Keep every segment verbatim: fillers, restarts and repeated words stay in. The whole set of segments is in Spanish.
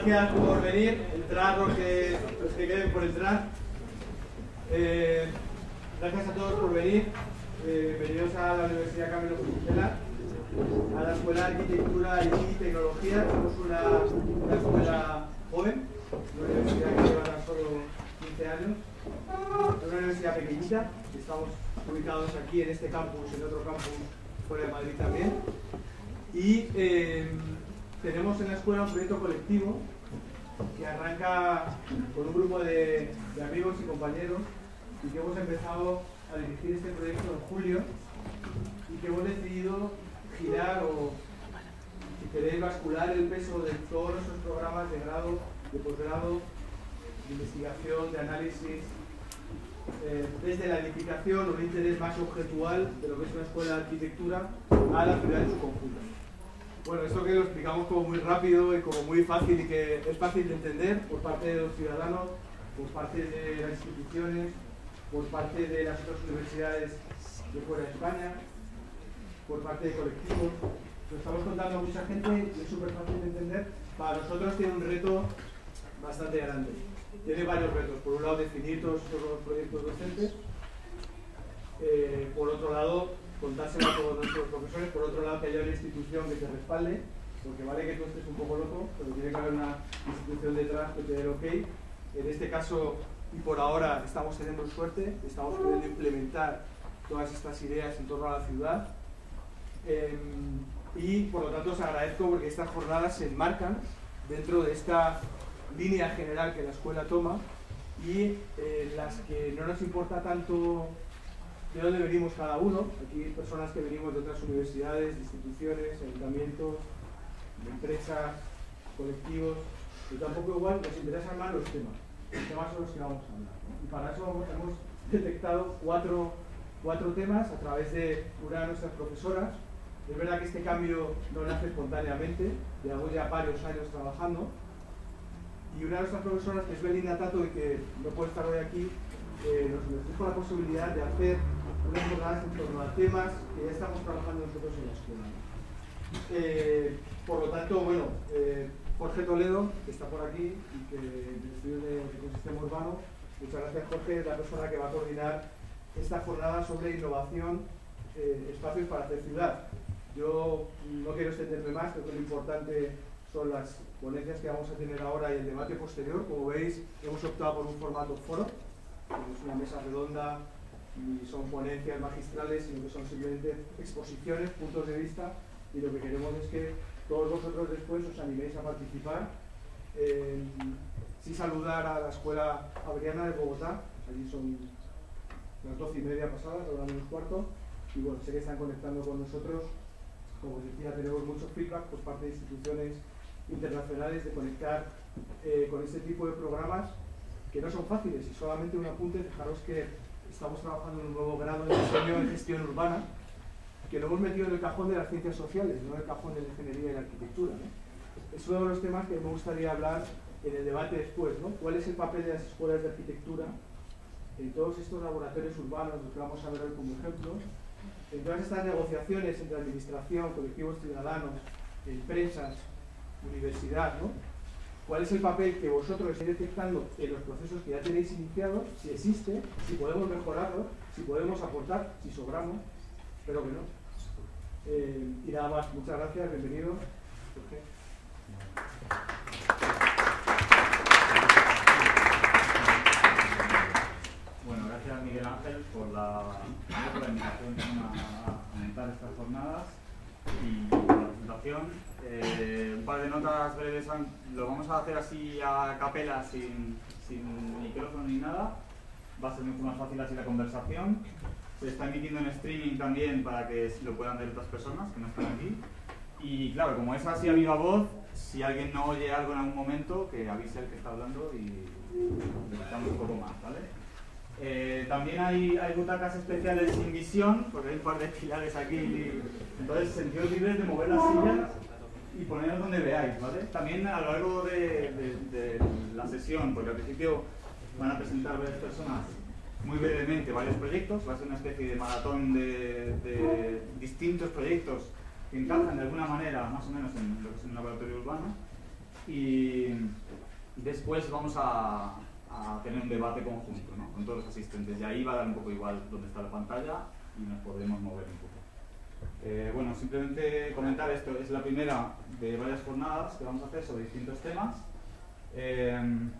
Gracias por venir, entrar los que, los que queden por entrar. Eh, gracias a todos por venir. Eh, bienvenidos a la Universidad Camilo José, a la Escuela de Arquitectura y Tecnología. Somos una, una escuela joven, una universidad que lleva tan solo quince años. Es una universidad pequeñita, estamos ubicados aquí en este campus, en otro campus fuera de Madrid también. Y eh, tenemos en la escuela un proyecto colectivo que arranca con un grupo de, de amigos y compañeros y que hemos empezado a dirigir este proyecto en julio y que hemos decidido girar o, si queréis, bascular el peso de todos nuestros programas de grado, de posgrado, de investigación, de análisis, eh, desde la edificación o un interés más objetual de lo que es una escuela de arquitectura a la ciudad en su conjunto. Bueno, esto que lo explicamos como muy rápido y como muy fácil y que es fácil de entender por parte de los ciudadanos, por parte de las instituciones, por parte de las otras universidades de fuera de España, por parte de colectivos. Lo estamos contando a mucha gente y es súper fácil de entender. Para nosotros tiene un reto bastante grande. Tiene varios retos. Por un lado, definir todos los proyectos docentes. Eh, por otro lado, contárselo a todos nuestros profesores. Por otro lado, que haya una institución que te respalde, porque vale que tú estés un poco loco, pero tiene que haber una institución detrás que te dé el ok. En este caso, y por ahora, estamos teniendo suerte, estamos pudiendo implementar todas estas ideas en torno a la ciudad. Eh, y por lo tanto os agradezco porque estas jornadas se enmarcan dentro de esta línea general que la escuela toma y eh, las que no nos importa tanto de dónde venimos cada uno. Aquí hay personas que venimos de otras universidades, de instituciones, ayuntamientos, de empresas, colectivos, pero tampoco igual nos interesan más los temas. Los temas son los que vamos a hablar. Y para eso hemos detectado cuatro, cuatro temas a través de una de nuestras profesoras. Es verdad que este cambio no nace espontáneamente, llevamos ya varios años trabajando. Y una de nuestras profesoras, que es Belinda Tato y que no puede estar hoy aquí, eh, nos, nos dijo la posibilidad de hacer unas jornadas en torno a temas que ya estamos trabajando nosotros en la escuela. Eh, por lo tanto, bueno, eh, Jorge Toledo, que está por aquí y que del estudio de ecosistema urbano, muchas gracias Jorge, es la persona que va a coordinar esta jornada sobre innovación, eh, espacios para hacer ciudad. Yo no quiero extenderme más, creo que lo importante son las ponencias que vamos a tener ahora y el debate posterior. Como veis, hemos optado por un formato foro, que es una mesa redonda y son ponencias magistrales, sino que son simplemente exposiciones, puntos de vista, y lo que queremos es que todos vosotros después os animéis a participar. Eh, sí saludar a la Escuela Javeriana de Bogotá, allí son las doce y media pasadas, ahora menos cuarto, y bueno, sé que están conectando con nosotros. Como os decía, tenemos mucho feedback por parte de instituciones internacionales de conectar eh, con este tipo de programas que no son fáciles. Y solamente un apunte, dejaros que estamos trabajando en un nuevo grado de diseño en gestión urbana que lo hemos metido en el cajón de las ciencias sociales, no en el cajón de la ingeniería y la arquitectura, ¿no? Es uno de los temas que me gustaría hablar en el debate después, ¿no? ¿Cuál es el papel de las escuelas de arquitectura en todos estos laboratorios urbanos, los que vamos a ver hoy como ejemplo? En todas estas negociaciones entre administración, colectivos ciudadanos, empresas, universidad, ¿no? ¿Cuál es el papel que vosotros estáis detectando en los procesos que ya tenéis iniciados? Si existe, si podemos mejorarlo, si podemos aportar, si sobramos, espero que no. Eh, y nada más, muchas gracias, bienvenido. Jorge. Bueno, gracias Miguel Ángel por la, por la invitación a, a montar estas jornadas y por la presentación. Eh, un par de notas breves, lo vamos a hacer así a capela, sin, sin micrófono ni nada. Va a ser mucho más fácil así la conversación. Se está emitiendo en streaming también para que lo puedan ver otras personas que no están aquí. Y claro, como es así a viva voz, si alguien no oye algo en algún momento, que avise el que está hablando y le quitamos un poco más, ¿vale? Eh, también hay, hay butacas especiales sin visión, porque hay un par de pilares aquí, y, entonces sentidos libres de mover las sillas y ponerlos donde veáis, ¿vale? También a lo largo de, de, de la sesión, porque al principio van a presentar varias personas muy brevemente varios proyectos, va a ser una especie de maratón de, de distintos proyectos que encajan de alguna manera más o menos en lo que es un laboratorio urbano. y después vamos a, a tener un debate conjunto, ¿no? Con todos los asistentes, y ahí va a dar un poco igual dónde está la pantalla y nos podremos mover un poco. Eh, bueno, simplemente comentar esto, es la primera de varias jornadas que vamos a hacer sobre distintos temas. Eh,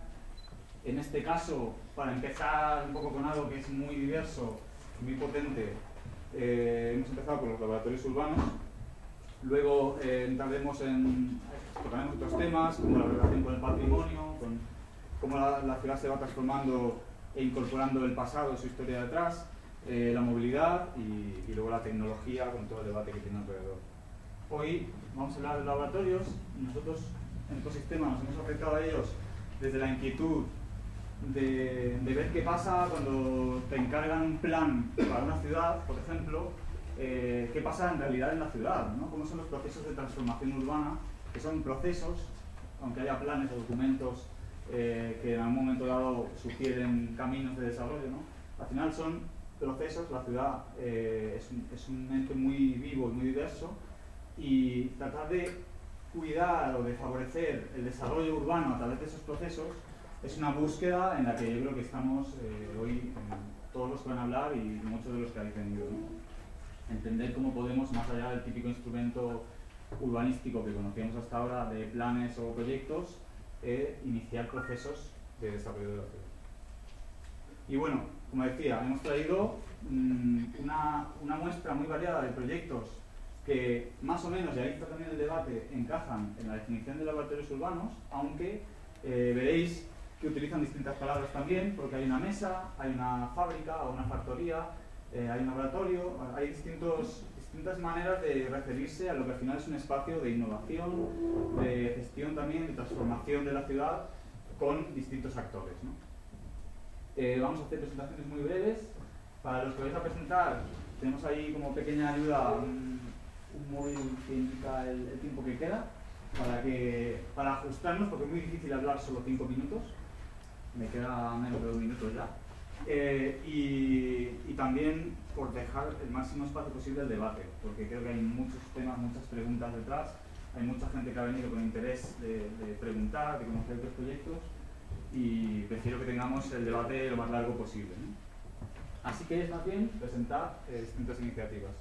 en este caso, para empezar un poco con algo que es muy diverso, muy potente, eh, hemos empezado con los laboratorios urbanos. Luego eh, entraremos en, tocaremos otros temas, como la relación con el patrimonio, con cómo la, la ciudad se va transformando e incorporando el pasado, su historia detrás, eh, la movilidad y, y luego la tecnología con todo el debate que tiene alrededor. Hoy vamos a hablar de laboratorios. Nosotros en Ecosistema nos hemos acercado a ellos desde la inquietud de, de ver qué pasa cuando te encargan un plan para una ciudad, por ejemplo. Eh, qué pasa en realidad en la ciudad, ¿no? Cómo son los procesos de transformación urbana, que son procesos, aunque haya planes o documentos eh, que en algún momento dado sugieren caminos de desarrollo, ¿no? Al final son procesos, la ciudad eh, es, un, es un ente muy vivo y muy diverso, y tratar de cuidar o de favorecer el desarrollo urbano a través de esos procesos es una búsqueda en la que yo creo que estamos eh, hoy en todos los que van a hablar y muchos de los que habéis venido, ¿no? Entender cómo podemos, más allá del típico instrumento urbanístico que conocíamos hasta ahora de planes o proyectos, eh, iniciar procesos de desarrollo de la ciudad. Y bueno, como decía, hemos traído mmm, una, una muestra muy variada de proyectos que más o menos, y ahí está también el debate, encajan en la definición de laboratorios urbanos, aunque eh, veréis que utilizan distintas palabras también, porque hay una mesa, hay una fábrica o una factoría, Eh, hay un laboratorio, hay distintos, distintas maneras de referirse a lo que al final es un espacio de innovación, de gestión también, de transformación de la ciudad con distintos actores, ¿no? Eh, vamos a hacer presentaciones muy breves. Para los que vais a presentar, tenemos ahí como pequeña ayuda un, un móvil que indica el, el tiempo que queda, para, que, para ajustarnos, porque es muy difícil hablar solo cinco minutos. Me queda menos de dos minutos ya. Eh, y, y también por dejar el máximo espacio posible al debate, porque creo que hay muchos temas, muchas preguntas detrás, hay mucha gente que ha venido con interés de, de preguntar, de conocer otros proyectos, y prefiero que tengamos el debate lo más largo posible, ¿no? Así que es más bien presentar eh, distintas iniciativas.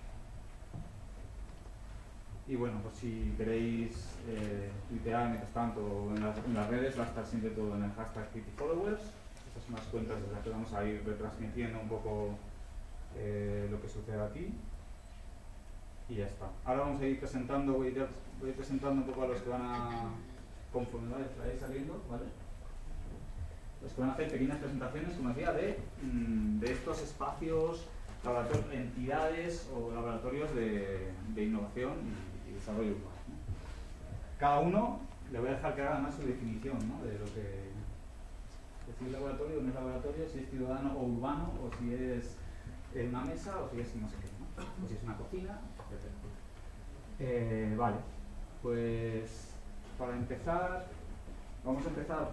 Y bueno, pues si queréis eh, tuitear mientras tanto en las, en las redes, va a estar siempre todo en el hashtag CityFollowers. Estas son las cuentas de las que vamos a ir retransmitiendo un poco eh, lo que sucede aquí. Y ya está. Ahora vamos a ir presentando, voy a ir, voy a ir presentando un poco a los que van a, conforme vaya saliendo, ¿vale? Los que van a hacer pequeñas presentaciones, como decía, de, de estos espacios, entidades o laboratorios de, de innovación y, y desarrollo urbano, ¿no? Cada uno le voy a dejar que haga más su definición, ¿no? De lo que si es laboratorio o no es laboratorio, si es ciudadano o urbano, o si es en una mesa, o si es no sé qué, ¿no? O si es una cocina, etcétera. Eh, vale, pues para empezar, vamos a empezar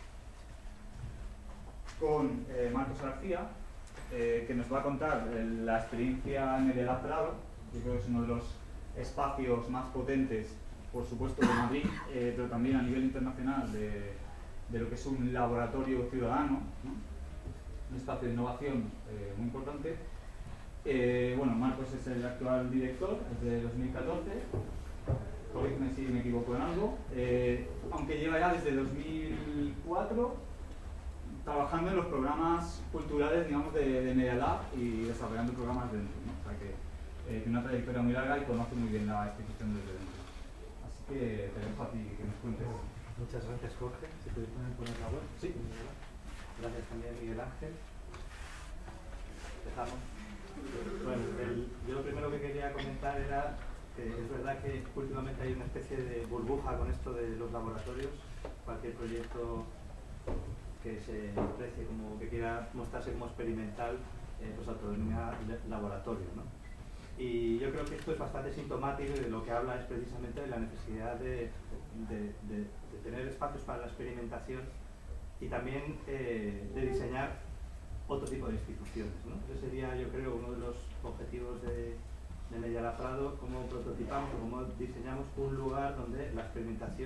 con eh, Marcos García, eh, que nos va a contar eh, la experiencia en el Prado. Yo creo que es uno de los espacios más potentes, por supuesto, de Madrid, eh, pero también a nivel internacional de de lo que es un laboratorio ciudadano, ¿no? Un espacio de innovación eh, muy importante. Eh, bueno, Marcos es el actual director desde dos mil catorce, corrígeme si me equivoco en algo, eh, aunque lleva ya desde dos mil cuatro trabajando en los programas culturales, digamos, de, de Media Lab y desarrollando programas dentro, ¿no? O sea que eh, tiene una trayectoria muy larga y conoce muy bien la institución desde dentro. Así que te dejo a ti que nos cuentes. Muchas gracias, Jorge. ¿Se puede poner la web? Sí. Gracias también, Miguel Ángel. Empezamos. Bueno, el, yo lo primero que quería comentar era que es verdad que últimamente hay una especie de burbuja con esto de los laboratorios. Cualquier proyecto que se precie como que quiera mostrarse como experimental, eh, pues autodenomina laboratorio, ¿no? Y yo creo que esto es bastante sintomático y de lo que habla es precisamente de la necesidad de, de, de, de tener espacios para la experimentación y también eh, de diseñar otro tipo de instituciones, ¿no? Ese sería, yo creo, uno de los objetivos de, de Media Lab Prado, cómo prototipamos o cómo diseñamos un lugar donde la experimentación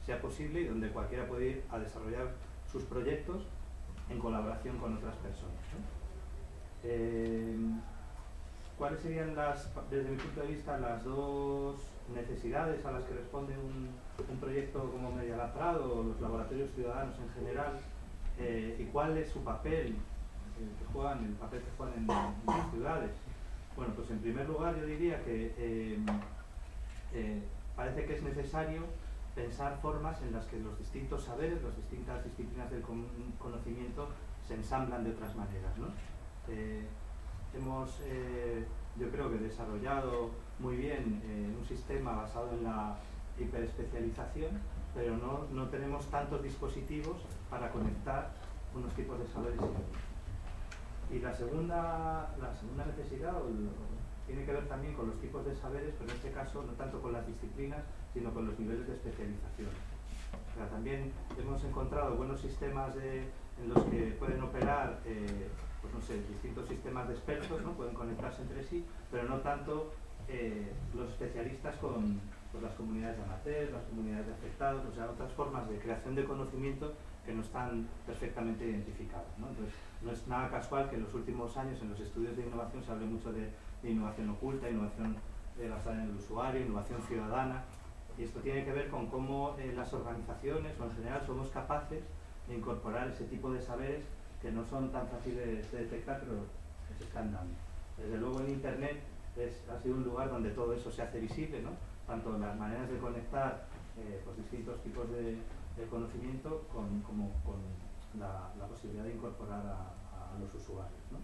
sea posible y donde cualquiera puede ir a desarrollar sus proyectos en colaboración con otras personas, ¿no? Eh, ¿Cuáles serían, las, desde mi punto de vista, las dos necesidades a las que responde un, un proyecto como Medialab Prado o los laboratorios ciudadanos en general? Eh, ¿Y cuál es su papel, eh, que juegan, el papel que juegan en, en las ciudades? Bueno, pues en primer lugar yo diría que eh, eh, parece que es necesario pensar formas en las que los distintos saberes, las distintas disciplinas del conocimiento se ensamblan de otras maneras, ¿no? Eh, hemos, eh, yo creo que desarrollado muy bien eh, un sistema basado en la hiperespecialización, pero no, no tenemos tantos dispositivos para conectar unos tipos de saberes y otros. Y la segunda, la segunda necesidad o el, tiene que ver también con los tipos de saberes, pero en este caso no tanto con las disciplinas, sino con los niveles de especialización. O sea, también hemos encontrado buenos sistemas de, en los que pueden operar eh, pues no sé, distintos sistemas de expertos, ¿no? Pueden conectarse entre sí, pero no tanto eh, los especialistas con pues, las comunidades de amateurs, las comunidades de afectados, o sea, otras formas de creación de conocimiento que no están perfectamente identificadas, ¿no? Entonces, no es nada casual que en los últimos años en los estudios de innovación se hable mucho de, de innovación oculta, innovación eh, basada en el usuario, innovación ciudadana, y esto tiene que ver con cómo eh, las organizaciones o en general somos capaces de incorporar ese tipo de saberes que no son tan fáciles de detectar, pero que se están dando. Desde luego en Internet es, ha sido un lugar donde todo eso se hace visible, ¿no? Tanto las maneras de conectar eh, pues distintos tipos de, de conocimiento con, como con la, la posibilidad de incorporar a, a los usuarios, ¿no?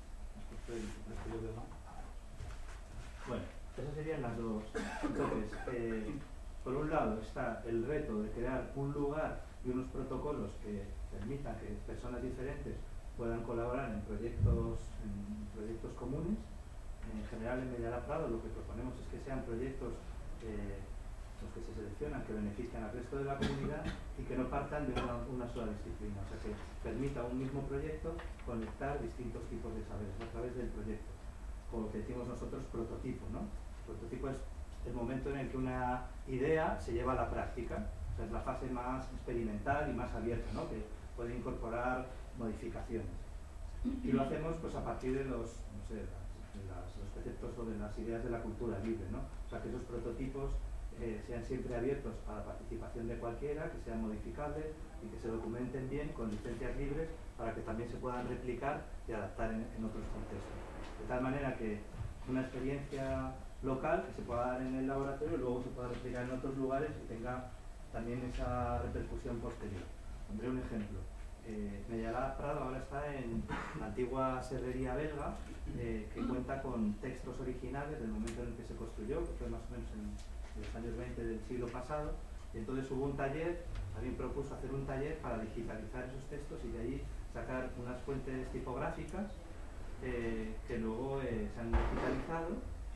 Bueno, esas serían las dos. Entonces, eh, por un lado está el reto de crear un lugar y unos protocolos que permitan que personas diferentes puedan colaborar en proyectos, en proyectos comunes. En general en Medialab Prado lo que proponemos es que sean proyectos eh, los que se seleccionan, que benefician al resto de la comunidad y que no partan de una, una sola disciplina, o sea que permita un mismo proyecto conectar distintos tipos de saberes a través del proyecto, o lo que decimos nosotros prototipo, ¿no? Prototipo es el momento en el que una idea se lleva a la práctica, o sea, es la fase más experimental y más abierta, ¿no? Que puede incorporar modificaciones. Y lo hacemos pues a partir de los, no sé, de las, los preceptos o de las ideas de la cultura libre, ¿no? O sea, que esos prototipos eh, sean siempre abiertos a la participación de cualquiera, que sean modificables y que se documenten bien con licencias libres para que también se puedan replicar y adaptar en, en otros contextos. De tal manera que una experiencia local que se pueda dar en el laboratorio luego se pueda replicar en otros lugares y tenga también esa repercusión posterior. Pondré un ejemplo. Eh, Medialab Prado ahora está en la antigua serrería belga, eh, que cuenta con textos originales del momento en el que se construyó, que fue más o menos en los años veinte del siglo pasado, y entonces hubo un taller, alguien propuso hacer un taller para digitalizar esos textos y de ahí sacar unas fuentes tipográficas eh, que luego eh, se han digitalizado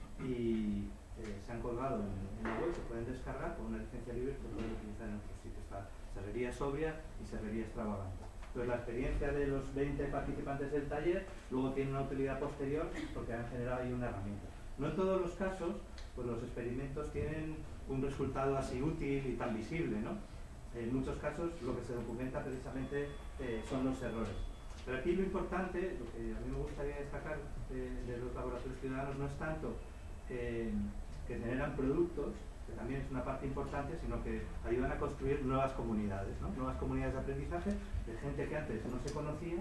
y eh, se han colgado en, en la web, se pueden descargar con una licencia libre que se pueden utilizar en otros sitios. Está serrería sobria y serrería extravagante. Entonces la experiencia de los veinte participantes del taller luego tiene una utilidad posterior porque han generado ahí una herramienta. No en todos los casos, pues los experimentos tienen un resultado así útil y tan visible, ¿no? En muchos casos lo que se documenta precisamente eh, son los errores. Pero aquí lo importante, lo que a mí me gustaría destacar de, de los laboratorios ciudadanos no es tanto eh, que generan productos, que también es una parte importante, sino que ayudan a construir nuevas comunidades, ¿no? Nuevas comunidades de aprendizaje de gente que antes no se conocía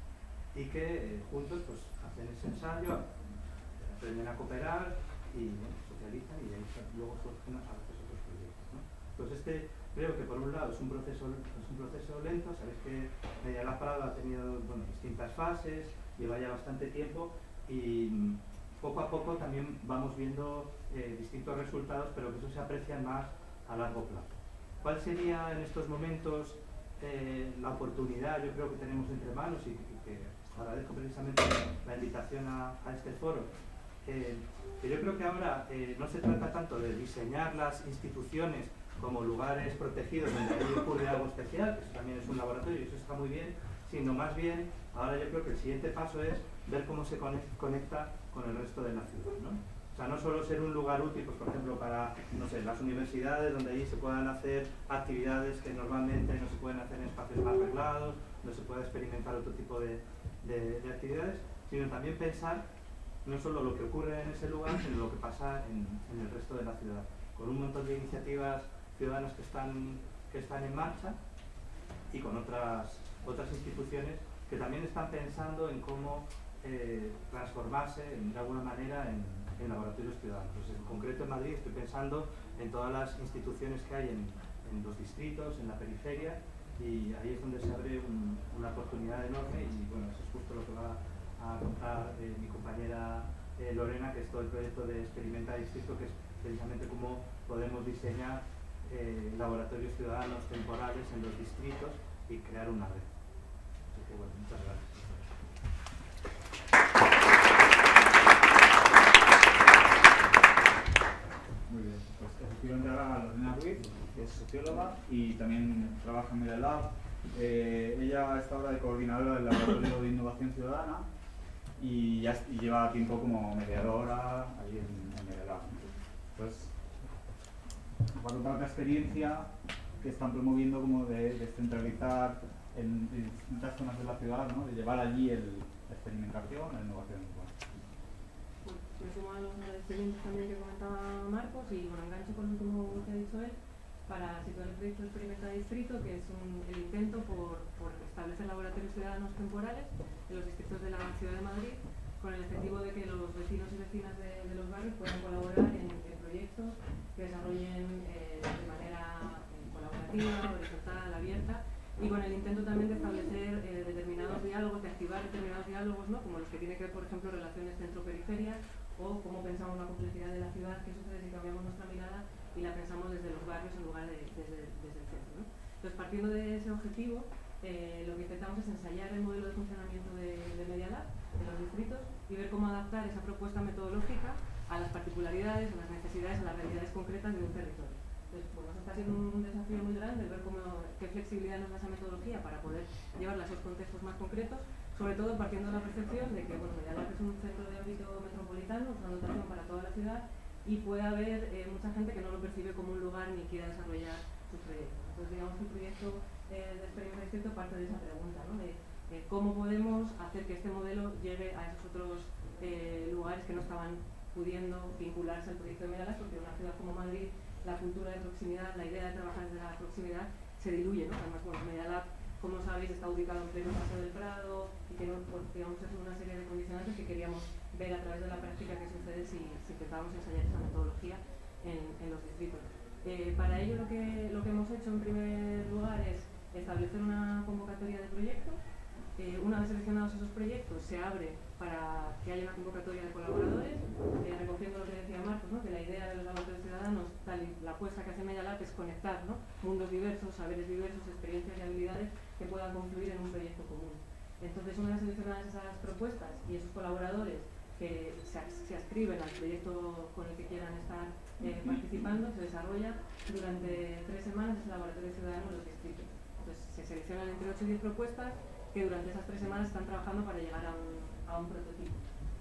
y que eh, juntos pues, hacen ese ensayo, aprenden a cooperar y bueno, socializan y de ahí luego surgen a veces otros proyectos, ¿no? Entonces este creo que por un lado es un proceso, es un proceso lento. Sabéis que Medialab Prado ha tenido bueno, distintas fases, lleva ya bastante tiempo y poco a poco también vamos viendo eh, distintos resultados, pero que eso se aprecia más a largo plazo. ¿Cuál sería en estos momentos eh, la oportunidad, yo creo que tenemos entre manos y, y que agradezco precisamente la invitación a, a este foro? Eh, que yo creo que ahora eh, no se trata tanto de diseñar las instituciones como lugares protegidos donde ahí ocurre algo especial, que eso también es un laboratorio y eso está muy bien, sino más bien, ahora yo creo que el siguiente paso es ver cómo se conecta con el resto de la ciudad, ¿no? O sea, no solo ser un lugar útil, pues por ejemplo, para, no sé, las universidades, donde allí se puedan hacer actividades que normalmente no se pueden hacer en espacios más reglados, donde se pueda experimentar otro tipo de, de, de actividades, sino también pensar no solo lo que ocurre en ese lugar, sino lo que pasa en, en el resto de la ciudad, con un montón de iniciativas ciudadanas que están, que están en marcha y con otras, otras instituciones que también están pensando en cómo eh, transformarse de alguna manera en, en laboratorios ciudadanos. Pues en concreto en Madrid estoy pensando en todas las instituciones que hay en, en los distritos, en la periferia, y ahí es donde se abre un, una oportunidad enorme, y bueno, eso es justo lo que va a contar eh, mi compañera eh, Lorena, que es todo el proyecto de Experimenta Distrito, que es precisamente cómo podemos diseñar eh, laboratorios ciudadanos temporales en los distritos y crear una red. Así que bueno, muchas gracias. Muy bien, pues efectivamente ahora Lorena Ruiz, que es socióloga y también trabaja en Media Lab. Eh, ella está ahora de coordinadora del Laboratorio de Innovación Ciudadana y, ya, y lleva tiempo como mediadora ahí en, en Media Lab. Pues va a contar una experiencia que están promoviendo como de descentralizar en, en distintas zonas de la ciudad, ¿no? De llevar allí el, la experimentación, la innovación. Pues me sumo a los agradecimientos también que comentaba Marcos y bueno, engancho con lo último que ha dicho él para situar el proyecto Experimenta Distrito, que es un, el intento por, por establecer laboratorios ciudadanos temporales en los distritos de la ciudad de Madrid, con el objetivo de que los vecinos y vecinas de, de los barrios puedan colaborar en, en proyectos que desarrollen eh, de manera eh, colaborativa, horizontal, abierta, y con el intento también de establecer eh, determinados diálogos, de activar determinados diálogos, ¿no? Como los que tienen que ver, por ejemplo, relaciones centro-periferia, o cómo pensamos la complejidad de la ciudad, qué sucede si cambiamos nuestra mirada y la pensamos desde los barrios en lugar de desde, desde el centro, ¿no? Entonces, partiendo de ese objetivo, eh, lo que intentamos es ensayar el modelo de funcionamiento de, de Media Lab, de los distritos, y ver cómo adaptar esa propuesta metodológica a las particularidades, a las necesidades, a las realidades concretas de un territorio. Entonces, bueno, eso está siendo un desafío muy grande, ver cómo, qué flexibilidad nos da esa metodología para poder llevarla a esos contextos más concretos, sobre todo partiendo de la percepción de que bueno, Media Lab es un centro de ámbito metropolitano, es una dotación para toda la ciudad, y puede haber eh, mucha gente que no lo percibe como un lugar ni quiera desarrollar sus proyectos. Entonces, digamos que el proyecto eh, de Experimenta Distrito parte de esa pregunta, ¿no? De eh, cómo podemos hacer que este modelo llegue a esos otros eh, lugares que no estaban pudiendo vincularse al proyecto de Media Lab, porque en una ciudad como Madrid la cultura de proximidad, la idea de trabajar desde la proximidad se diluye, ¿no? Además, bueno, Media Lab, como sabéis, está ubicado en pleno Paseo del Prado y tiene, pues, digamos, es una serie de condicionantes que queríamos ver a través de la práctica que sucede si, si intentábamos ensayar esa metodología en, en los distritos. Eh, para ello lo que, lo que hemos hecho en primer lugar es establecer una convocatoria de proyectos. Eh, una vez seleccionados esos proyectos, se abre para que haya una convocatoria de colaboradores, eh, recogiendo lo que decía Marcos, ¿no? Que la idea de los laboratorios ciudadanos, tal y la apuesta que hace Media Lab, es conectar, ¿no? Mundos diversos, saberes diversos, experiencias y habilidades que puedan confluir en un proyecto común. Entonces, una vez seleccionadas esas propuestas y esos colaboradores que se, se adscriben al proyecto con el que quieran estar eh, participando, se desarrolla durante tres semanas ese laboratorio ciudadano en los distritos. Entonces, se seleccionan entre ocho y diez propuestas que durante esas tres semanas están trabajando para llegar a un, a un prototipo.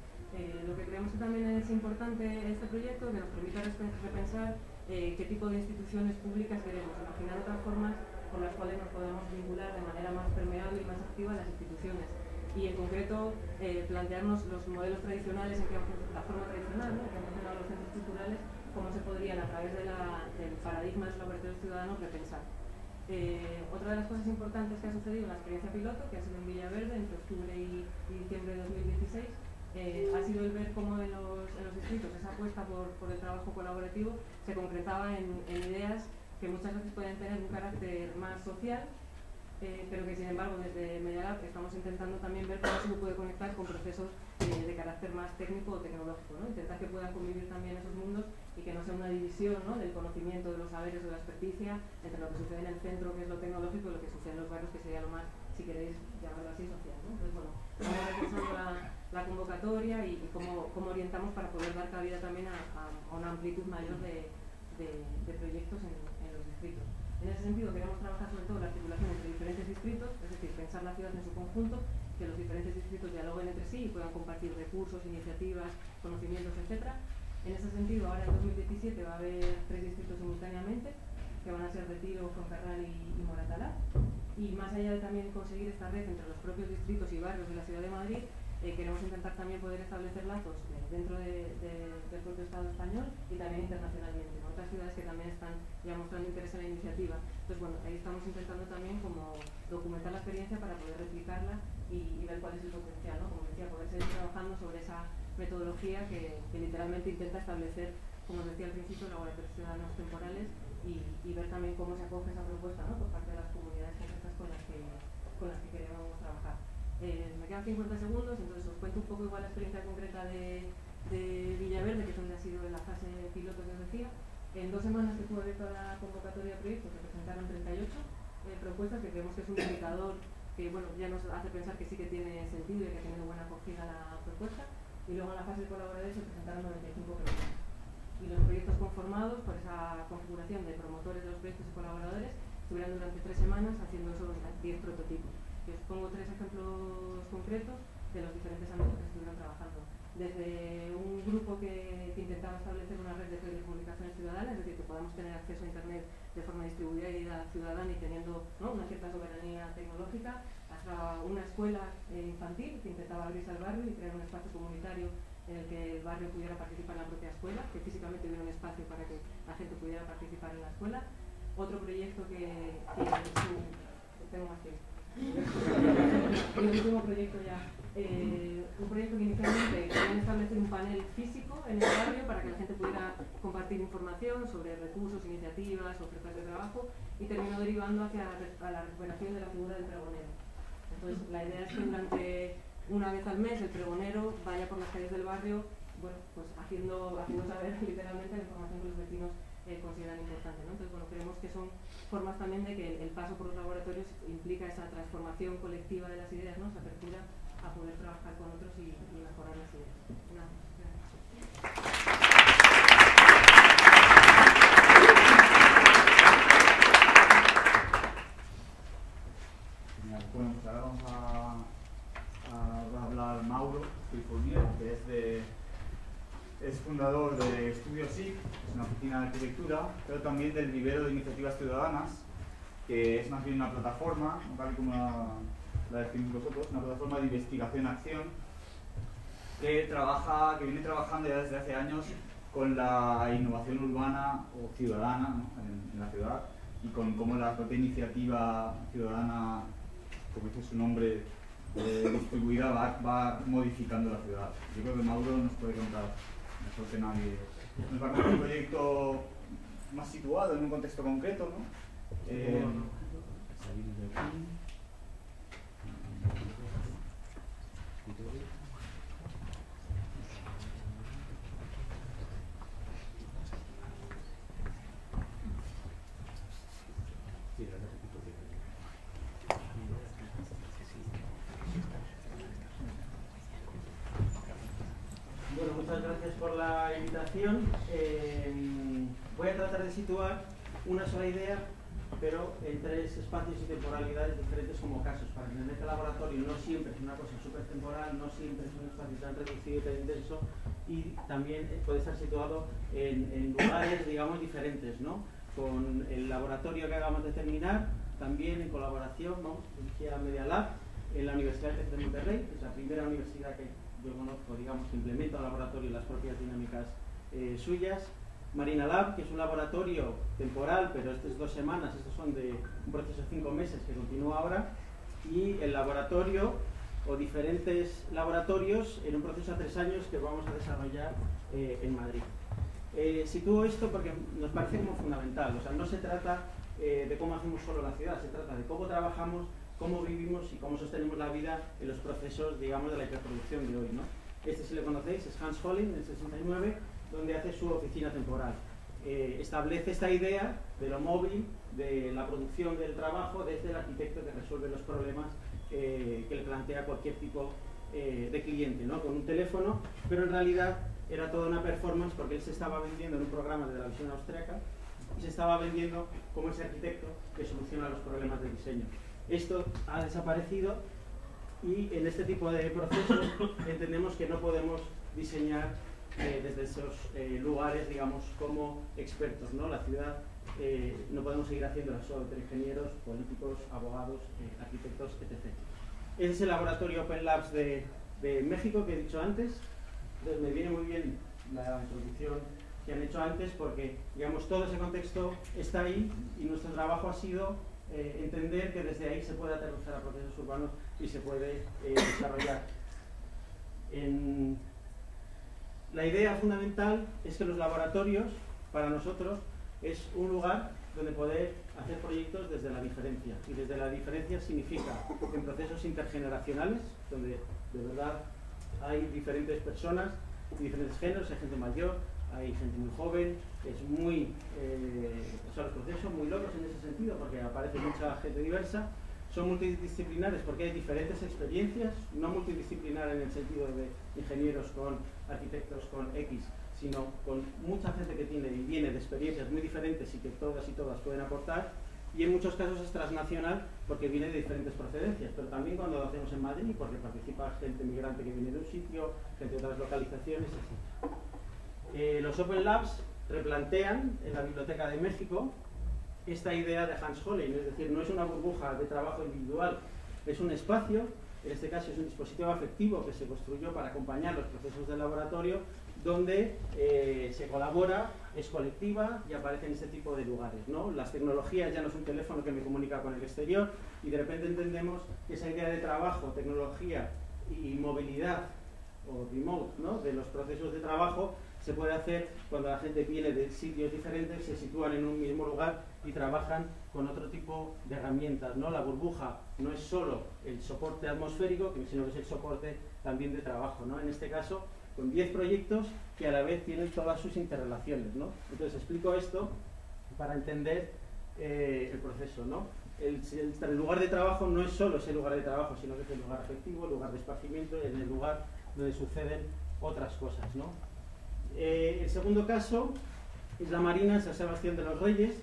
Eh, lo que creemos que también es importante este proyecto, que nos permita repensar eh, qué tipo de instituciones públicas queremos, imaginar otras formas con las cuales nos podamos vincular de manera más permeable y más activa a las instituciones. Y en concreto, eh, plantearnos los modelos tradicionales, en que la forma tradicional, ¿no? Que han mencionado los centros culturales, cómo se podrían, a través de la, del paradigma de los laboratorios ciudadanos, repensar. Eh, otra de las cosas importantes que ha sucedido en la experiencia piloto, que ha sido en Villaverde entre octubre y, y diciembre de dos mil dieciséis, eh, ha sido el ver cómo en los, en los distritos esa apuesta por, por el trabajo colaborativo se concretaba en, en ideas que muchas veces pueden tener un carácter más social, eh, pero que sin embargo desde Media Lab estamos intentando también ver cómo se puede conectar con procesos eh, de carácter más técnico o tecnológico, ¿no? Intentar que puedan convivir también esos mundos y que no sea una división, ¿no? Del conocimiento, de los saberes, de la experticia, entre lo que sucede en el centro, que es lo tecnológico, y lo que sucede en los barrios, que sería lo más, si queréis llamarlo así, social, ¿no? Entonces, bueno, estamos repensando la, la convocatoria y, y cómo, cómo orientamos para poder dar cabida también a, a, a una amplitud mayor de, de, de proyectos en, en los distritos. En ese sentido, queremos trabajar sobre todo la articulación entre diferentes distritos, es decir, pensar la ciudad en su conjunto, que los diferentes distritos dialoguen entre sí y puedan compartir recursos, iniciativas, conocimientos, etcétera. En ese sentido, ahora en dos mil diecisiete va a haber tres distritos simultáneamente, que van a ser Retiro, Fuencarral y, y Moratalá. Y más allá de también conseguir esta red entre los propios distritos y barrios de la Ciudad de Madrid, eh, queremos intentar también poder establecer lazos eh, dentro de, de, del propio Estado español y también internacionalmente, en otras ciudades que también están ya mostrando interés en la iniciativa. Entonces, bueno, ahí estamos intentando también como documentar la experiencia para poder replicarla y, y ver cuál es el potencial, ¿no? Como decía, poder seguir trabajando sobre esa metodología que, que literalmente intenta establecer, como os decía al principio, laboratorios ciudadanos temporales y, y ver también cómo se acoge esa propuesta, ¿no? Por parte de las comunidades concretas con las que, con las que queremos trabajar. Eh, me quedan cincuenta segundos, entonces os cuento un poco igual la experiencia concreta de, de Villaverde, que es donde ha sido la fase piloto que os decía. En dos semanas que estuve abierto a la convocatoria de proyectos, se presentaron treinta y ocho eh, propuestas, que creemos que es un indicador que bueno, ya nos hace pensar que sí que tiene sentido y que ha tenido buena acogida la propuesta. Y luego en la fase de colaboradores se presentaron noventa y cinco proyectos. Y los proyectos conformados por esa configuración de promotores de los proyectos y colaboradores estuvieron durante tres semanas haciendo esos diez prototipos. Y os pongo tres ejemplos concretos de los diferentes ámbitos que estuvieron trabajando. Desde un grupo que, que intentaba establecer una red de telecomunicaciones ciudadanas, es decir, que podamos tener acceso a Internet de forma distribuida ciudadana y teniendo, ¿no?, una cierta soberanía tecnológica, hasta una escuela eh, infantil que intentaba abrirse al barrio y crear un espacio comunitario en el que el barrio pudiera participar en la propia escuela, que físicamente hubiera un espacio para que la gente pudiera participar en la escuela. Otro proyecto que, que su, tengo más tiempo. Y el último proyecto ya, eh, un proyecto que inicialmente querían establecer un panel físico en el barrio para que la gente pudiera compartir información sobre recursos, iniciativas, ofertas de trabajo, y terminó derivando hacia a la recuperación de la figura del pregonero. Entonces la idea es que durante una vez al mes el pregonero vaya por las calles del barrio, bueno, pues haciendo, haciendo saber literalmente la información que los vecinos eh, consideran importante, ¿no? Entonces, bueno, creemos que son formas también de que el, el paso por los laboratorios implica esa transformación colectiva de las ideas, ¿no? Esa apertura a poder trabajar con otros y, y mejorar las ideas. Nada, Bueno, pues ahora vamos a, a hablar Mauro Trifonier, que es de es fundador de Estudio S I C, es una oficina de arquitectura, pero también del Vivero de Iniciativas Ciudadanas, que es más bien una plataforma, tal como la, la definís vosotros, una plataforma de investigación-acción que trabaja, que viene trabajando ya desde hace años con la innovación urbana o ciudadana, ¿no?, en, en la ciudad, y con cómo la propia iniciativa ciudadana, como dice su nombre, eh, distribuida, va, va modificando la ciudad. Yo creo que Mauro nos puede contar mejor que nadie. Nos va a contar un proyecto más situado en un contexto concreto, ¿no? Eh, Bueno, muchas gracias por la invitación. Eh, voy a tratar de situar una sola idea, pero en tres espacios y temporalidades diferentes como casos, para entender que el laboratorio no siempre es una cosa súper temporal, no siempre es un espacio tan reducido y tan intenso, y también puede estar situado en, en lugares, digamos, diferentes, ¿no? Con el laboratorio que acabamos de terminar, también en colaboración, vamos, dirigida a Media Lab, en la Universidad de Monterrey, que es la primera universidad que yo conozco, digamos, que implementa el laboratorio y las propias dinámicas eh, suyas. Marina Lab, que es un laboratorio temporal, pero estas dos semanas, estos son de un proceso de cinco meses que continúa ahora, y el laboratorio, o diferentes laboratorios, en un proceso a tres años que vamos a desarrollar eh, en Madrid. Eh, sitúo esto porque nos parece como fundamental, o sea, no se trata eh, de cómo hacemos solo la ciudad, se trata de cómo trabajamos, cómo vivimos y cómo sostenemos la vida en los procesos, digamos, de la hiperproducción de hoy, ¿no? Este, si lo conocéis, es Hans Holling, del sesenta y nueve, donde hace su oficina temporal. Eh, establece esta idea de lo móvil, de la producción del trabajo desde el arquitecto que resuelve los problemas eh, que le plantea cualquier tipo eh, de cliente, ¿no? Con un teléfono, pero en realidad era toda una performance porque él se estaba vendiendo en un programa de la visión austríaca y se estaba vendiendo como ese arquitecto que soluciona los problemas de diseño. Esto ha desaparecido y en este tipo de procesos entendemos que no podemos diseñar eh, desde esos eh, lugares, digamos, como expertos, ¿no? La ciudad eh, no podemos seguir haciéndola solo entre ingenieros, políticos, abogados, eh, arquitectos, etcétera. Ese es el laboratorio Open Labs de, de México que he dicho antes. Entonces me viene muy bien la introducción que han hecho antes porque, digamos, todo ese contexto está ahí y nuestro trabajo ha sido eh, entender que desde ahí se puede aterrizar a procesos urbanos y se puede eh, desarrollar. En... La idea fundamental es que los laboratorios, para nosotros, es un lugar donde poder hacer proyectos desde la diferencia. Y desde la diferencia significa en procesos intergeneracionales, donde de verdad hay diferentes personas, diferentes géneros, hay gente mayor, hay gente muy joven, es muy, eh, o sea, los procesos son muy locos en ese sentido porque aparece mucha gente diversa. Son multidisciplinares porque hay diferentes experiencias, no multidisciplinar en el sentido de ingenieros con arquitectos con X, sino con mucha gente que tiene y viene de experiencias muy diferentes y que todas y todas pueden aportar. Y en muchos casos es transnacional porque viene de diferentes procedencias, pero también cuando lo hacemos en Madrid porque participa gente migrante que viene de un sitio, gente de otras localizaciones, etcétera. Eh, los Open Labs replantean en la Biblioteca de México esta idea de Hans Hollein, es decir, no es una burbuja de trabajo individual, es un espacio, en este caso es un dispositivo afectivo que se construyó para acompañar los procesos del laboratorio, donde eh, se colabora, es colectiva y aparecen este tipo de lugares, ¿no? Las tecnologías ya no es un teléfono que me comunica con el exterior y de repente entendemos que esa idea de trabajo, tecnología y movilidad o remote, ¿no? De los procesos de trabajo se puede hacer cuando la gente viene de sitios diferentes, se sitúan en un mismo lugar y trabajan con otro tipo de herramientas, ¿no? La burbuja no es solo el soporte atmosférico, sino que es el soporte también de trabajo, ¿no? En este caso, con diez proyectos que a la vez tienen todas sus interrelaciones, ¿no? Entonces explico esto para entender eh, el proceso, ¿no? El, el, el lugar de trabajo no es solo ese lugar de trabajo, sino que es el lugar afectivo, el lugar de esparcimiento, en el lugar donde suceden otras cosas, ¿no? Eh, el segundo caso es la Marina en San Sebastián de los Reyes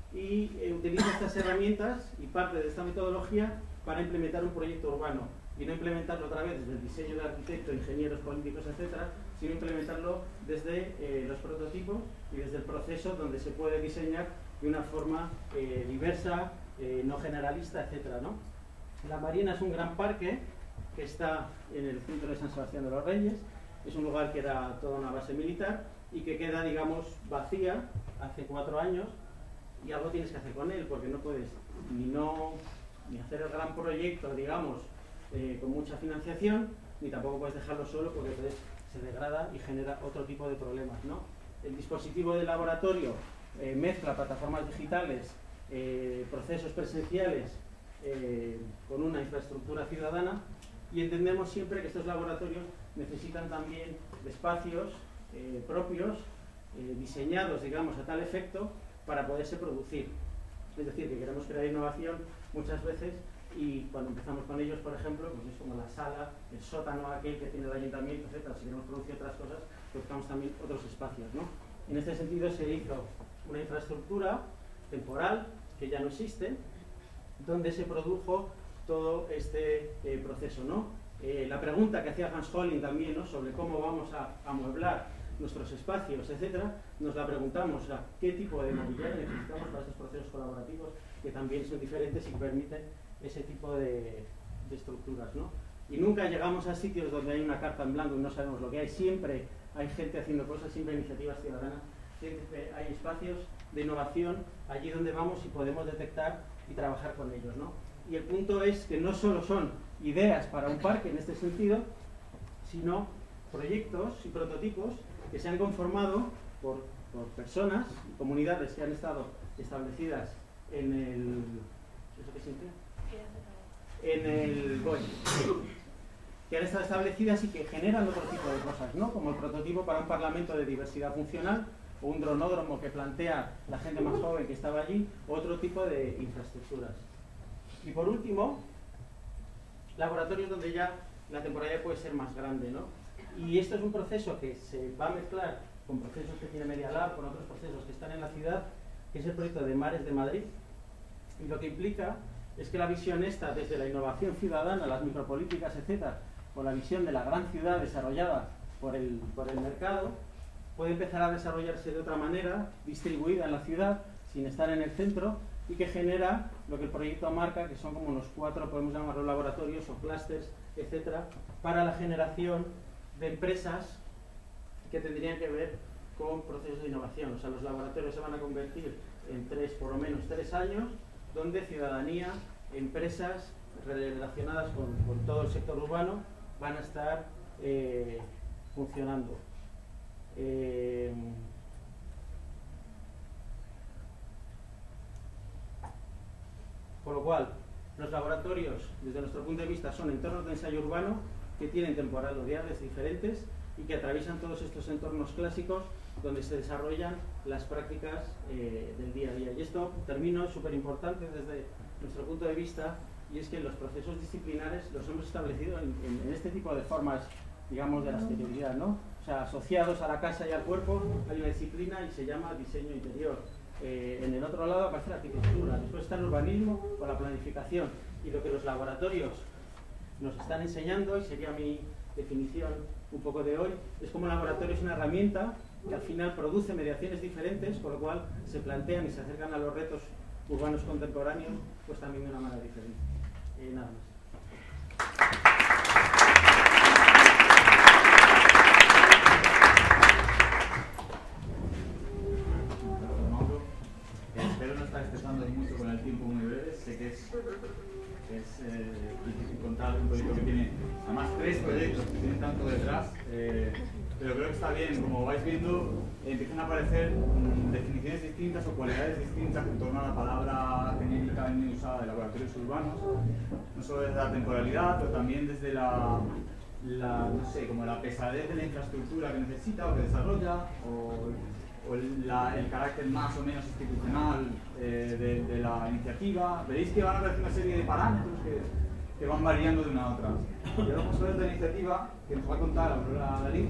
y eh, utiliza estas herramientas y parte de esta metodología para implementar un proyecto urbano y no implementarlo otra vez desde el diseño de arquitectos, ingenieros, políticos, etcétera, sino implementarlo desde eh, los prototipos y desde el proceso donde se puede diseñar de una forma eh, diversa, eh, no generalista, etcétera, ¿no? La Marina es un gran parque que está en el centro de San Sebastián de los Reyes. Es un lugar que era toda una base militar y que queda, digamos, vacía hace cuatro años y algo tienes que hacer con él porque no puedes ni, no, ni hacer el gran proyecto, digamos, eh, con mucha financiación, ni tampoco puedes dejarlo solo porque entonces se degrada y genera otro tipo de problemas, ¿no? El dispositivo de laboratorio eh, mezcla plataformas digitales, eh, procesos presenciales eh, con una infraestructura ciudadana y entendemos siempre que estos laboratorios necesitan también de espacios eh, propios, eh, diseñados, digamos, a tal efecto para poderse producir. Es decir, que queremos crear innovación muchas veces y cuando empezamos con ellos, por ejemplo, pues es como la sala, el sótano aquel que tiene el ayuntamiento, etcétera. Si queremos producir otras cosas, buscamos también otros espacios, ¿no? En este sentido se hizo una infraestructura temporal que ya no existe, donde se produjo todo este eh, proceso, ¿no? Eh, la pregunta que hacía Hans Hollein también, ¿no? Sobre cómo vamos a amueblar nuestros espacios, etcétera, nos la preguntamos, o sea, qué tipo de mobiliario necesitamos para estos procesos colaborativos que también son diferentes y permiten ese tipo de, de estructuras, ¿no? Y nunca llegamos a sitios donde hay una carta en blanco y no sabemos lo que hay, siempre hay gente haciendo cosas, siempre hay iniciativas ciudadanas, siempre hay espacios de innovación allí donde vamos y podemos detectar y trabajar con ellos, ¿no? Y el punto es que no solo son ideas para un parque en este sentido, sino proyectos y prototipos que se han conformado por, por personas y comunidades que han estado establecidas en el... ¿Eso qué siente? En el B O E, que han estado establecidas y que generan otro tipo de cosas, ¿no? Como el prototipo para un parlamento de diversidad funcional o un dronódromo que plantea la gente más joven que estaba allí, otro tipo de infraestructuras. Y por último, laboratorios donde ya la temporalidad puede ser más grande, ¿no? Y esto es un proceso que se va a mezclar con procesos que tiene Media Lab, con otros procesos que están en la ciudad, que es el proyecto de Mares de Madrid. Y lo que implica es que la visión esta, desde la innovación ciudadana, las micropolíticas, etcétera, con la visión de la gran ciudad desarrollada por el, por el mercado, puede empezar a desarrollarse de otra manera, distribuida en la ciudad, sin estar en el centro, y que genera lo que el proyecto marca, que son como unos cuatro, podemos llamarlos laboratorios o clústeres, etcétera, para la generación de empresas que tendrían que ver con procesos de innovación. O sea, los laboratorios se van a convertir en tres, por lo menos tres años, donde ciudadanía, empresas relacionadas con, con todo el sector urbano van a estar eh, funcionando. Eh, Por lo cual, los laboratorios, desde nuestro punto de vista, son entornos de ensayo urbano que tienen temporalidades diferentes y que atraviesan todos estos entornos clásicos donde se desarrollan las prácticas eh, del día a día. Y esto, termino, es súper importante desde nuestro punto de vista, y es que los procesos disciplinares los hemos establecido en, en, en este tipo de formas, digamos, de la exterioridad, ¿no? O sea, asociados a la casa y al cuerpo hay una disciplina y se llama diseño interior. Eh, en el otro lado aparece la arquitectura, después está el urbanismo o la planificación, y lo que los laboratorios nos están enseñando, y sería mi definición un poco de hoy, es como el laboratorio es una herramienta que al final produce mediaciones diferentes, por lo cual se plantean y se acercan a los retos urbanos contemporáneos pues también de una manera diferente. Eh, nada más. Mucho con el tiempo muy breve, sé que es, es eh, difícil contar un proyecto que tiene además tres proyectos que tienen tanto detrás, eh, pero creo que está bien. Como vais viendo, eh, empiezan a aparecer mm, definiciones distintas o cualidades distintas en torno a la palabra genérica muy usada de laboratorios urbanos, no solo desde la temporalidad, pero también desde la, la, no sé, como la pesadez de la infraestructura que necesita o que desarrolla, o o el, la, el carácter más o menos institucional eh, de, de la iniciativa. Veréis que van a aparecer una serie de parámetros que, que van variando de una a otra. Y ahora vamos a ver la iniciativa que nos va a contar Aurora Dalí,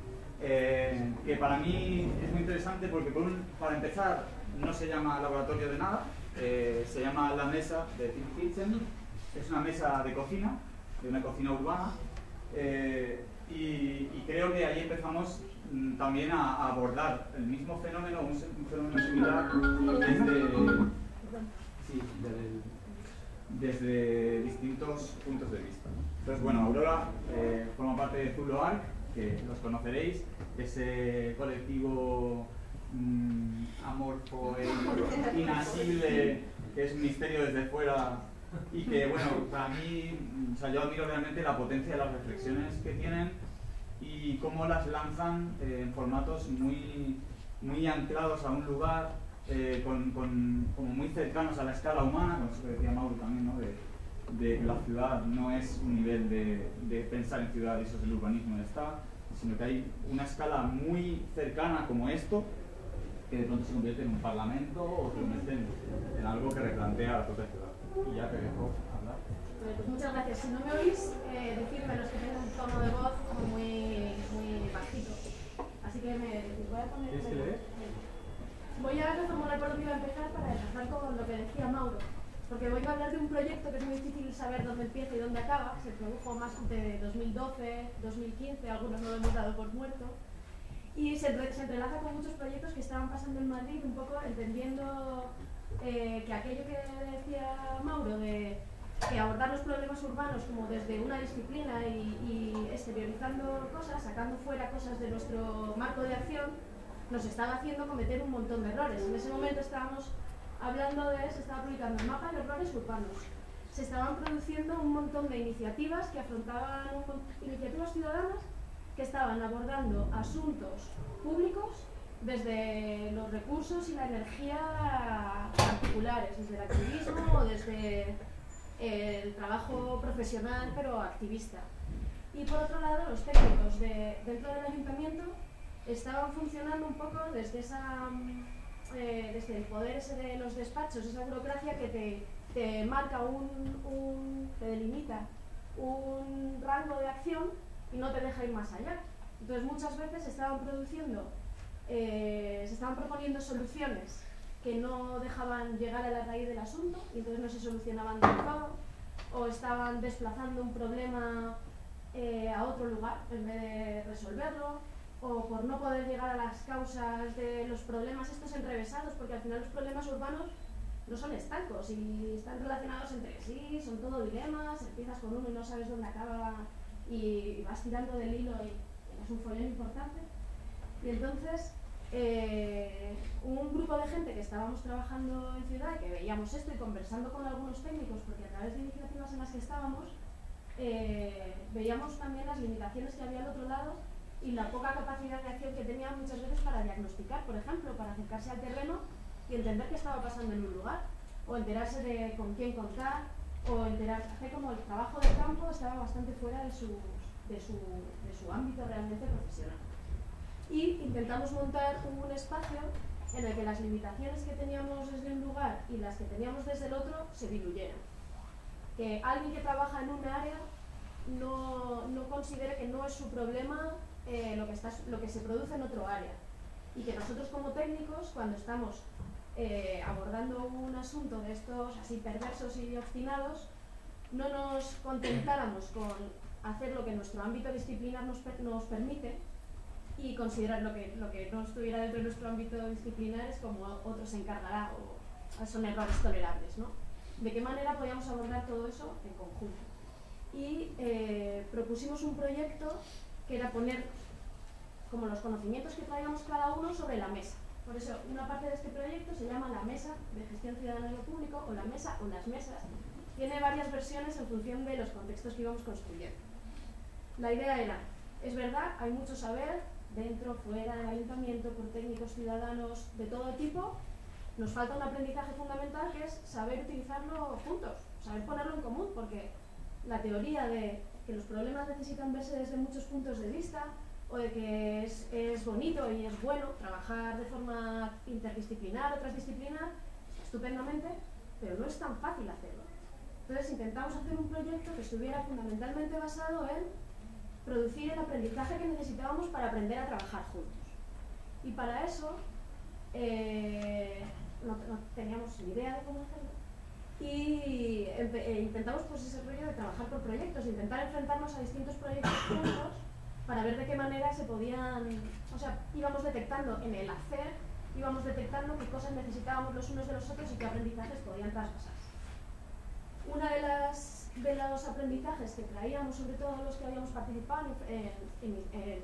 eh, que para mí es muy interesante porque, por un, para empezar, no se llama laboratorio de nada, eh, se llama la mesa de Think Kitchen. Es una mesa de cocina, de una cocina urbana, eh, y, y creo que ahí empezamos también a, a abordar el mismo fenómeno, un, un fenómeno similar desde, sí, desde, desde distintos puntos de vista. Entonces, bueno, Aurora eh, forma parte de Zulo Arc, que los conoceréis, ese colectivo mmm, amorfo e inasible, que es un misterio desde fuera y que, bueno, para mí, o sea, yo admiro realmente la potencia de las reflexiones que tienen y cómo las lanzan eh, en formatos muy, muy anclados a un lugar, eh, con, con, como muy cercanos a la escala humana, como eso que decía Mauro también, ¿no? de, de que la ciudad no es un nivel de, de pensar en ciudad, y eso es el urbanismo ya está, sino que hay una escala muy cercana como esto, que de pronto se convierte en un parlamento o se convierte en, en algo que replantea la propia ciudad. Y ya te dejo hablar. Bueno, pues muchas gracias. Si no me oís, eh, decirme los que tengan un tono de voz como muy, muy bajito. Así que me voy a poner... ¿Tienes que leer? Voy a reformular por dónde iba a empezar para empezar con lo que decía Mauro. Porque voy a hablar de un proyecto que es muy difícil saber dónde empieza y dónde acaba. Se produjo más de dos mil doce, dos mil quince, algunos no lo hemos dado por muerto. Y se, entre, se entrelaza con muchos proyectos que estaban pasando en Madrid, un poco entendiendo eh, que aquello que decía Mauro de que abordar los problemas urbanos como desde una disciplina y, y exteriorizando cosas, sacando fuera cosas de nuestro marco de acción, nos estaba haciendo cometer un montón de errores. En ese momento estábamos hablando de, se estaba publicando el mapa de errores urbanos. Se estaban produciendo un montón de iniciativas que afrontaban, un, iniciativas ciudadanas que estaban abordando asuntos públicos desde los recursos y la energía particulares, desde el activismo o desde el trabajo profesional pero activista. Y por otro lado, los técnicos de, dentro del ayuntamiento estaban funcionando un poco desde, esa, eh, desde el poder ese de los despachos, esa burocracia que te, te marca un, un, te delimita un rango de acción y no te deja ir más allá. Entonces muchas veces se estaban produciendo, eh, se estaban proponiendo soluciones que no dejaban llegar a la raíz del asunto y entonces no se solucionaban del todo, o estaban desplazando un problema eh, a otro lugar en vez de resolverlo, o por no poder llegar a las causas de los problemas estos enrevesados, porque al final los problemas urbanos no son estancos y están relacionados entre sí, son todo dilemas, empiezas con uno y no sabes dónde acaba y vas tirando del hilo y es un follón importante. Y entonces eh, un grupo de gente que estábamos trabajando en ciudad y que veíamos esto y conversando con algunos técnicos, porque a través de iniciativas en las que estábamos eh, veíamos también las limitaciones que había al otro lado y la poca capacidad de acción que tenían muchas veces para diagnosticar, por ejemplo, para acercarse al terreno y entender qué estaba pasando en un lugar, o enterarse de con quién contar, o enterarse, hacer como el trabajo de campo estaba bastante fuera de, sus, de, su, de su ámbito realmente profesional. Y intentamos montar un espacio en el que las limitaciones que teníamos desde un lugar y las que teníamos desde el otro se diluyeran. Que alguien que trabaja en un área no, no considere que no es su problema eh, lo, que está, lo que se produce en otro área. Y que nosotros como técnicos, cuando estamos eh, abordando un asunto de estos así perversos y obstinados, no nos contentáramos con hacer lo que nuestro ámbito disciplinar nos, nos permite y considerar lo que, lo que no estuviera dentro de nuestro ámbito disciplinar es como otro se encargará o son errores tolerables, ¿no? ¿De qué manera podíamos abordar todo eso en conjunto? Y eh, propusimos un proyecto que era poner como los conocimientos que traíamos cada uno sobre la mesa. Por eso, una parte de este proyecto se llama la Mesa de Gestión Ciudadana de lo Público, o la Mesa, o las Mesas. Tiene varias versiones en función de los contextos que íbamos construyendo. La idea era, es verdad, hay mucho saber, dentro, fuera del ayuntamiento, por técnicos ciudadanos de todo tipo. Nos falta un aprendizaje fundamental que es saber utilizarlo juntos, saber ponerlo en común, porque la teoría de que los problemas necesitan verse desde muchos puntos de vista, o de que es, es bonito y es bueno trabajar de forma interdisciplinar o transdisciplinar, está estupendamente, pero no es tan fácil hacerlo. Entonces intentamos hacer un proyecto que estuviera fundamentalmente basado en producir el aprendizaje que necesitábamos para aprender a trabajar juntos. Y para eso eh, no, no teníamos ni idea de cómo hacerlo. Y eh, intentamos pues, ese rollo de trabajar por proyectos, intentar enfrentarnos a distintos proyectos juntos para ver de qué manera se podían, o sea, íbamos detectando en el hacer, íbamos detectando qué cosas necesitábamos los unos de los otros y qué aprendizajes podían traspasarse. Una de las de los aprendizajes que traíamos, sobre todo los que habíamos participado en, en, en,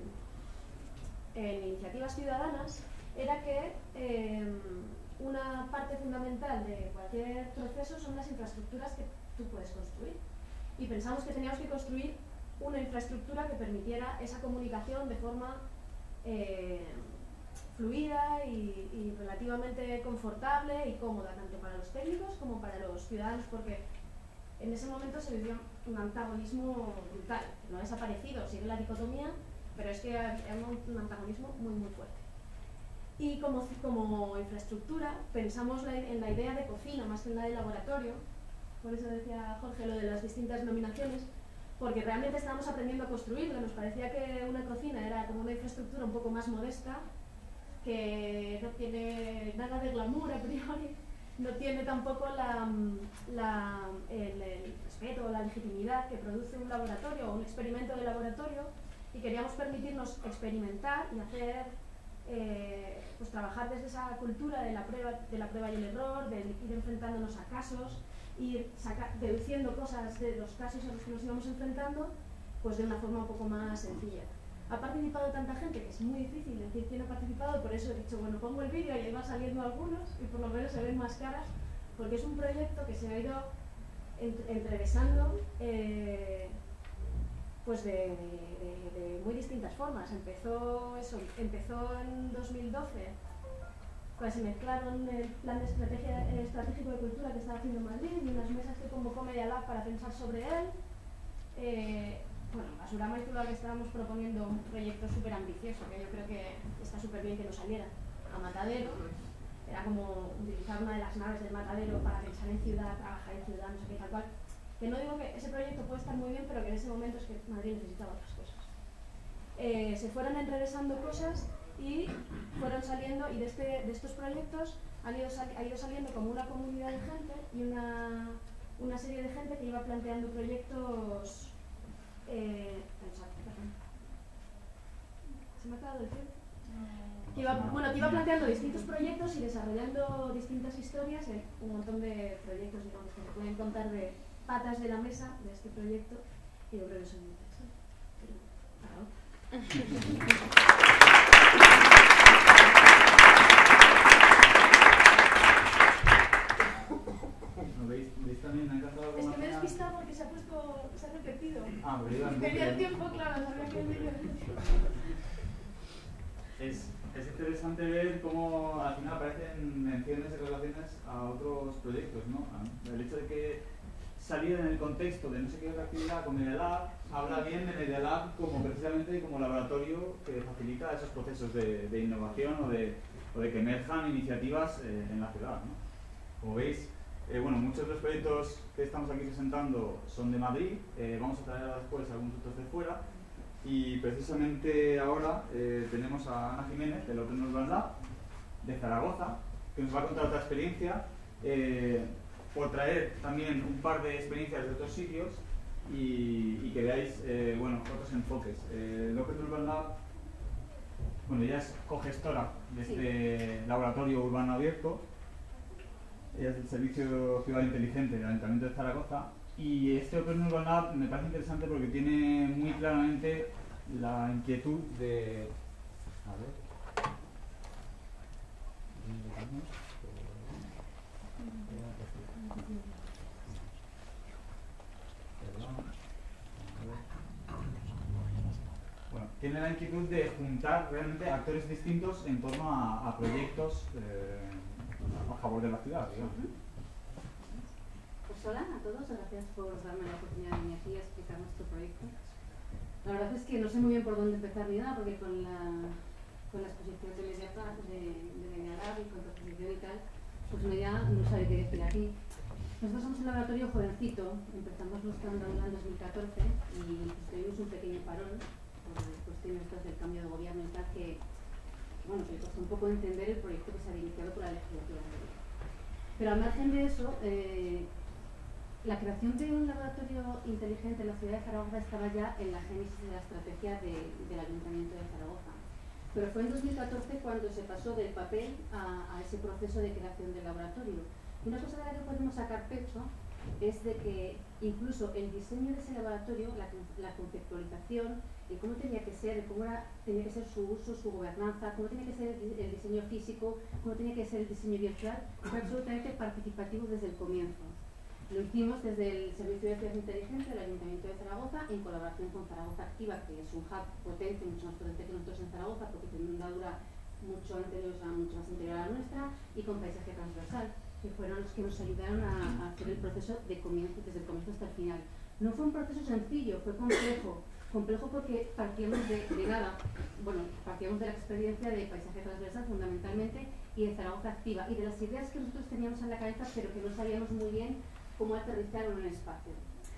en iniciativas ciudadanas, era que eh, una parte fundamental de cualquier proceso son las infraestructuras que tú puedes construir. Y pensamos que teníamos que construir una infraestructura que permitiera esa comunicación de forma eh, fluida y, y relativamente confortable y cómoda, tanto para los técnicos como para los ciudadanos, porque en ese momento se vivió un antagonismo brutal. No ha desaparecido, sigue la dicotomía, pero es que hay un antagonismo muy, muy fuerte. Y como, como infraestructura, pensamos la, en la idea de cocina más que en la de laboratorio. Por eso decía Jorge lo de las distintas denominaciones, porque realmente estábamos aprendiendo a construirlo. Nos parecía que una cocina era como una infraestructura un poco más modesta, que no tiene nada de glamour a priori, no tiene tampoco la, la, el, el respeto o la legitimidad que produce un laboratorio o un experimento de laboratorio, y queríamos permitirnos experimentar y hacer, eh, pues trabajar desde esa cultura de la prueba, de la prueba y el error, de ir enfrentándonos a casos, ir saca, deduciendo cosas de los casos a los que nos íbamos enfrentando, pues de una forma un poco más sencilla. Ha participado tanta gente que es muy difícil decir quién ha participado, por eso he dicho, bueno, pongo el vídeo y ahí van saliendo algunos y por lo menos se ven más caras, porque es un proyecto que se ha ido entrevesando eh, pues de, de, de muy distintas formas. Empezó eso, empezó en dos mil doce, cuando se mezclaron el plan de estrategia, el estratégico de cultura que estaba haciendo Madrid y unas mesas que convocó Media Lab para pensar sobre él. Eh, Bueno, Basurama y Zuluaga que estábamos proponiendo un proyecto súper ambicioso, que yo creo que está súper bien que nos saliera, a Matadero. Era como utilizar una de las naves del Matadero para pensar en ciudad, trabajar en ciudad, no sé qué, tal cual. Que no digo que ese proyecto puede estar muy bien, pero que en ese momento es que Madrid necesitaba otras cosas. Eh, se fueron enrevesando cosas y fueron saliendo, y de, este, de estos proyectos han ido sal, ha ido saliendo como una comunidad de gente y una, una serie de gente que iba planteando proyectos Eh, exacto, perdón. Se me ha acabado el tiempo. Que iba, bueno, que iba planteando distintos proyectos y desarrollando distintas historias, eh, un montón de proyectos, digamos, que se pueden contar de patas de la mesa de este proyecto, y yo creo que son muy interesantes. Pero, para ¿No veis, veis también? ¿Me ha encantado es cómo que me he hacía- despistado porque se ha puesto, se ha repetido. Ah, pero iba en Si tenía el bucle. tiempo, claro, sabía que venía. Es, es interesante ver cómo al final aparecen menciones y relaciones a otros proyectos, ¿no? El hecho de que salir en el contexto de no sé qué otra actividad con Media Lab, habla bien de Media Lab como precisamente como laboratorio que facilita esos procesos de, de innovación o de, o de que emerjan iniciativas eh, en la ciudad, ¿no? Como veis, eh, bueno, muchos de los proyectos que estamos aquí presentando son de Madrid, eh, vamos a traer después algunos otros de fuera. Y precisamente ahora eh, tenemos a Ana Jiménez del Open Urban Lab de Zaragoza, que nos va a contar otra experiencia, eh, por traer también un par de experiencias de otros sitios y, y que veáis eh, bueno, otros enfoques. Eh, el Open Urban Lab, bueno, ella es cogestora de este sí. laboratorio urbano abierto, ella es del Servicio Ciudad Inteligente del Ayuntamiento de Zaragoza. Y este Open Urban Lab me parece interesante porque tiene muy claramente la inquietud de... A ver... Bueno, tiene la inquietud de juntar realmente actores distintos en torno a, a proyectos eh, a favor de la ciudad, digamos. Pues hola a todos, gracias por darme la oportunidad de venir aquí a explicar nuestro proyecto. La verdad es que no sé muy bien por dónde empezar ni nada, porque con la, con la exposición de Media Lab, de, de Media Lab y con la exposición y tal, pues Media no sabe qué decir aquí. Nosotros somos un laboratorio jovencito, empezamos nuestra andadura en dos mil catorce y pues, tuvimos un pequeño parón por cuestiones del cambio de gobierno y tal, que, bueno, que costó un poco entender el proyecto que se había iniciado por la legislatura anterior. Pero al margen de eso, eh, la creación de un laboratorio inteligente en la ciudad de Zaragoza estaba ya en la génesis de la estrategia de, del Ayuntamiento de Zaragoza. Pero fue en dos mil catorce cuando se pasó del papel a, a ese proceso de creación del laboratorio. Y una cosa de la que podemos sacar pecho es de que incluso el diseño de ese laboratorio, la, la conceptualización, el cómo tenía que ser, cómo era, tenía que ser su uso, su gobernanza, cómo tenía que ser el, el diseño físico, cómo tenía que ser el diseño virtual, fue absolutamente participativo desde el comienzo. Lo hicimos desde el Servicio de Ciudad Inteligente del Ayuntamiento de Zaragoza en colaboración con Zaragoza Activa, que es un hub potente, mucho más potente que nosotros en Zaragoza, porque tiene una andadura mucho anterior, o sea, mucho más anterior a la nuestra, y con Paisaje Transversal, que fueron los que nos ayudaron a, a hacer el proceso de comienzo, desde el comienzo hasta el final. No fue un proceso sencillo, fue complejo. Complejo porque partíamos de, de nada. Bueno, partíamos de la experiencia de Paisaje Transversal fundamentalmente y de Zaragoza Activa, y de las ideas que nosotros teníamos en la cabeza, pero que no sabíamos muy bien cómo aterrizar en un espacio.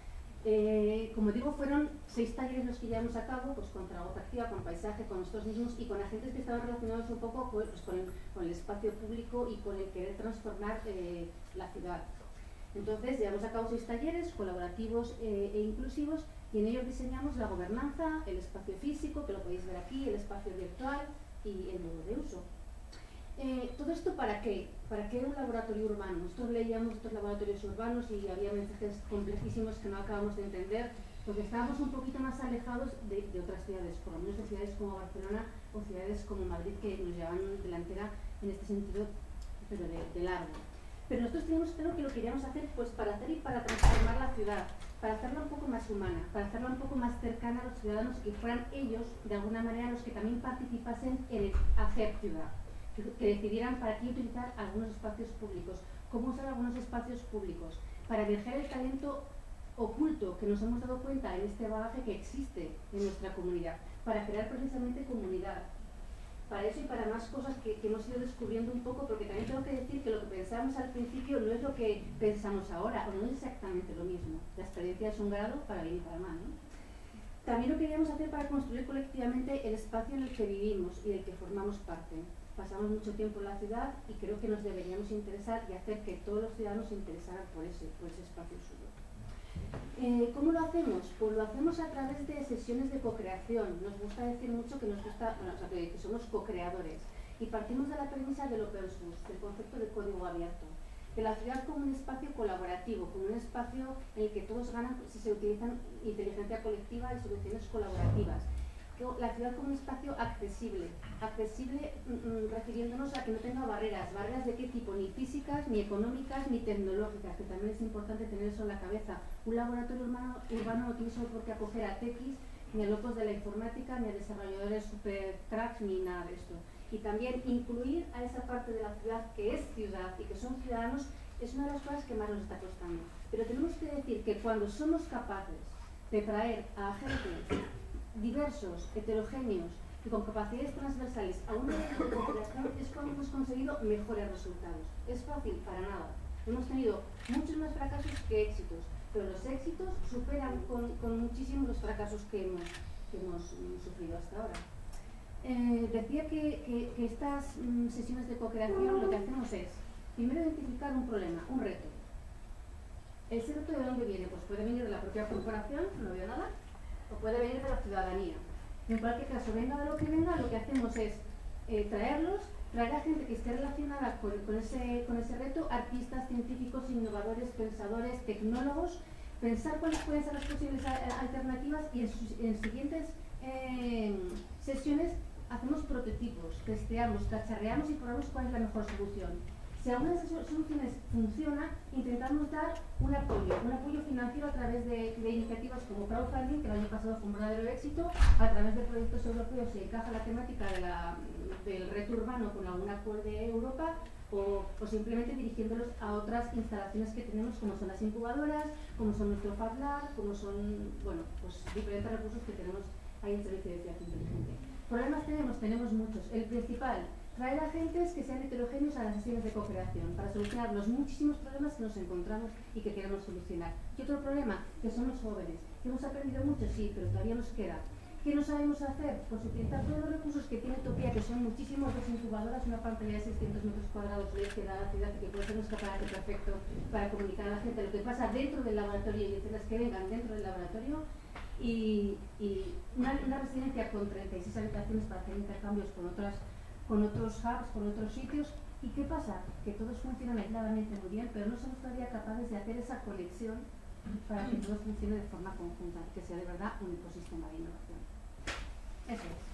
Eh, como digo, fueron seis talleres los que llevamos a cabo, pues con Zaragoza Activa, con Paisaje, con nosotros mismos y con agentes que estaban relacionados un poco pues, con, el, con el espacio público y con el querer transformar eh, la ciudad. Entonces, llevamos a cabo seis talleres colaborativos eh, e inclusivos, y en ellos diseñamos la gobernanza, el espacio físico, que lo podéis ver aquí, el espacio virtual y el modo de uso. Eh, ¿Todo esto para qué? ¿Para qué un laboratorio urbano? Nosotros leíamos estos laboratorios urbanos y había mensajes complejísimos que no acabamos de entender, porque estábamos un poquito más alejados de, de otras ciudades, por lo menos de ciudades como Barcelona o ciudades como Madrid, que nos llevan delantera en este sentido, pero de, de largo. Pero nosotros teníamos claro que lo queríamos hacer pues para hacer y para transformar la ciudad, para hacerla un poco más humana, para hacerla un poco más cercana a los ciudadanos y que fueran ellos, de alguna manera, los que también participasen en el hacer ciudad. Que decidieran para qué utilizar algunos espacios públicos, cómo usar algunos espacios públicos, para emerger el talento oculto que nos hemos dado cuenta en este bagaje que existe en nuestra comunidad, para crear precisamente comunidad. Para eso y para más cosas que, que hemos ido descubriendo un poco, porque también tengo que decir que lo que pensábamos al principio no es lo que pensamos ahora, o no es exactamente lo mismo. La experiencia es un grado para bien y para mal, ¿no? También lo queríamos hacer para construir colectivamente el espacio en el que vivimos y del que formamos parte. Pasamos mucho tiempo en la ciudad y creo que nos deberíamos interesar y hacer que todos los ciudadanos se interesaran por ese, por ese espacio suyo. Eh, ¿Cómo lo hacemos? Pues lo hacemos a través de sesiones de co-creación. Nos gusta decir mucho que nos gusta, bueno, o sea, que somos co-creadores. Y partimos de la premisa del open source, del concepto de código abierto. De la ciudad como un espacio colaborativo, como un espacio en el que todos ganan si se utilizan inteligencia colectiva y soluciones colaborativas. La ciudad como un espacio accesible, accesible mm, refiriéndonos a que no tenga barreras, barreras de qué tipo, ni físicas, ni económicas, ni tecnológicas, que también es importante tener eso en la cabeza. Un laboratorio urbano, urbano no tiene solo por qué acoger a techis, ni a locos de la informática, ni a desarrolladores super cracks, ni nada de esto. Y también incluir a esa parte de la ciudad que es ciudad y que son ciudadanos es una de las cosas que más nos está costando. Pero tenemos que decir que cuando somos capaces de traer a agentes diversos, heterogéneos y con capacidades transversales a una de cooperación es cuando hemos conseguido mejores resultados. Es fácil para nada. Hemos tenido muchos más fracasos que éxitos, pero los éxitos superan con, con muchísimo los fracasos que hemos, que hemos mm, sufrido hasta ahora. Eh, decía que, que, que estas mm, sesiones de co-creación lo que hacemos es primero identificar un problema, un reto. ¿Ese reto de dónde viene? Pues puede venir de la propia corporación, no veo nada, o puede venir de la ciudadanía. En cualquier caso, venga de lo que venga, lo que hacemos es eh, traerlos, traer a gente que esté relacionada con, con, ese, con ese reto, artistas, científicos, innovadores, pensadores, tecnólogos, pensar cuáles pueden ser las posibles alternativas y en, sus, en siguientes eh, sesiones hacemos prototipos, testeamos, cacharreamos y probamos cuál es la mejor solución. Si alguna de esas soluciones funciona, intentamos dar un apoyo, un apoyo financiero a través de, de iniciativas como crowdfunding, que el año pasado fue un verdadero éxito, a través de proyectos europeos si encaja la temática de la, del reto urbano con algún acuerdo de Europa, o, o simplemente dirigiéndolos a otras instalaciones que tenemos, como son las incubadoras, como son nuestro Fab Lab, como son, bueno, pues diferentes recursos que tenemos ahí en servicio de ciudad inteligente. Problemas tenemos, tenemos muchos. El principal, traer agentes que sean heterogéneos a las sesiones de cooperación para solucionar los muchísimos problemas que nos encontramos y que queremos solucionar. Y otro problema, que somos jóvenes. Hemos aprendido mucho, sí, pero todavía nos queda. ¿Qué no sabemos hacer? Pues utilizar todos los recursos que tiene Utopía, que son muchísimos, dos incubadoras, una pantalla de seiscientos metros cuadrados que da la ciudad y que puede ser un escaparate perfecto para comunicar a la gente lo que pasa dentro del laboratorio y decirles que vengan dentro del laboratorio. Y, y una, una residencia con treinta y seis habitaciones para hacer intercambios con otras con otros hubs, con otros sitios. ¿Y qué pasa? Que todos funcionan aisladamente muy bien, pero no somos todavía capaces de hacer esa conexión para que todo funcione de forma conjunta, que sea de verdad un ecosistema de innovación. Eso es.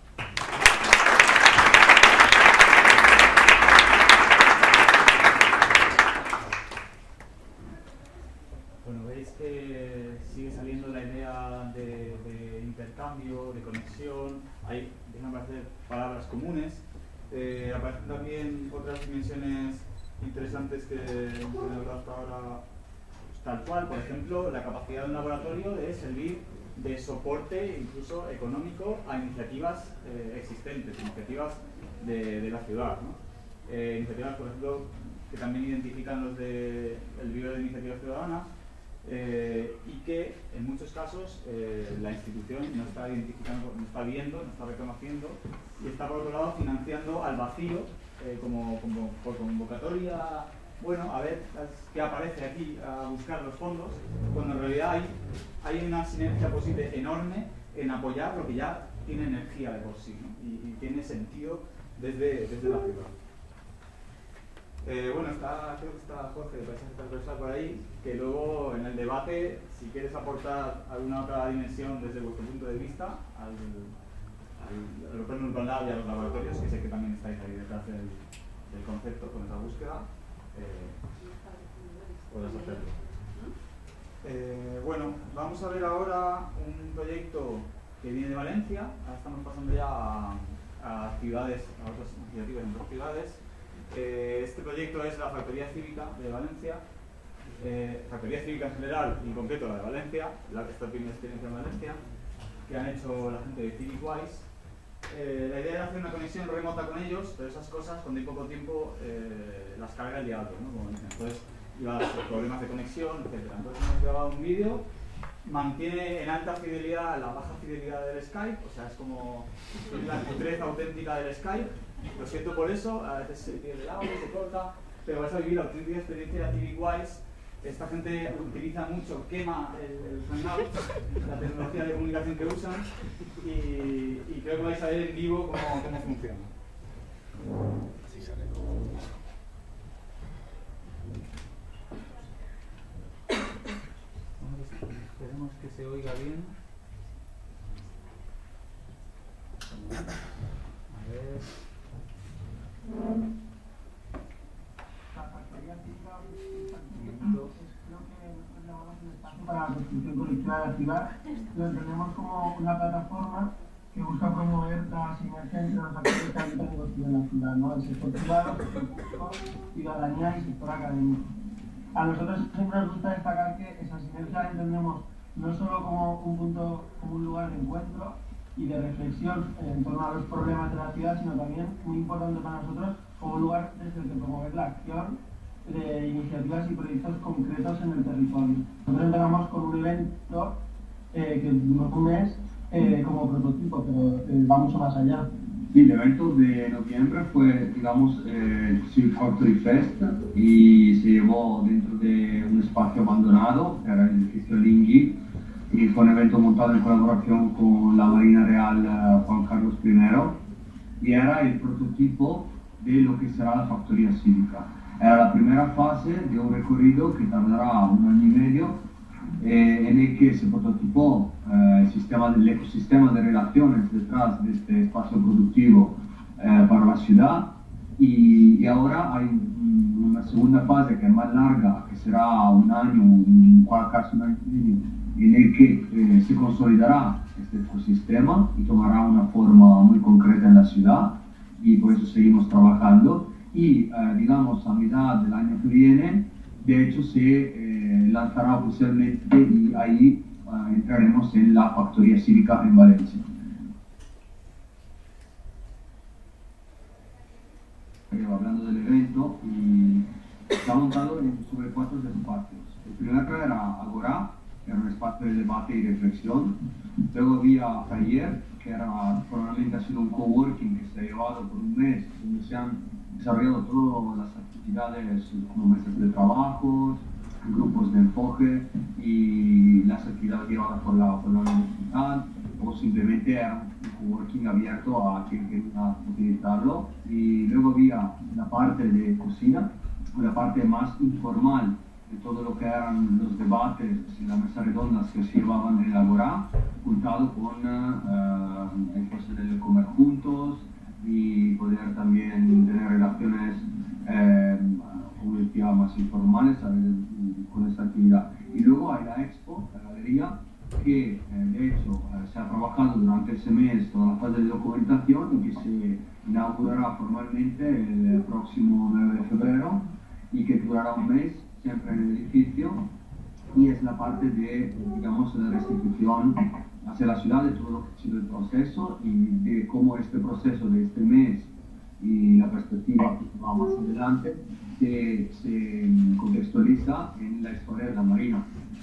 Bueno, veis que sigue saliendo la idea de, de intercambio, de conexión, hay, dejan aparecer palabras comunes. Eh, aparecen también otras dimensiones interesantes que hemos hablado hasta ahora, pues, tal cual, por ejemplo, la capacidad de un laboratorio de servir de soporte incluso económico a iniciativas eh, existentes, iniciativas de, de la ciudad, ¿no? Eh, iniciativas, por ejemplo, que también identifican los del de, libro de iniciativas ciudadanas, eh, y que en muchos casos eh, la institución no está identificando, no está viendo, no está reconociendo y está por otro lado financiando al vacío eh, como, como por convocatoria, bueno, a ver qué aparece aquí a buscar los fondos, cuando en realidad hay, hay una sinergia posible enorme en apoyar lo que ya tiene energía de por sí, ¿no? y, y tiene sentido desde, desde la ciudad. Eh, bueno, está, creo que está Jorge de Paisaje Transversal por ahí, que luego en el debate, si quieres aportar alguna otra dimensión desde vuestro punto de vista al, al, al Open Urban Lab y a los laboratorios, que sé que también estáis ahí detrás del, del concepto con esa búsqueda, eh, podrás hacerlo. Eh, bueno, vamos a ver ahora un proyecto que viene de Valencia. Ahora estamos pasando ya a, a ciudades, a otras iniciativas en otras ciudades. Eh, este proyecto es la Factoría Cívica de Valencia, eh, Factoría Cívica en general y en concreto la de Valencia, la, esta primera experiencia en Valencia, que han hecho la gente de CivicWise. Eh, la idea era hacer una conexión remota con ellos, pero esas cosas cuando hay poco tiempo eh, las carga el diablo, ¿no? Como dicen. Entonces iba a ser problemas de conexión, etcétera. Entonces hemos grabado un vídeo, mantiene en alta fidelidad la baja fidelidad del Skype, o sea, es como la cutrez auténtica del Skype. Lo siento por eso, a veces se pierde el audio, se corta, pero vais a vivir la auténtica experiencia de CivicWise esta gente utiliza mucho, quema el, el Hangout, la tecnología de comunicación que usan, y, y creo que vais a ver en vivo cómo, cómo funciona. Así sale. Esperemos que se oiga bien. A ver. Para la construcción colectiva de la ciudad, lo entendemos como una plataforma que busca promover la sinergia entre los actores que habitan y construyen la ciudad, ¿no? El sector privado, el sector público, ciudadanía y sector académico. A nosotros siempre nos gusta destacar que esa sinergia la entendemos no solo como un punto, como un lugar de encuentro y de reflexión en torno a los problemas de la ciudad, sino también, muy importante para nosotros, como un lugar desde el que promover la acción de iniciativas y proyectos concretos en el territorio. Nosotros empezamos con un evento eh, que duró un mes eh, como prototipo, pero eh, va mucho más allá. Sí, el evento de noviembre fue, digamos, eh, el Civic Factory Fest y se llevó dentro de un espacio abandonado, que era el edificio Lingui, y fue un evento montado en colaboración con la Marina Real uh, Juan Carlos primero, y era el prototipo de lo que será la factoría cívica. Era la primera fase de un recorrido que tardará un año y medio, eh, en el que se prototipó eh, el sistema del ecosistema de relaciones detrás de este espacio productivo eh, para la ciudad, y, y ahora hay un, una segunda fase que es más larga, que será un año, un, casi un año y medio, en el que eh, se consolidará este ecosistema y tomará una forma muy concreta en la ciudad, y por eso seguimos trabajando. Y eh, digamos a mitad del año que viene, de hecho se eh, lanzará oficialmente, y ahí eh, entraremos en la factoría cívica en Valencia. Hablando del evento, y está montado en, sobre cuatro espacios. El primero era Agora, que era un espacio de debate y reflexión. Luego había Taller, que era, formalmente ha sido un coworking que se ha llevado por un mes, donde se han desarrollado todas las actividades como mesas de trabajo, grupos de enfoque y las actividades llevadas por la, por la universidad, o simplemente era un coworking abierto a quien quería utilizarlo. Y luego había una parte de cocina, una parte más informal de todo lo que eran los debates y las mesas redondas que se llevaban en el Agora, juntado con uh, el proceso de comer juntos y poder también tener relaciones, eh, como decía, más informales con esta actividad. Y luego hay la expo, la galería, que eh, de hecho eh, se ha trabajado durante ese mes toda la fase de documentación, y que se inaugurará formalmente el próximo nueve de febrero, y que durará un mes siempre en el edificio, y es la parte de, digamos, la restitución hacia la ciudad de todo lo que ha sido el proceso, y de cómo este proceso de este mes y la perspectiva que va más adelante se, se contextualiza en la historia de la Marina.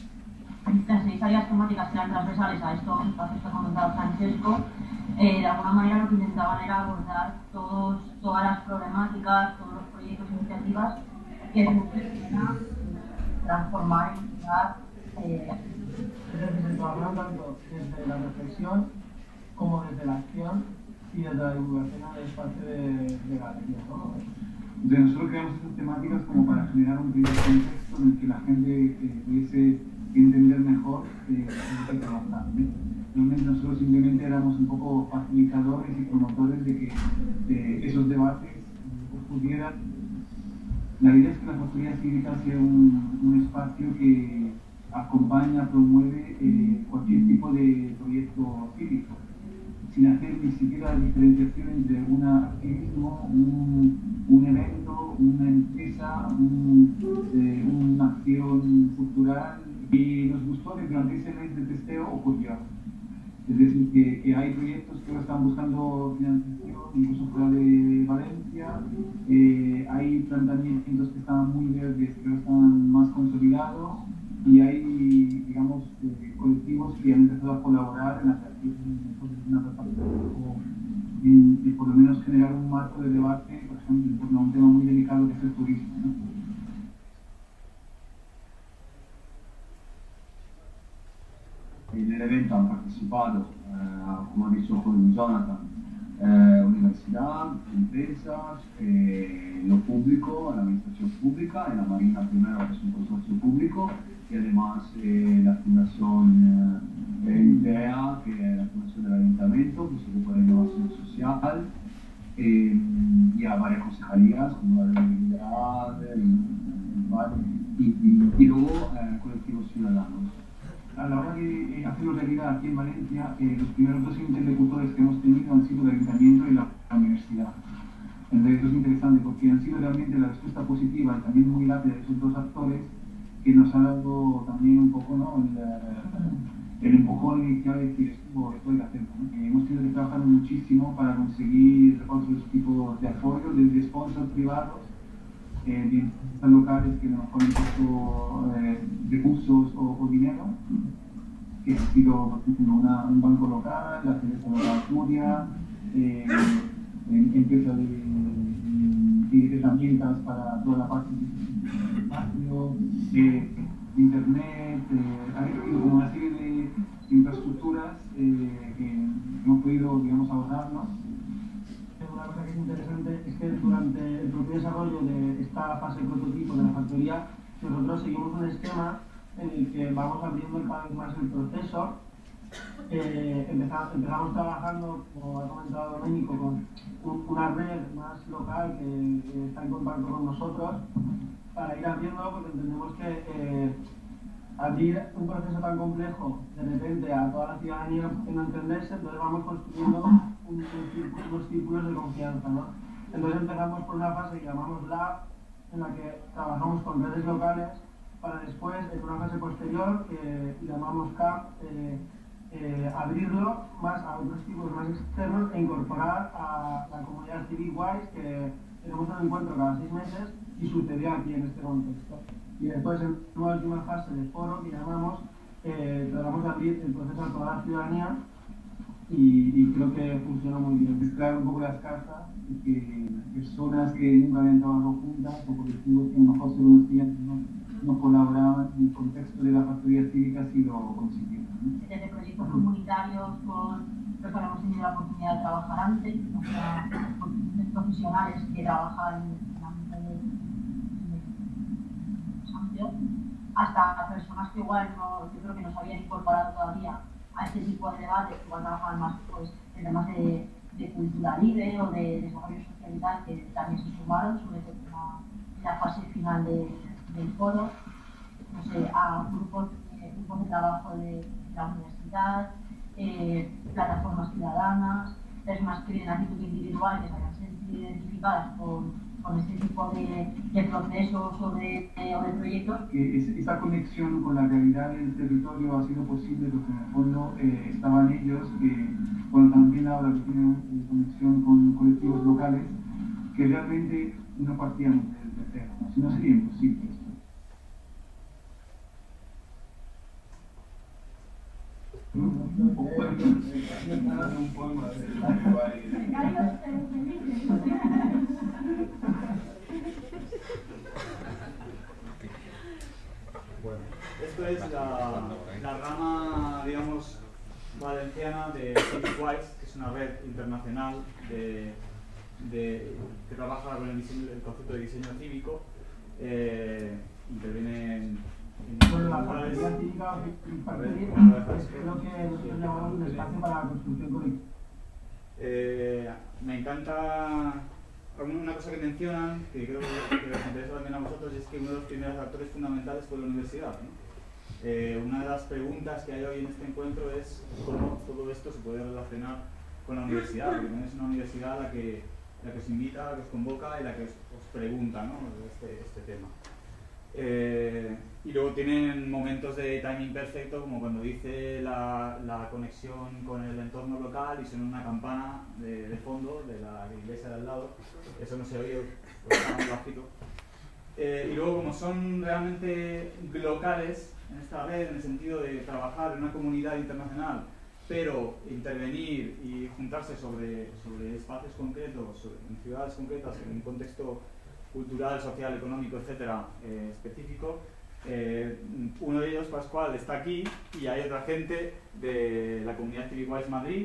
Las seis áreas temáticas que eran transversales a estos espacios que ha comentado Francesco, eh, de alguna manera lo que intentaban era abordar todos, todas las problemáticas, todos los proyectos e iniciativas que funcionan, transformar y crear. Eh, Entonces, trabajando tanto desde la reflexión como desde la acción y desde la divulgación del espacio de, de galería, ¿no? Entonces, nosotros creamos estas temáticas como para generar un primer contexto en el que la gente eh, pudiese entender mejor eh, de qué trabajar. Realmente nosotros simplemente éramos un poco facilitadores y promotores de que de esos debates pudieran. La idea es que la factoría cívica sea un, un espacio que acompaña, promueve eh, cualquier tipo de proyecto cívico, sin hacer ni siquiera diferenciación entre un activismo, un, un evento, una empresa, un, eh, una acción cultural. Y nos gustó que durante ese mes de testeo ocurrió. Es decir, que, que hay proyectos que están buscando financiación, incluso fuera de Valencia, eh, hay planteamientos que están muy verdes, que están más consolidados, y hay, digamos, eh, colectivos que han empezado a colaborar en la creación de una plataforma, y por lo menos generar un marco de debate, por ejemplo, en torno a un tema muy delicado que es el turismo, ¿no? evento han participado, eh, como ha dicho Jonathan, eh, universidad, empresas, eh, lo público, la administración pública, en la Marina primero, que es un consorcio público, y además eh, la Fundación eh, IDEA, que es la Fundación del Ayuntamiento, que se ocupa de innovación social, eh, y a varias concejalías, como la de movilidad, y, y, y luego eh, colectivos ciudadanos. A la hora de eh, hacerlo realidad aquí en Valencia, eh, los primeros dos interlocutores que hemos tenido han sido el Ayuntamiento y la, la Universidad. Entonces esto es interesante porque han sido realmente la respuesta positiva y también muy rápida de esos dos actores que nos ha dado también un poco, ¿no?, el, el empujón inicial de decir esto, esto hay que hacerlo, ¿no? Eh, hemos tenido que trabajar muchísimo para conseguir otros tipos de apoyo, desde sponsors privados, eh, de empresas locales que nos han puesto eh, recursos o, o dinero, que ha sido, por ejemplo, una, un banco local, la cerveza local Furia, eh, empresas de, de, de herramientas para toda la parte de espacio, de internet, eh, ha habido como una serie de infraestructuras eh, que hemos podido, digamos, ahorrarnos. Una cosa que es interesante es que durante el propio desarrollo de esta fase prototipo de la factoría, nosotros seguimos un esquema en el que vamos abriendo cada vez más el proceso. Eh, empezamos, empezamos trabajando, como ha comentado Domenico, con un, una red más local que, que está en contacto con nosotros para ir abriendo, porque entendemos que eh, abrir un proceso tan complejo de repente a toda la ciudadanía en no entenderse, entonces vamos construyendo un, un círculo, unos círculos de confianza, ¿no? Entonces empezamos por una fase que llamamos Lab, en la que trabajamos con redes locales, para después, en una fase posterior, que llamamos C A P, eh, eh, abrirlo más a otros tipos más externos e incorporar a la comunidad Civic Wise, que tenemos un encuentro cada seis meses y sucedió aquí en este contexto. Y después, en una última fase de foro que llamamos, eh, tratamos de abrir el proceso a toda la ciudadanía y, y creo que funciona muy bien. Mezclar un poco las cartas y que personas que nunca habían trabajado juntas o colectivos que a lo mejor se conocían no, no colaboraban en el contexto de la factoría cívica si lo consiguieron, ¿no? Desde proyectos comunitarios con los que hemos tenido la oportunidad de trabajar antes, o sea, con profesionales que trabajan en el ámbito de, de, de amplios, hasta personas que igual no, yo creo que no se habían incorporado todavía a este tipo de debates, que igual trabajan más pues, en temas de, de cultura libre o de desarrollo social y tal, que también se sumaron, sobre todo en la, en la fase final de, del foro, no sé, a grupos, eh, grupos de trabajo de la universidad, eh, plataformas ciudadanas, personas que vienen a título individual que se hayan sentido identificadas con, con este tipo de, de procesos o de, de, o de proyectos. Que es, esa conexión con la realidad del territorio ha sido posible porque en el fondo eh, estaban ellos, que bueno, también ahora que tienen eh, conexión con colectivos locales, que realmente no partíamos del cero, si no sería imposible esto. Un poema Bueno, esto es la, la rama, digamos, valenciana de Civic Wise, que es una red internacional de, de, que trabaja con el, diseño, el concepto de diseño cívico. Eh, interviene en Bueno, la factoría cívica creo que nosotros llamamos un espacio para la construcción colectiva. Eh, me encanta una cosa que mencionan, que creo que les interesa también a vosotros, es que uno de los primeros actores fundamentales fue la universidad, ¿no? Eh, una de las preguntas que hay hoy en este encuentro es cómo todo esto se puede relacionar con la universidad, porque no es una universidad la que, la que os invita, la que os convoca y la que os, os pregunta, ¿no?, este, este tema. Eh, y luego tienen momentos de timing perfecto, como cuando dice la, la conexión con el entorno local y suena una campana de, de fondo de la iglesia de al lado. Eso no se oye, porque está muy bajito. Eh, y luego, como son realmente locales en esta red, en el sentido de trabajar en una comunidad internacional, pero intervenir y juntarse sobre, sobre espacios concretos, sobre, en ciudades concretas, en un contexto cultural, social, económico, etcétera, eh, específico, Eh, uno de ellos, Pascual, está aquí y hay otra gente de la comunidad Civicwise Madrid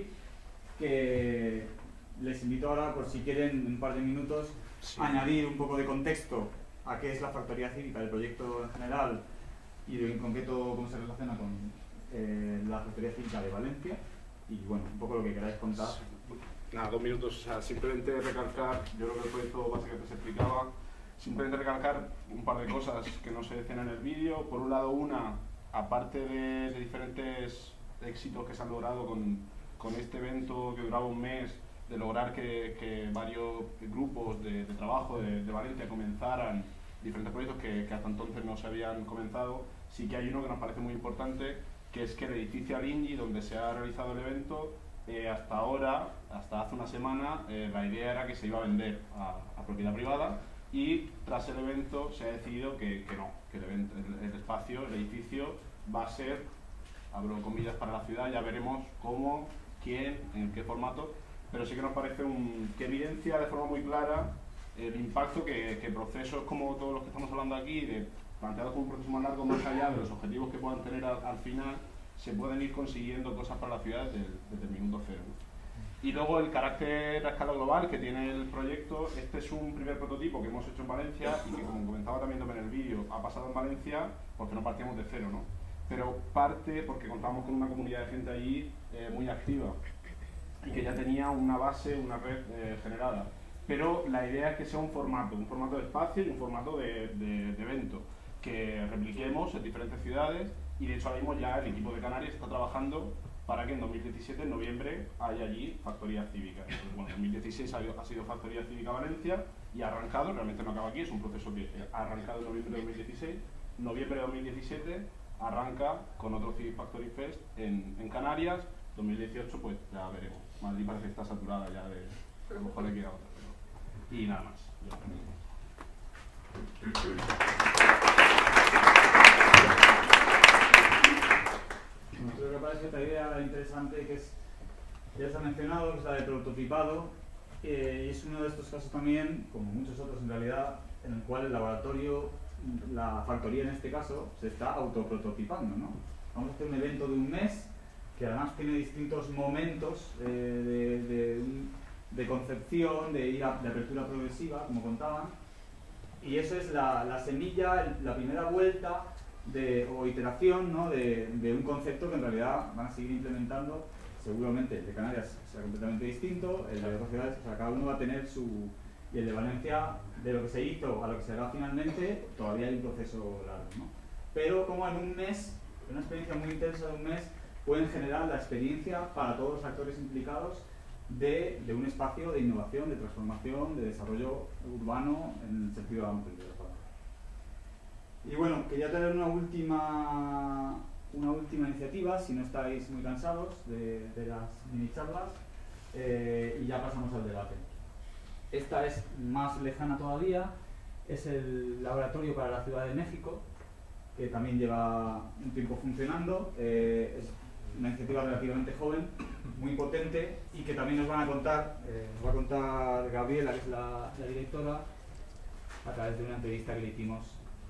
que les invito ahora, por si quieren, en un par de minutos, sí, añadir un poco de contexto a qué es la factoría cívica, el proyecto en general y en concreto cómo se relaciona con eh, la factoría cívica de Valencia y bueno, un poco lo que queráis contar. Nada, dos minutos, o sea, simplemente recalcar, yo creo que el proyecto básicamente se explicaba, simplemente recalcar un par de cosas que no se decían en el vídeo. Por un lado, una, aparte de, de diferentes éxitos que se han logrado con, con este evento que duraba un mes, de lograr que, que varios grupos de, de trabajo de, de Valencia comenzaran diferentes proyectos que, que hasta entonces no se habían comenzado, sí que hay uno que nos parece muy importante, que es que el edificio Alingi, donde se ha realizado el evento, eh, hasta ahora, hasta hace una semana, eh, la idea era que se iba a vender a, a propiedad privada y tras el evento se ha decidido que, que no, que el, evento, el, el espacio, el edificio va a ser, abro comillas, para la ciudad, ya veremos cómo, quién, en qué formato, pero sí que nos parece un, que evidencia de forma muy clara el impacto que, que procesos como todos los que estamos hablando aquí, de, planteados como un proceso más largo, más allá de los objetivos que puedan tener al, al final, se pueden ir consiguiendo cosas para la ciudad desde, desde el minuto cero. Y luego el carácter a escala global que tiene el proyecto. Este es un primer prototipo que hemos hecho en Valencia y que, como comentaba también en el vídeo, ha pasado en Valencia porque no partíamos de cero, ¿no? Pero parte porque contamos con una comunidad de gente allí eh, muy activa y que ya tenía una base, una red eh, generada. Pero la idea es que sea un formato, un formato de espacio y un formato de, de, de evento que repliquemos en diferentes ciudades, y de hecho ahora mismo ya el equipo de Canarias está trabajando para que en dos mil diecisiete, en noviembre, haya allí Factoría Cívica. Entonces, bueno, en dos mil dieciséis ha, ha sido Factoría Cívica Valencia y ha arrancado, realmente no acaba aquí, es un proceso que ha arrancado en noviembre de dos mil dieciséis, noviembre de dos mil diecisiete arranca con otro Civic Factory Fest en, en Canarias, dos mil dieciocho pues ya veremos. Madrid parece que está saturada ya de, a lo mejor le queda otra, pero... y nada más. Bueno, creo que parece otra idea interesante que es, ya se ha mencionado, que es la de prototipado, eh, y es uno de estos casos también, como muchos otros en realidad, en el cual el laboratorio, la factoría en este caso, se está autoprototipando, ¿no? Vamos a hacer un evento de un mes que además tiene distintos momentos eh, de, de, de concepción, de, ir a, de apertura progresiva, como contaban, y eso es la, la semilla, la primera vuelta de, o iteración, ¿no? de, de un concepto que en realidad van a seguir implementando. Seguramente el de Canarias será completamente distinto, el de otras ciudades, o sea, cada uno va a tener su... y el de Valencia, de lo que se hizo a lo que se hará finalmente, todavía hay un proceso largo, ¿no? Pero como en un mes, en una experiencia muy intensa de un mes, pueden generar la experiencia para todos los actores implicados de, de un espacio de innovación, de transformación, de desarrollo urbano en el sentido amplio de la palabra. Y bueno, quería tener una última, una última iniciativa, si no estáis muy cansados de, de las mini charlas, eh, y ya pasamos al debate. Esta es más lejana todavía, es el Laboratorio para la Ciudad de México, que también lleva un tiempo funcionando, eh, es una iniciativa relativamente joven, muy potente, y que también nos van a contar, eh, nos va a contar Gabriela, que es la, la directora, a través de una entrevista que le hicimos,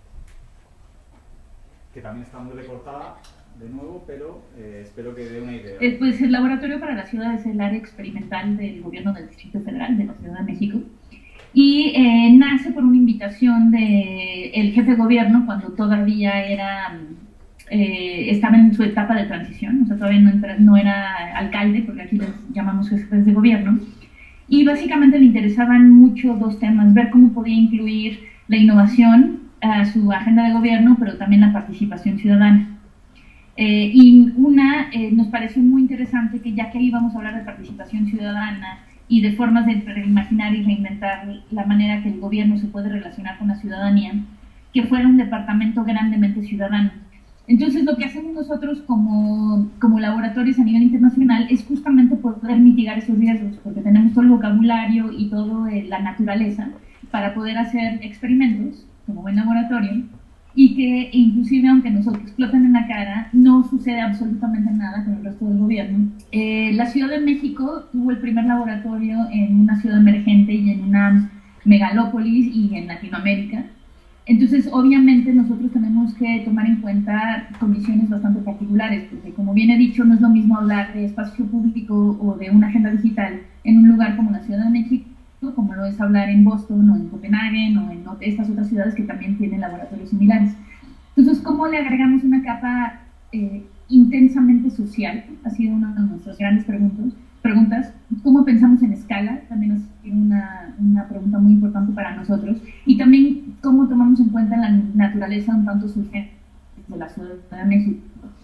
que también está muy recortada de nuevo, pero eh, espero que dé una idea. Eh, pues el Laboratorio para la Ciudad es el área experimental del Gobierno del Distrito Federal de la Ciudad de México, y eh, nace por una invitación del jefe de gobierno cuando todavía era, eh, estaba en su etapa de transición, o sea, todavía no, entra, no era alcalde, porque aquí les llamamos jefes de gobierno, y básicamente le interesaban mucho dos temas: ver cómo podía incluir la innovación a su agenda de gobierno, pero también la participación ciudadana. Eh, y una, eh, nos pareció muy interesante que, ya que íbamos a hablar de participación ciudadana y de formas de reimaginar y reinventar la manera que el gobierno se puede relacionar con la ciudadanía, que fuera un departamento grandemente ciudadano. Entonces, lo que hacemos nosotros como, como laboratorios a nivel internacional es justamente poder mitigar esos riesgos, porque tenemos todo el vocabulario y toda eh, la naturaleza para poder hacer experimentos como buen laboratorio, y que inclusive aunque nos exploten en la cara, no sucede absolutamente nada con el resto del gobierno. Eh, la Ciudad de México tuvo el primer laboratorio en una ciudad emergente y en una megalópolis y en Latinoamérica, Entonces, obviamente, nosotros tenemos que tomar en cuenta condiciones bastante particulares, porque como bien he dicho, no es lo mismo hablar de espacio público o de una agenda digital en un lugar como la Ciudad de México, como lo es hablar en Boston o en Copenhague o en estas otras ciudades que también tienen laboratorios similares. Entonces, ¿cómo le agregamos una capa eh, intensamente social? Ha sido una de nuestras grandes preguntas. preguntas. ¿Cómo pensamos en escala? También ha sido una, una pregunta muy importante para nosotros. Y también, ¿cómo tomamos en cuenta la naturaleza un tanto surgente de la Ciudad de México?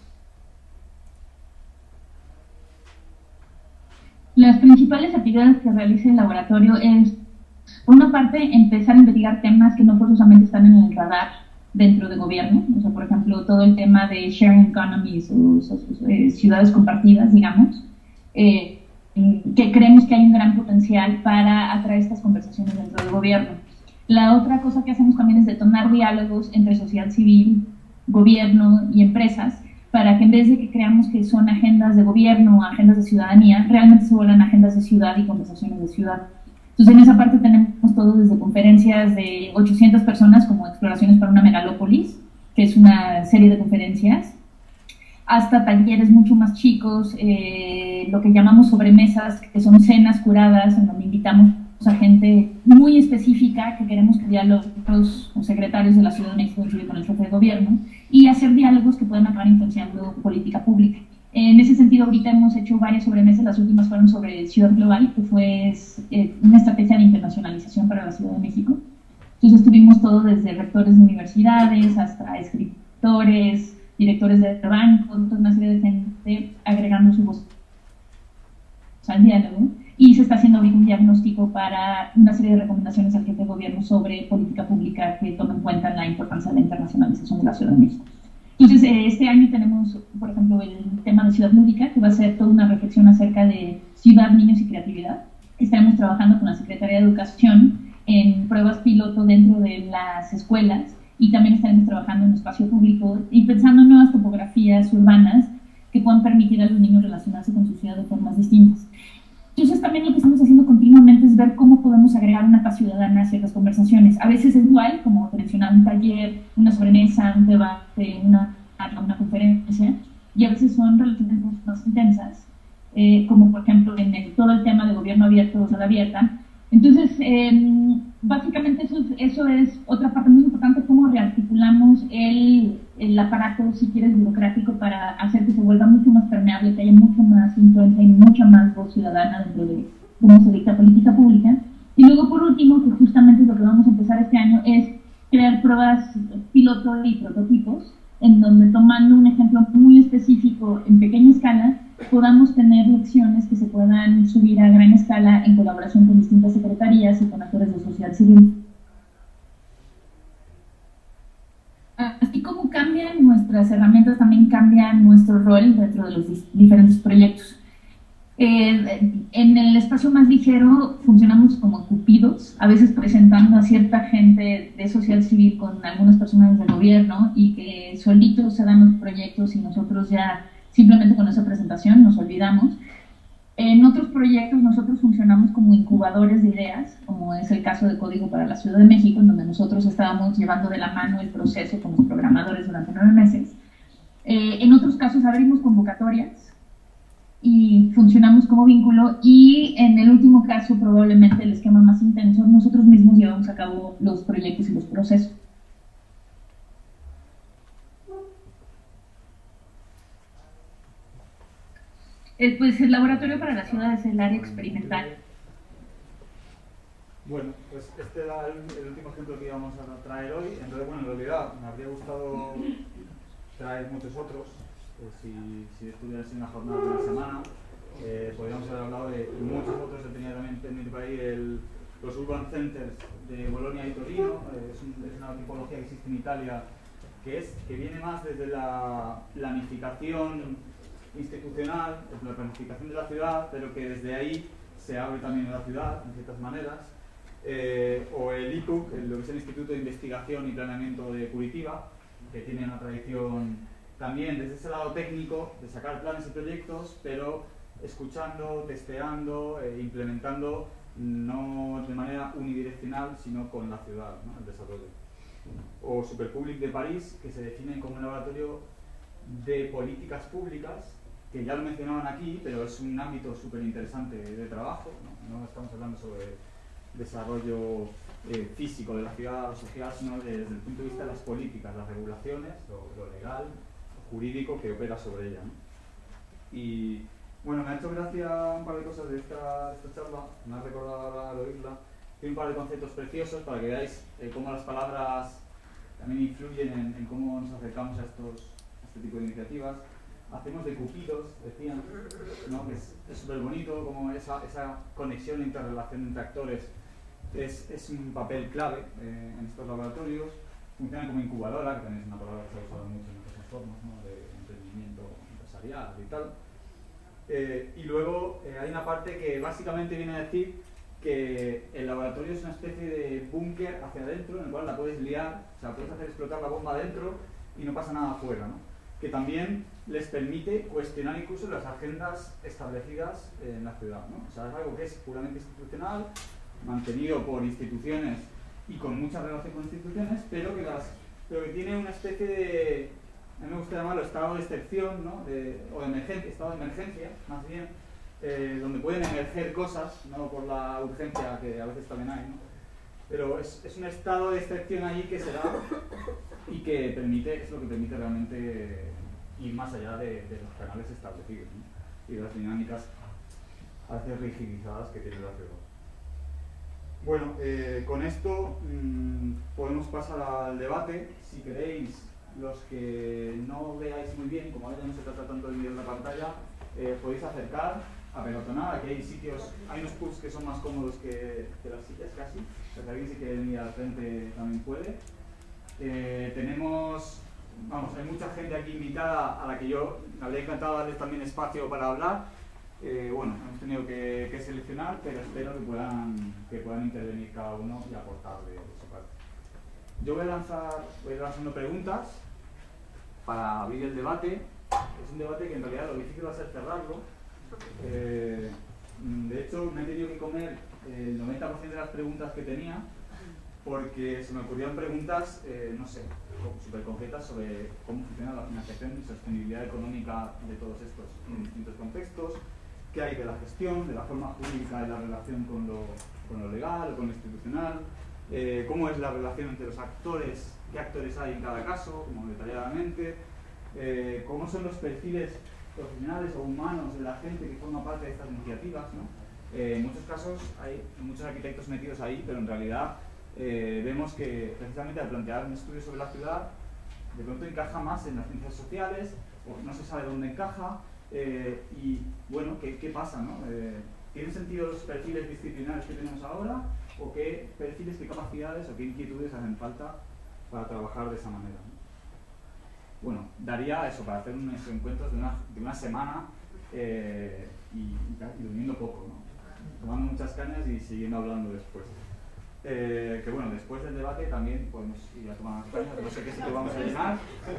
Las principales actividades que realiza el laboratorio es, por una parte, empezar a investigar temas que no forzosamente están en el radar dentro de gobierno, o sea, por ejemplo, todo el tema de sharing economies o, o, o eh, ciudades compartidas, digamos, eh, que creemos que hay un gran potencial para atraer estas conversaciones dentro del gobierno. La otra cosa que hacemos también es detonar diálogos entre sociedad civil, gobierno y empresas, para que en vez de que creamos que son agendas de gobierno o agendas de ciudadanía, realmente se vuelvan agendas de ciudad y conversaciones de ciudad. Entonces, en esa parte tenemos todo desde conferencias de ochocientas personas como Exploraciones para una Megalópolis, que es una serie de conferencias, hasta talleres mucho más chicos, eh, lo que llamamos sobremesas, que son cenas curadas, en donde invitamos a gente muy específica que queremos que diálogos los secretarios de la Ciudad de México incluye con el jefe de gobierno y hacer diálogos que puedan acabar influenciando política pública. En ese sentido, ahorita hemos hecho varias sobremesas, las últimas fueron sobre Ciudad Global, que fue eh, una estrategia de internacionalización para la Ciudad de México. Entonces tuvimos todo desde rectores de universidades hasta escritores, directores de bancos, toda una serie de gente agregando su voz al diálogo. Y se está haciendo ahorita un diagnóstico para una serie de recomendaciones al jefe de gobierno sobre política pública que tome en cuenta la importancia de la internacionalización de la Ciudad de México. Entonces, eh, este año tenemos, por ejemplo, el tema de Ciudad Lúdica, que va a ser toda una reflexión acerca de ciudad, niños y creatividad. Estaremos trabajando con la Secretaría de Educación en pruebas piloto dentro de las escuelas y también estaremos trabajando en espacio público y pensando en nuevas topografías urbanas que puedan permitir a los niños relacionarse con su ciudad de formas distintas. Entonces, también lo que estamos haciendo continuamente es ver cómo podemos agregar una paz ciudadana a ciertas conversaciones. A veces es igual, como te mencionaba, un taller, una sobremesa, un debate, una, una conferencia, y a veces son relaciones más intensas, eh, como por ejemplo en el, todo el tema de gobierno abierto o sala abierta. Entonces, eh, básicamente eso, eso es otra parte muy importante, cómo rearticulamos el, el aparato, si quieres, burocrático para hacer que se vuelva mucho más permeable, que haya mucho más influencia y mucha más voz ciudadana dentro de cómo se dicta política pública. Y luego, por último, que justamente es lo que vamos a empezar este año, es crear pruebas piloto y prototipos, en donde tomando un ejemplo muy específico en pequeña escala, podamos tener lecciones que se puedan subir a gran escala en colaboración con distintas secretarías y con actores de sociedad civil. Así como cambian nuestras herramientas, también cambia nuestro rol dentro de los diferentes proyectos. Eh, en el espacio más ligero funcionamos como cupidos, a veces presentando a cierta gente de sociedad civil con algunas personas del gobierno y que solitos se dan los proyectos y nosotros ya simplemente con esa presentación nos olvidamos. En otros proyectos nosotros funcionamos como incubadores de ideas, como es el caso de Código para la Ciudad de México, en donde nosotros estábamos llevando de la mano el proceso como programadores durante nueve meses. Eh, en otros casos abrimos convocatorias y funcionamos como vínculo, y en el último caso, probablemente el esquema más intenso, nosotros mismos llevamos a cabo los proyectos y los procesos. Eh, pues el Laboratorio para la Ciudad es el área experimental. Bueno, pues este era el, el último ejemplo que íbamos a traer hoy. Entonces, bueno, en realidad me habría gustado traer muchos otros. Eh, si, si estuvieras en la jornada de una semana, eh, podríamos haber hablado de muchos otros. Yo tenía también pendiente por ahí el, los Urban Centers de Bolonia y Torino. Eh, es, un, es una tipología que existe en Italia que, es, que viene más desde la planificación institucional, desde la planificación de la ciudad, pero que desde ahí se abre también a la ciudad, en ciertas maneras. Eh, o el I P U C, lo que es el Instituto de Investigación y Planeamiento de Curitiba, que tiene una tradición también desde ese lado técnico de sacar planes y proyectos, pero escuchando, testeando, eh, implementando, no de manera unidireccional, sino con la ciudad, ¿no? El desarrollo. o Superpublic de París, que se definen como un laboratorio de políticas públicas, que ya lo mencionaban aquí, pero es un ámbito súper interesante de trabajo, ¿no? No estamos hablando sobre desarrollo eh, físico de la ciudad o social, sino desde el punto de vista de las políticas, las regulaciones, lo, lo legal, lo jurídico que opera sobre ella, ¿no? Y bueno, me ha hecho gracia un par de cosas de esta, de esta charla, me ha recordado ahora al oírla. Tiene un par de conceptos preciosos para que veáis eh, cómo las palabras también influyen en, en cómo nos acercamos a, estos, a este tipo de iniciativas. Hacemos de cupidos, decían, ¿no? Que es súper bonito, como esa, esa conexión e interrelación entre actores es, es un papel clave eh, en estos laboratorios. Funcionan como incubadora, que también es una palabra que se ha usado mucho en otras formas, ¿no? De emprendimiento empresarial y tal. Eh, y luego eh, hay una parte que básicamente viene a decir que el laboratorio es una especie de búnker hacia adentro en el cual la puedes liar, o sea, puedes hacer explotar la bomba adentro y no pasa nada afuera, ¿no? Que también les permite cuestionar incluso las agendas establecidas en la ciudad, ¿no? O sea, es algo que es puramente institucional, mantenido por instituciones y con mucha relación con instituciones, pero que, las, pero que tiene una especie de, a mí me gusta llamarlo estado de excepción, ¿no? De, o de emergencia, estado de emergencia, más bien, eh, donde pueden emerger cosas, no por la urgencia que a veces también hay, ¿no? Pero es, es un estado de excepción allí que se da y que permite, es lo que permite realmente ir más allá de, de los canales establecidos, ¿no? Y de las dinámicas a veces rigidizadas que tiene la ciudad. Bueno, eh, con esto mmm, podemos pasar al debate. Si queréis, los que no veáis muy bien, como ahora ya no se trata tanto de mirar la pantalla, eh, podéis acercar, apelotonar. Aquí hay sitios, hay unos pubs que son más cómodos que, que las sillas casi, pero si alguien se quiere venir al frente también puede. Eh, tenemos, vamos, hay mucha gente aquí invitada a la que yo me habría encantado darles también espacio para hablar. Eh, bueno, hemos tenido que, que seleccionar, pero espero que puedan, que puedan intervenir cada uno y aportar de, de su parte. Yo voy a lanzar, voy a ir lanzando preguntas para abrir el debate. Es un debate que en realidad lo difícil va a ser cerrarlo. Eh, de hecho, me he tenido que comer el noventa por ciento de las preguntas que tenía porque se me ocurrieron preguntas, eh, no sé, súper concretas sobre cómo funciona la financiación y sostenibilidad económica de todos estos en distintos contextos, qué hay de la gestión, de la forma jurídica de la relación con lo, con lo legal o con lo institucional, eh, cómo es la relación entre los actores, qué actores hay en cada caso, como detalladamente, eh, cómo son los perfiles profesionales o humanos de la gente que forma parte de estas iniciativas, ¿no? Eh, en muchos casos hay muchos arquitectos metidos ahí, pero en realidad eh, vemos que precisamente al plantear un estudio sobre la ciudad, de pronto encaja más en las ciencias sociales, o no se sabe dónde encaja, eh, y bueno, ¿qué, qué pasa, no? Eh, ¿Tienen sentido los perfiles disciplinares que tenemos ahora? ¿O qué perfiles, qué capacidades o qué inquietudes hacen falta para trabajar de esa manera, ¿no? Bueno, daría eso para hacer unos encuentros de una, de una semana eh, y, y durmiendo poco, ¿no? Tomando muchas cañas y siguiendo hablando después. Eh, que bueno, después del debate también podemos ir a tomar más cañas, no sé qué sitio vamos a llenar.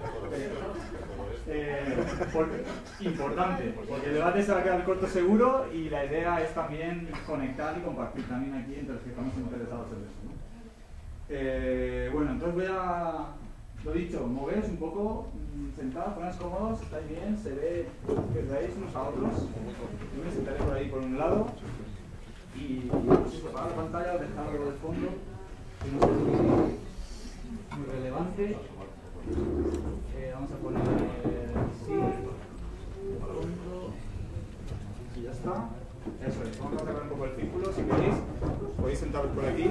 Eh, porque, importante, porque el debate se va a quedar corto seguro y la idea es también conectar y compartir también aquí entre los que estamos interesados en eso, ¿no? Eh, bueno, entonces voy a, lo dicho, moveros un poco, sentados, poneros cómodos, estáis bien, se ve que os veis unos a otros. Yo me sentaré por ahí por un lado. Y si se apaga la pantalla, dejarlo de fondo, que no es muy, muy relevante. Eh, vamos a poner eh, sí, fondo, y ya está. Eso es, vamos a cerrar un poco el círculo. Si queréis, podéis sentaros por aquí.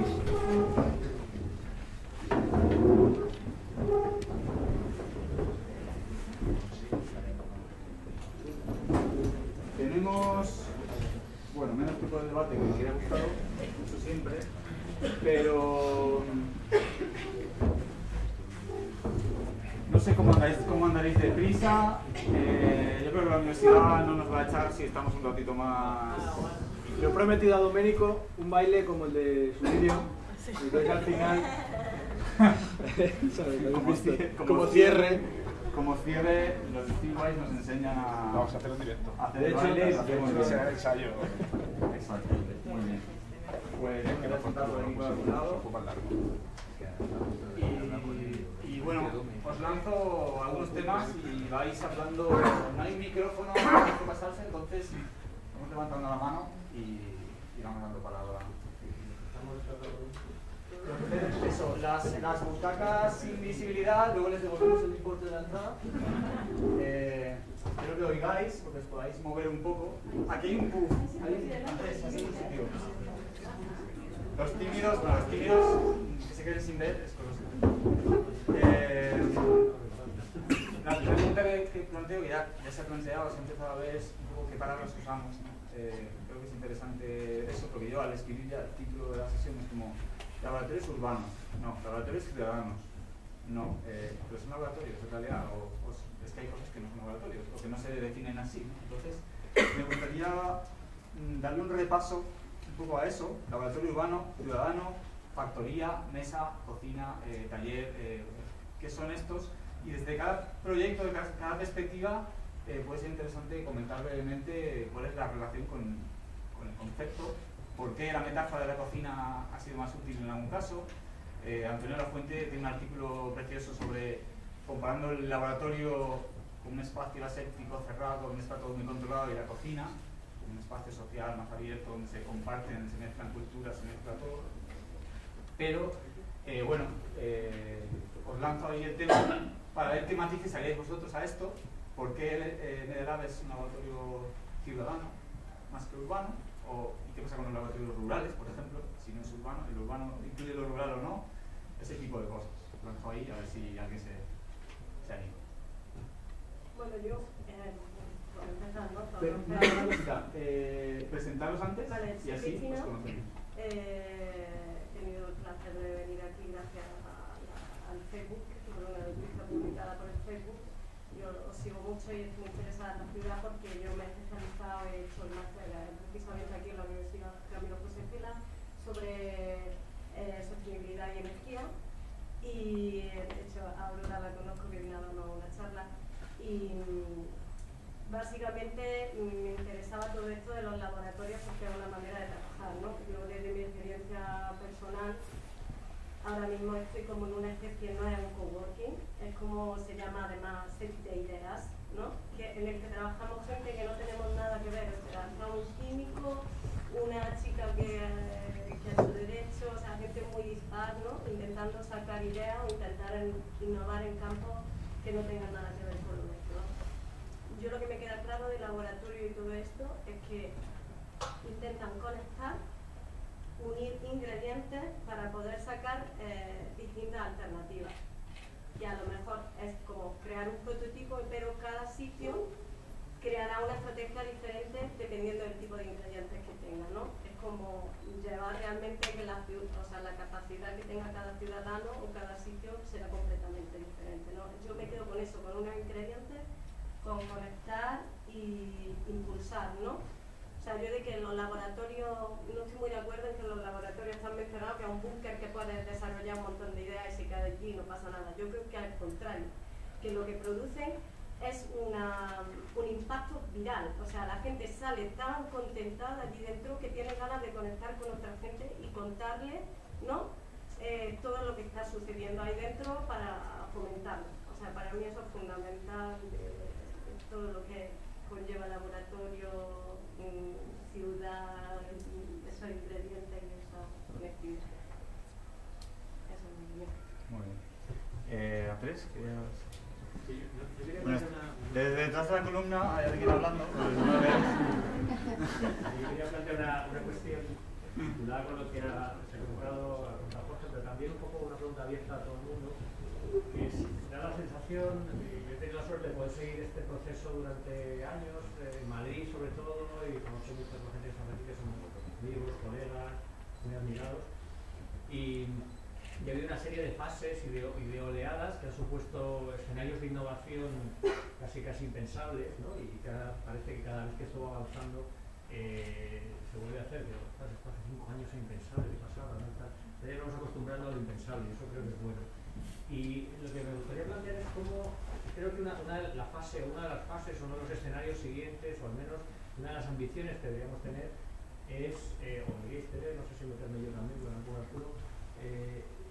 Tenemos, bueno, menos tipo de debate que me hubiera gustado, eso siempre, pero no sé cómo andaréis, cómo andaréis de prisa. Eh, yo creo que la universidad no nos va a echar si estamos un ratito más. Le he prometido a Domenico un baile como el de su vídeo, entonces al final, como, cierre, como cierre, como cierre, los Steelwise nos enseñan a, vamos a hacer en directo. A hacer de hecho, baile, de hacemos hecho, baile. ese ensayo. Exacto, muy bien. Pues yo me voy a sentar por ahí por algún lado. Un poco largo. Y y bueno, os lanzo algunos temas y vais hablando, no hay micrófono, no hay que pasarse, entonces vamos levantando la mano y, y vamos dando palabra. Eso, las, las butacas sin visibilidad, luego les devolvemos el importe de la entrada. Eh, Espero que lo oigáis, porque os podáis mover un poco. Aquí hay un puff, hay Andrés, aquí hay un sitio. Los tímidos, bueno, los tímidos que se queden sin ver, es con los eh, La primera pregunta que, que planteo, que ya, ya se ha planteado, se ha empezado a ver, es un poco qué palabras usamos, ¿no? Eh, creo que es interesante eso, porque yo al escribir ya el título de la sesión es como laboratorios urbanos, no, laboratorios ciudadanos, no, eh, pero son laboratorios en realidad, o, o es que hay cosas que no son laboratorios, o que no se definen así, ¿no? Entonces, me gustaría mm, darle un repaso un poco a eso: laboratorio urbano, ciudadano, factoría, mesa, cocina, eh, taller, eh, ¿qué son estos? Y desde cada proyecto, de cada, cada perspectiva, eh, puede ser interesante comentar brevemente cuál es la relación con, con el concepto, por qué la metáfora de la cocina ha sido más útil en algún caso. Eh, Antonio Lafuente tiene un artículo precioso sobre comparando el laboratorio con un espacio aséptico cerrado, donde está todo muy controlado, y la cocina, con un espacio social más abierto, donde se comparten, donde se mezclan culturas, se mezcla todo. Pero, eh, bueno, eh, os lanzo ahí el tema para ver qué matices haríais vosotros a esto. ¿Por qué eh, Medelab es un laboratorio ciudadano más que urbano? O, ¿y qué pasa con los laboratorios rurales, por ejemplo? Si no es urbano, el urbano incluye lo rural o no, ese tipo de cosas. Lo lanzo ahí a ver si alguien se, se anima. Bueno, yo, eh, por empezar, ¿no? Por Pero, una, una cosita, eh, presentaros antes vale, y así Cristina, os conocemos. Eh, he tenido el placer de venir aquí gracias a, a, al Facebook, por una noticia publicada por el Facebook. Yo os sigo mucho y estoy muy interesada en la ciudad porque yo me he especializado, he hecho el máster precisamente aquí en la Universidad Camilo José Cela sobre eh, sostenibilidad y energía, y de hecho a Aurora la conozco, que vino a darnos una charla, y básicamente me interesaba todo esto de los laboratorios porque era una manera de trabajar, ¿no? Yo desde mi experiencia personal ahora mismo estoy como en una especie, no es un coworking, es como se llama además set de ideas, ¿no? Que, en el que trabajamos gente que no tenemos nada que ver, o sea, está un químico, una chica que, que ha hecho derecho, o sea, gente muy dispar, ¿no? Intentando sacar ideas o intentar en, innovar en campos que no tengan nada que ver con lo nuestro. Yo lo que me queda claro del laboratorio y todo esto es que intentan conectar, unir ingredientes para poder sacar eh, distintas alternativas. Y a lo mejor es como crear un prototipo, pero cada sitio creará una estrategia diferente dependiendo del tipo de ingredientes que tenga, ¿no? Es como llevar realmente que la, o sea, la capacidad que tenga cada ciudadano o cada sitio será completamente diferente, ¿no? Yo me quedo con eso, con unos ingredientes, con conectar y impulsar, ¿no? O sea, yo de que los laboratorios, no estoy muy de acuerdo en que los laboratorios están mencionados, que es un búnker que puedes desarrollar un montón de ideas y se queda allí y no pasa nada. Yo creo que al contrario, que lo que producen es una, un impacto viral. O sea, la gente sale tan contentada allí dentro que tiene ganas de conectar con otra gente y contarle, ¿no? Eh, todo lo que está sucediendo ahí dentro para fomentarlo. O sea, para mí eso es fundamental de, de todo lo que conlleva laboratorio, ciudad, esos ingredientes y esa conectividad. Eso es muy bien. Muy bien. Eh, Andrés, ¿querías...? Sí, yo, yo quería bueno, plantear una... desde detrás de la columna hay alguien hablando. No yo quería plantear una, una cuestión vinculada con lo que ha, se ha comentado a Jorge, pero también un poco una pregunta abierta a todo el mundo, que es, da la sensación, y yo he tenido la suerte de poder seguir este proceso durante años, eh, en Madrid sobre todo, y conozco muchos docentes de San Francisco que son amigos, colegas, muy admirados, y, y ha habido una serie de fases y de, y de oleadas que han supuesto escenarios de innovación casi casi impensables, ¿no? Y cada, parece que cada vez que esto va avanzando eh, se vuelve a hacer, pero esto hace cinco años es impensable, ¿qué pasaba? ¿No? Ya nos acostumbrando a lo impensable, y eso creo que es bueno. Y lo que me gustaría plantear es cómo, creo que una, una, la fase, una de las fases, uno de los escenarios siguientes, o al menos una de las ambiciones que deberíamos tener es, eh, o deberíais tener, no sé si meterme yo también, pero no puedo apuro, eh,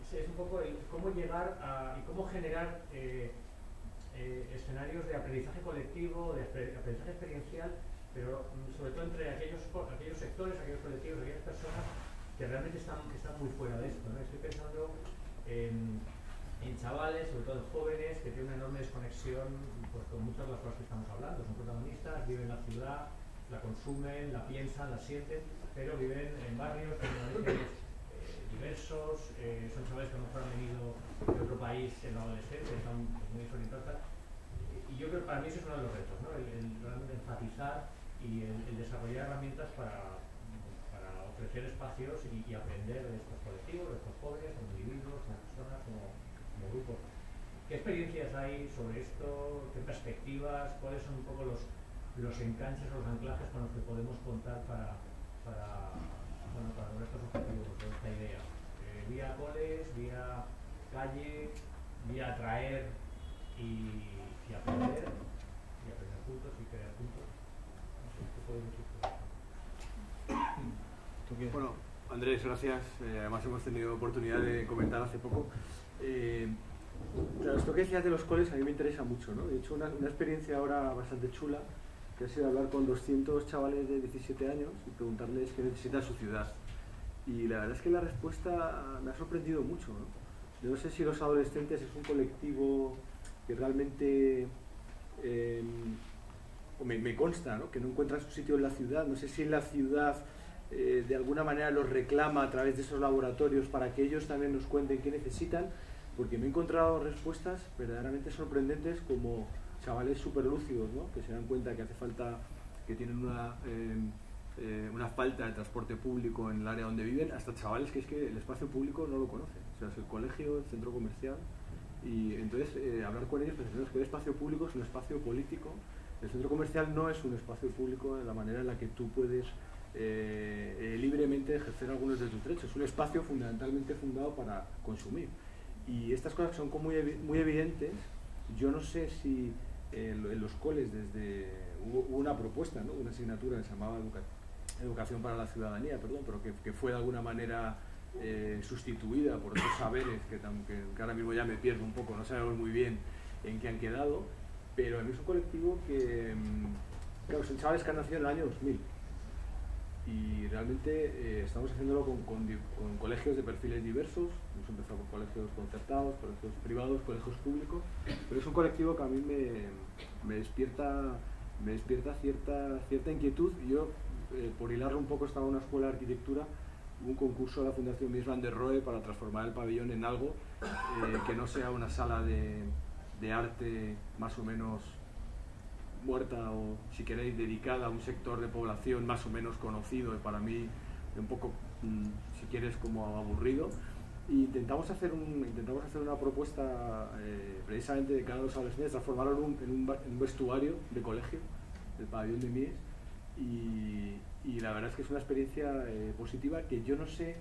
es un poco el cómo llegar a, y cómo generar eh, eh, escenarios de aprendizaje colectivo, de aprendizaje experiencial, pero mm, sobre todo entre aquellos, aquellos sectores, aquellos colectivos, aquellas personas que realmente están, que están muy fuera de esto, ¿no? Estoy pensando en, en chavales, sobre todo en jóvenes, que tienen una enorme desconexión pues, con muchas de las cosas que estamos hablando. Son protagonistas, viven la ciudad, la consumen, la piensan, la sienten, pero viven en barrios, en orígenes eh, diversos, eh, son chavales que a lo mejor han venido de otro país en la adolescencia, están pues, muy desorientados. Y yo creo que para mí ese es uno de los retos, ¿no? El, el realmente enfatizar y el, el desarrollar herramientas para, para ofrecer espacios y, y aprender de estos colectivos, de estos jóvenes, como individuos, como personas, como, como grupos. ¿Qué experiencias hay sobre esto? ¿Qué perspectivas? ¿Cuáles son un poco los, los enganches o los anclajes con los que podemos contar para, para, bueno, para lograr estos objetivos, con esta idea? Eh, vía coles, vía calle, vía atraer y, y aprender, y aprender juntos y crear juntos. No sé, ¿qué podemos decir? Bueno, Andrés, gracias. Eh, además hemos tenido oportunidad de comentar hace poco. Eh, claro, esto que decías de los coles a mí me interesa mucho, ¿no? He hecho una, una experiencia ahora bastante chula, que ha sido hablar con doscientos chavales de diecisiete años y preguntarles qué necesita su ciudad. Y la verdad es que la respuesta me ha sorprendido mucho, ¿no? Yo no sé si los adolescentes es un colectivo que realmente eh, me, me consta, ¿no? Que no encuentra su sitio en la ciudad. No sé si en la ciudad eh, de alguna manera los reclama a través de esos laboratorios para que ellos también nos cuenten qué necesitan, porque me he encontrado respuestas verdaderamente sorprendentes, como chavales súper lúcidos, ¿no? Que se dan cuenta que hace falta, que tienen una, eh, eh, una falta de transporte público en el área donde viven, hasta chavales que es que el espacio público no lo conocen, o sea, es el colegio, el centro comercial. Y entonces eh, hablar con ellos, pensando que el espacio público es un espacio político. El centro comercial no es un espacio público de la manera en la que tú puedes eh, eh, libremente ejercer algunos de tus derechos. Es un espacio fundamentalmente fundado para consumir. Y estas cosas son como muy, evi muy evidentes. Yo no sé si eh, en los coles desde hubo, hubo una propuesta, ¿no? Una asignatura que se llamaba Educa Educación para la Ciudadanía, perdón, pero que, que fue de alguna manera Eh, sustituida por otros saberes que, que, que ahora mismo ya me pierdo un poco, no sabemos muy bien en qué han quedado, pero a mí es un colectivo que, claro, son chavales que han nacido en el año dos mil y realmente eh, estamos haciéndolo con, con, con colegios de perfiles diversos. Hemos empezado con colegios concertados, colegios privados, colegios públicos, pero es un colectivo que a mí me, me despierta, me despierta cierta, cierta inquietud. Y yo, eh, por hilarlo un poco, estaba en una escuela de arquitectura, un concurso de la Fundación Mies van der Rohe para transformar el pabellón en algo eh, que no sea una sala de, de arte más o menos muerta, o si queréis dedicada a un sector de población más o menos conocido y para mí un poco, mmm, si quieres, como aburrido. Y intentamos hacer, un, intentamos hacer una propuesta eh, precisamente de cada dos adolescentes, transformarlo en un, en, un, en un vestuario de colegio, el pabellón de Mies. Y, y la verdad es que es una experiencia eh, positiva que yo no sé,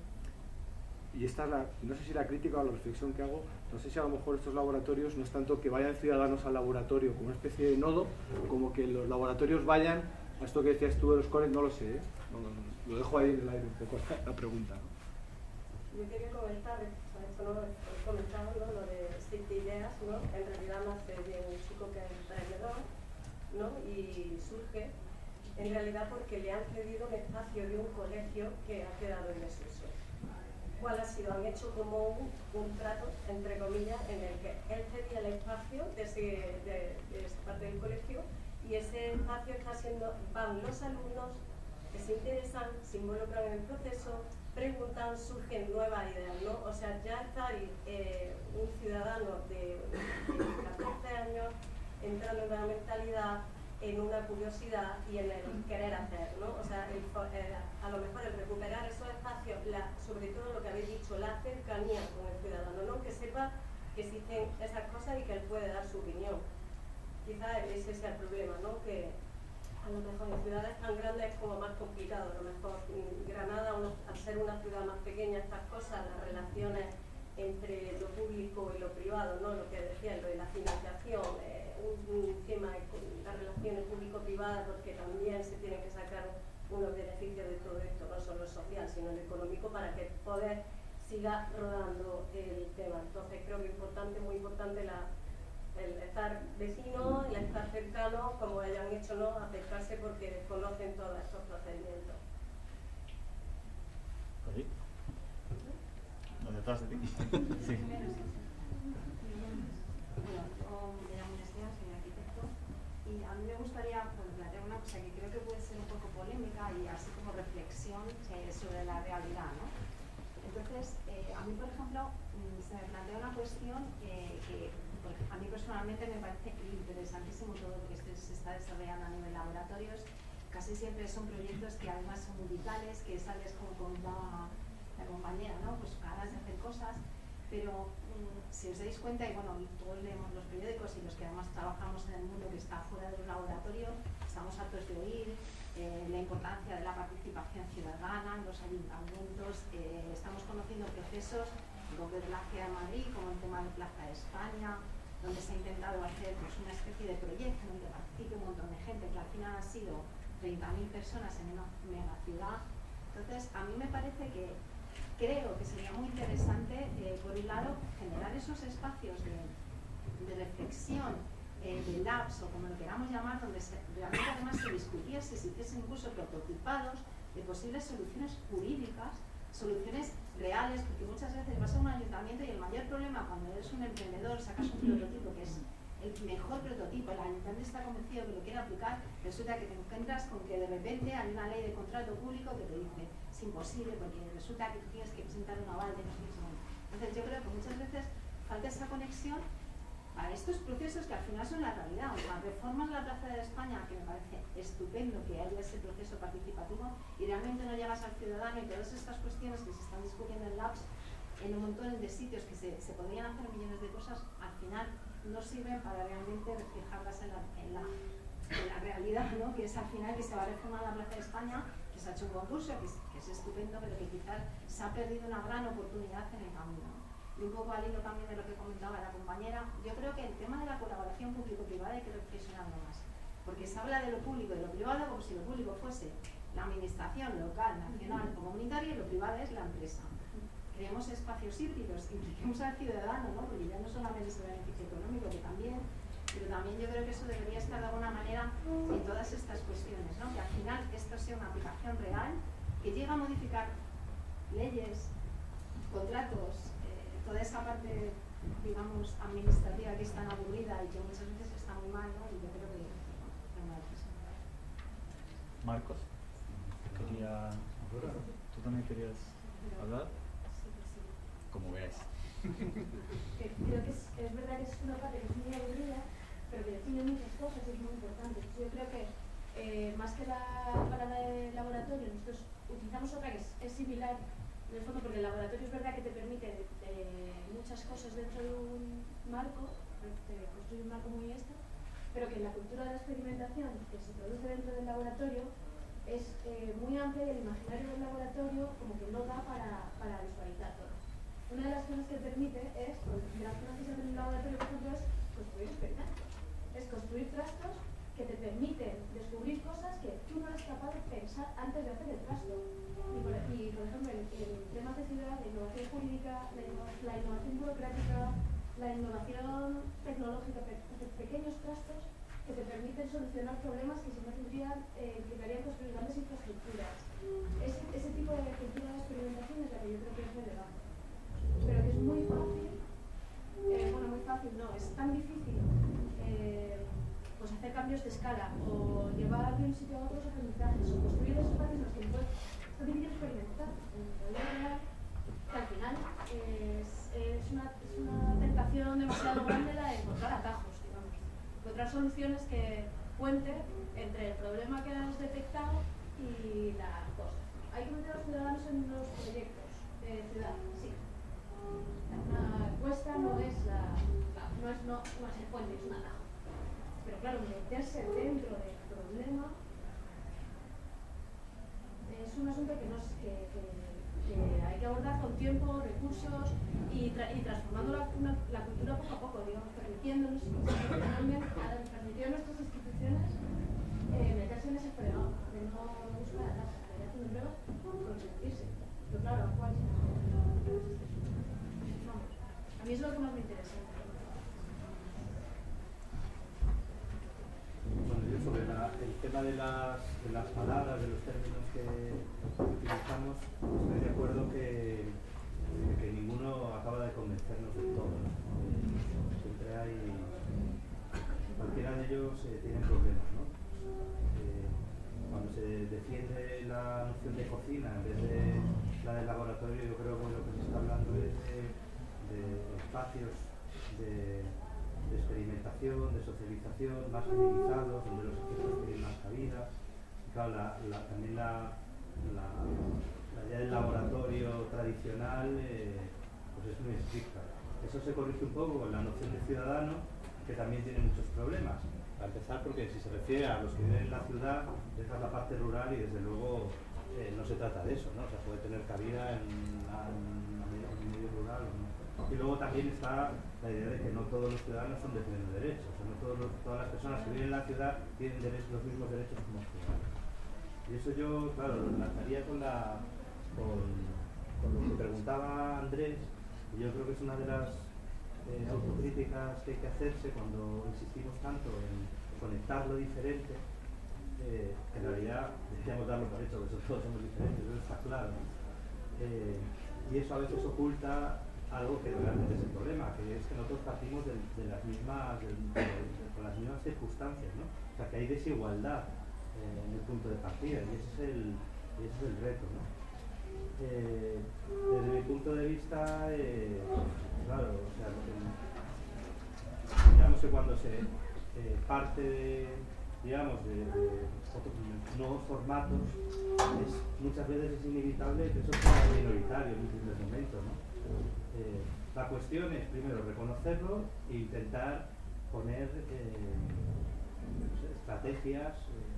y esta es la, no sé si la crítica o la reflexión que hago, no sé si a lo mejor estos laboratorios no es tanto que vayan ciudadanos al laboratorio como una especie de nodo, como que los laboratorios vayan a esto que decías tú de los coles, no lo sé, ¿eh? no, no, lo dejo ahí en el aire un poco la pregunta, ¿no? Yo quería comentar, esto no lo he comentado, ¿no? Lo de City Ideas, ¿no? En realidad nace de un chico que es emprendedor, ¿no? Y surge en realidad porque le han cedido un espacio de un colegio que ha quedado en desuso. ¿Cuál ha sido? Han hecho como un, un trato, entre comillas, en el que él cedía el espacio de, ese, de, de esa parte del colegio, y ese espacio está siendo, van los alumnos que se interesan, se involucran en el proceso, preguntan, surgen nuevas ideas, ¿no? O sea, ya está ahí eh, un ciudadano de, de catorce años entrando en una mentalidad, en una curiosidad y en el querer hacer, ¿no? O sea, el, eh, a lo mejor el recuperar esos espacios, la, sobre todo lo que habéis dicho, la cercanía con el ciudadano, ¿no? Que sepa que existen esas cosas y que él puede dar su opinión. Quizás ese sea el problema, ¿no? Que a lo mejor en ciudades tan grandes es como más complicado. A lo mejor Granada, uno, al ser una ciudad más pequeña, estas cosas, las relaciones entre lo público y lo privado, ¿no? Lo que decía, lo de la financiación, eh, un, un tema de las relaciones público-privadas, porque también se tienen que sacar unos beneficios de todo esto, no solo social, sino el económico, para que poder siga rodando el tema. Entonces creo que es importante, muy importante la, el estar vecino, el estar cercano, como hayan hecho, ¿no? Acercarse porque desconocen todos estos procedimientos. ¿Ahí? ¿No detrás de ti? Sí. Bueno, yo me llamo Nestea, soy arquitecto, y a mí me gustaría bueno, plantear una cosa que creo que puede ser un poco polémica y así como reflexión eh, sobre la realidad, ¿no? Entonces, eh, a mí, por ejemplo, se me plantea una cuestión que, que por ejemplo, a mí personalmente me parece interesantísimo todo lo que se, se está desarrollando a nivel laboratorios. Casi siempre son proyectos que además son muy vitales, que sales como con la, la compañera, ¿no? Pues ganas de hacer cosas, pero mmm, si os dais cuenta, y bueno, todos leemos los periódicos y los que además trabajamos en el mundo que está fuera del laboratorio, estamos hartos de oír eh, la importancia de la participación ciudadana en los ayuntamientos, eh, estamos conociendo procesos, como de la Ciudad de Madrid, como el tema de Plaza de España, donde se ha intentado hacer pues, una especie de proyecto en el que participe un montón de gente, que al final ha sido treinta mil personas en una mega ciudad. Entonces, a mí me parece que creo que sería muy interesante, eh, por un lado, generar esos espacios de, de reflexión, eh, de labs o como lo queramos llamar, donde se, realmente además se discutiese, se hiciesen incluso prototipados de posibles soluciones jurídicas, soluciones reales, porque muchas veces vas a un ayuntamiento y el mayor problema cuando eres un emprendedor, sacas un prototipo que es el mejor prototipo, el ayuntamiento está convencido que lo quiere aplicar, resulta que te encuentras con que de repente hay una ley de contrato público que te dice es imposible porque resulta que tú tienes que presentar un aval de no sé qué. Entonces yo creo que muchas veces falta esa conexión para estos procesos que al final son la realidad. Las reformas de la Plaza de España, que me parece estupendo que haya ese proceso participativo y realmente no llegas al ciudadano y todas estas cuestiones que se están discutiendo en labs en un montón de sitios que se, se podrían hacer millones de cosas, al final no sirven para realmente reflejarlas en la, en la, en la realidad, ¿no? Que es al final que se va a reformar la Plaza de España, que se ha hecho un concurso, que es, que es estupendo, pero que quizás se ha perdido una gran oportunidad en el camino. Y un poco al hilo también de lo que comentaba la compañera, yo creo que el tema de la colaboración público-privada hay que reflexionarlo más, porque se habla de lo público y de lo privado como si lo público fuese la administración local, nacional o comunitaria y lo privado es la empresa. Creemos espacios híbridos, impliquemos al ciudadano, ¿no? Porque ya no solamente es el beneficio económico, que también, pero también yo creo que eso debería estar de alguna manera en todas estas cuestiones, ¿no? Que al final esto sea una aplicación real, que llegue a modificar leyes, contratos, eh, toda esa parte, digamos, administrativa que es tan aburrida y que muchas veces está muy mal, ¿no? Y yo creo que es una decisión. Marcos, quería... ¿Tú también querías hablar? Como veáis. Creo que es, es verdad que es una parte que es muy aburrida, pero que define muchas cosas y es muy importante. Yo creo que eh, más que la palabra de laboratorio, nosotros utilizamos otra que es, es similar en el fondo, porque el laboratorio es verdad que te permite eh, muchas cosas dentro de un marco, te construye un marco muy esto, pero que la cultura de la experimentación que se produce dentro del laboratorio es eh, muy amplia y el imaginario del laboratorio como que no da para, para visualizar todo. Una de las cosas que permite es, de las cosas que se hacen en un laboratorio, por ejemplo, es construir experimentos. Es construir trastos que te permiten descubrir cosas que tú no eres capaz de pensar antes de hacer el trasto. Y por, y, por ejemplo, en, en temas de ciudad, la innovación jurídica, la, innov la innovación burocrática, la innovación tecnológica, pe pequeños trastos que te permiten solucionar problemas que si no tendrían, eh, implicarían construir grandes infraestructuras. Ese, ese tipo de cultura de experimentación es la que yo creo que es relevante. Pero que es muy fácil, eh, bueno, muy fácil no, es tan difícil eh, pues hacer cambios de escala o llevar de un sitio a otros aprendizajes o construir esos espacios en los que pues, es tan difícil experimentar en realidad real que al final es, es, una, es una tentación demasiado grande la de encontrar atajos, digamos, encontrar soluciones que puenten entre el problema que has detectado y la cosa. Hay que meter a los ciudadanos en los proyectos de ciudad, sí. Una encuesta no es la, la no es no, no es el puente, es un atajo. Pero claro, meterse dentro del problema es un asunto que, nos, que, que, que hay que abordar con tiempo, recursos y, tra y transformando la, una, la cultura poco a poco, digamos, permitiéndonos permitiendo a nuestras instituciones eh, meterse en ese fregado, de no buscar atajos, de hacer pruebas, consentirse. Pero claro, ¿cuál? Vamos, a mí es lo que más me interesa. Bueno, yo sobre la, el tema de las, de las palabras, de los términos que utilizamos, estoy de acuerdo que, que ninguno acaba de convencernos del todo, ¿no? Eh, siempre hay, cualquiera de ellos eh, tiene problemas, ¿no? Eh, cuando se defiende la noción de cocina en vez de la del laboratorio, yo creo que lo que se está hablando es de, de espacios de de experimentación, de socialización, más feminizados, donde los objetos tienen más cabida. Claro, la, la, también la, la, la idea del laboratorio tradicional eh, pues es muy estricta. Eso se corrige un poco con la noción de ciudadano, que también tiene muchos problemas. Para empezar, porque si se refiere a los que viven en la ciudad, dejas la parte rural y desde luego eh, no se trata de eso, ¿no? O sea, puede tener cabida en, en, en el medio rural o no. Y luego también está la idea de que no todos los ciudadanos son de pleno derecho, o sea, no todos los, todas las personas que viven en la ciudad tienen derechos, los mismos derechos como los ciudadanos. Y eso yo, claro, lo enlazaría con, la, con, con lo que preguntaba Andrés, y yo creo que es una de las eh, autocríticas que hay que hacerse cuando insistimos tanto en conectar lo diferente, eh, que en realidad deberíamos darlo por hecho, que todos somos diferentes, eso está claro. Eh, y eso a veces oculta algo que realmente es el problema, que es que nosotros partimos de, de las mismas, de, de, de, con las mismas circunstancias, ¿no? O sea, que hay desigualdad eh, en el punto de partida, y ese es el, ese es el reto, ¿no? Eh, desde mi punto de vista, eh, claro, o sea, digamos que cuando se eh, parte de, digamos, de, de otros nuevos formatos, es, muchas veces es inevitable que eso sea minoritario en un primer momento, ¿no? Eh, la cuestión es primero reconocerlo e intentar poner eh, no sé, estrategias eh,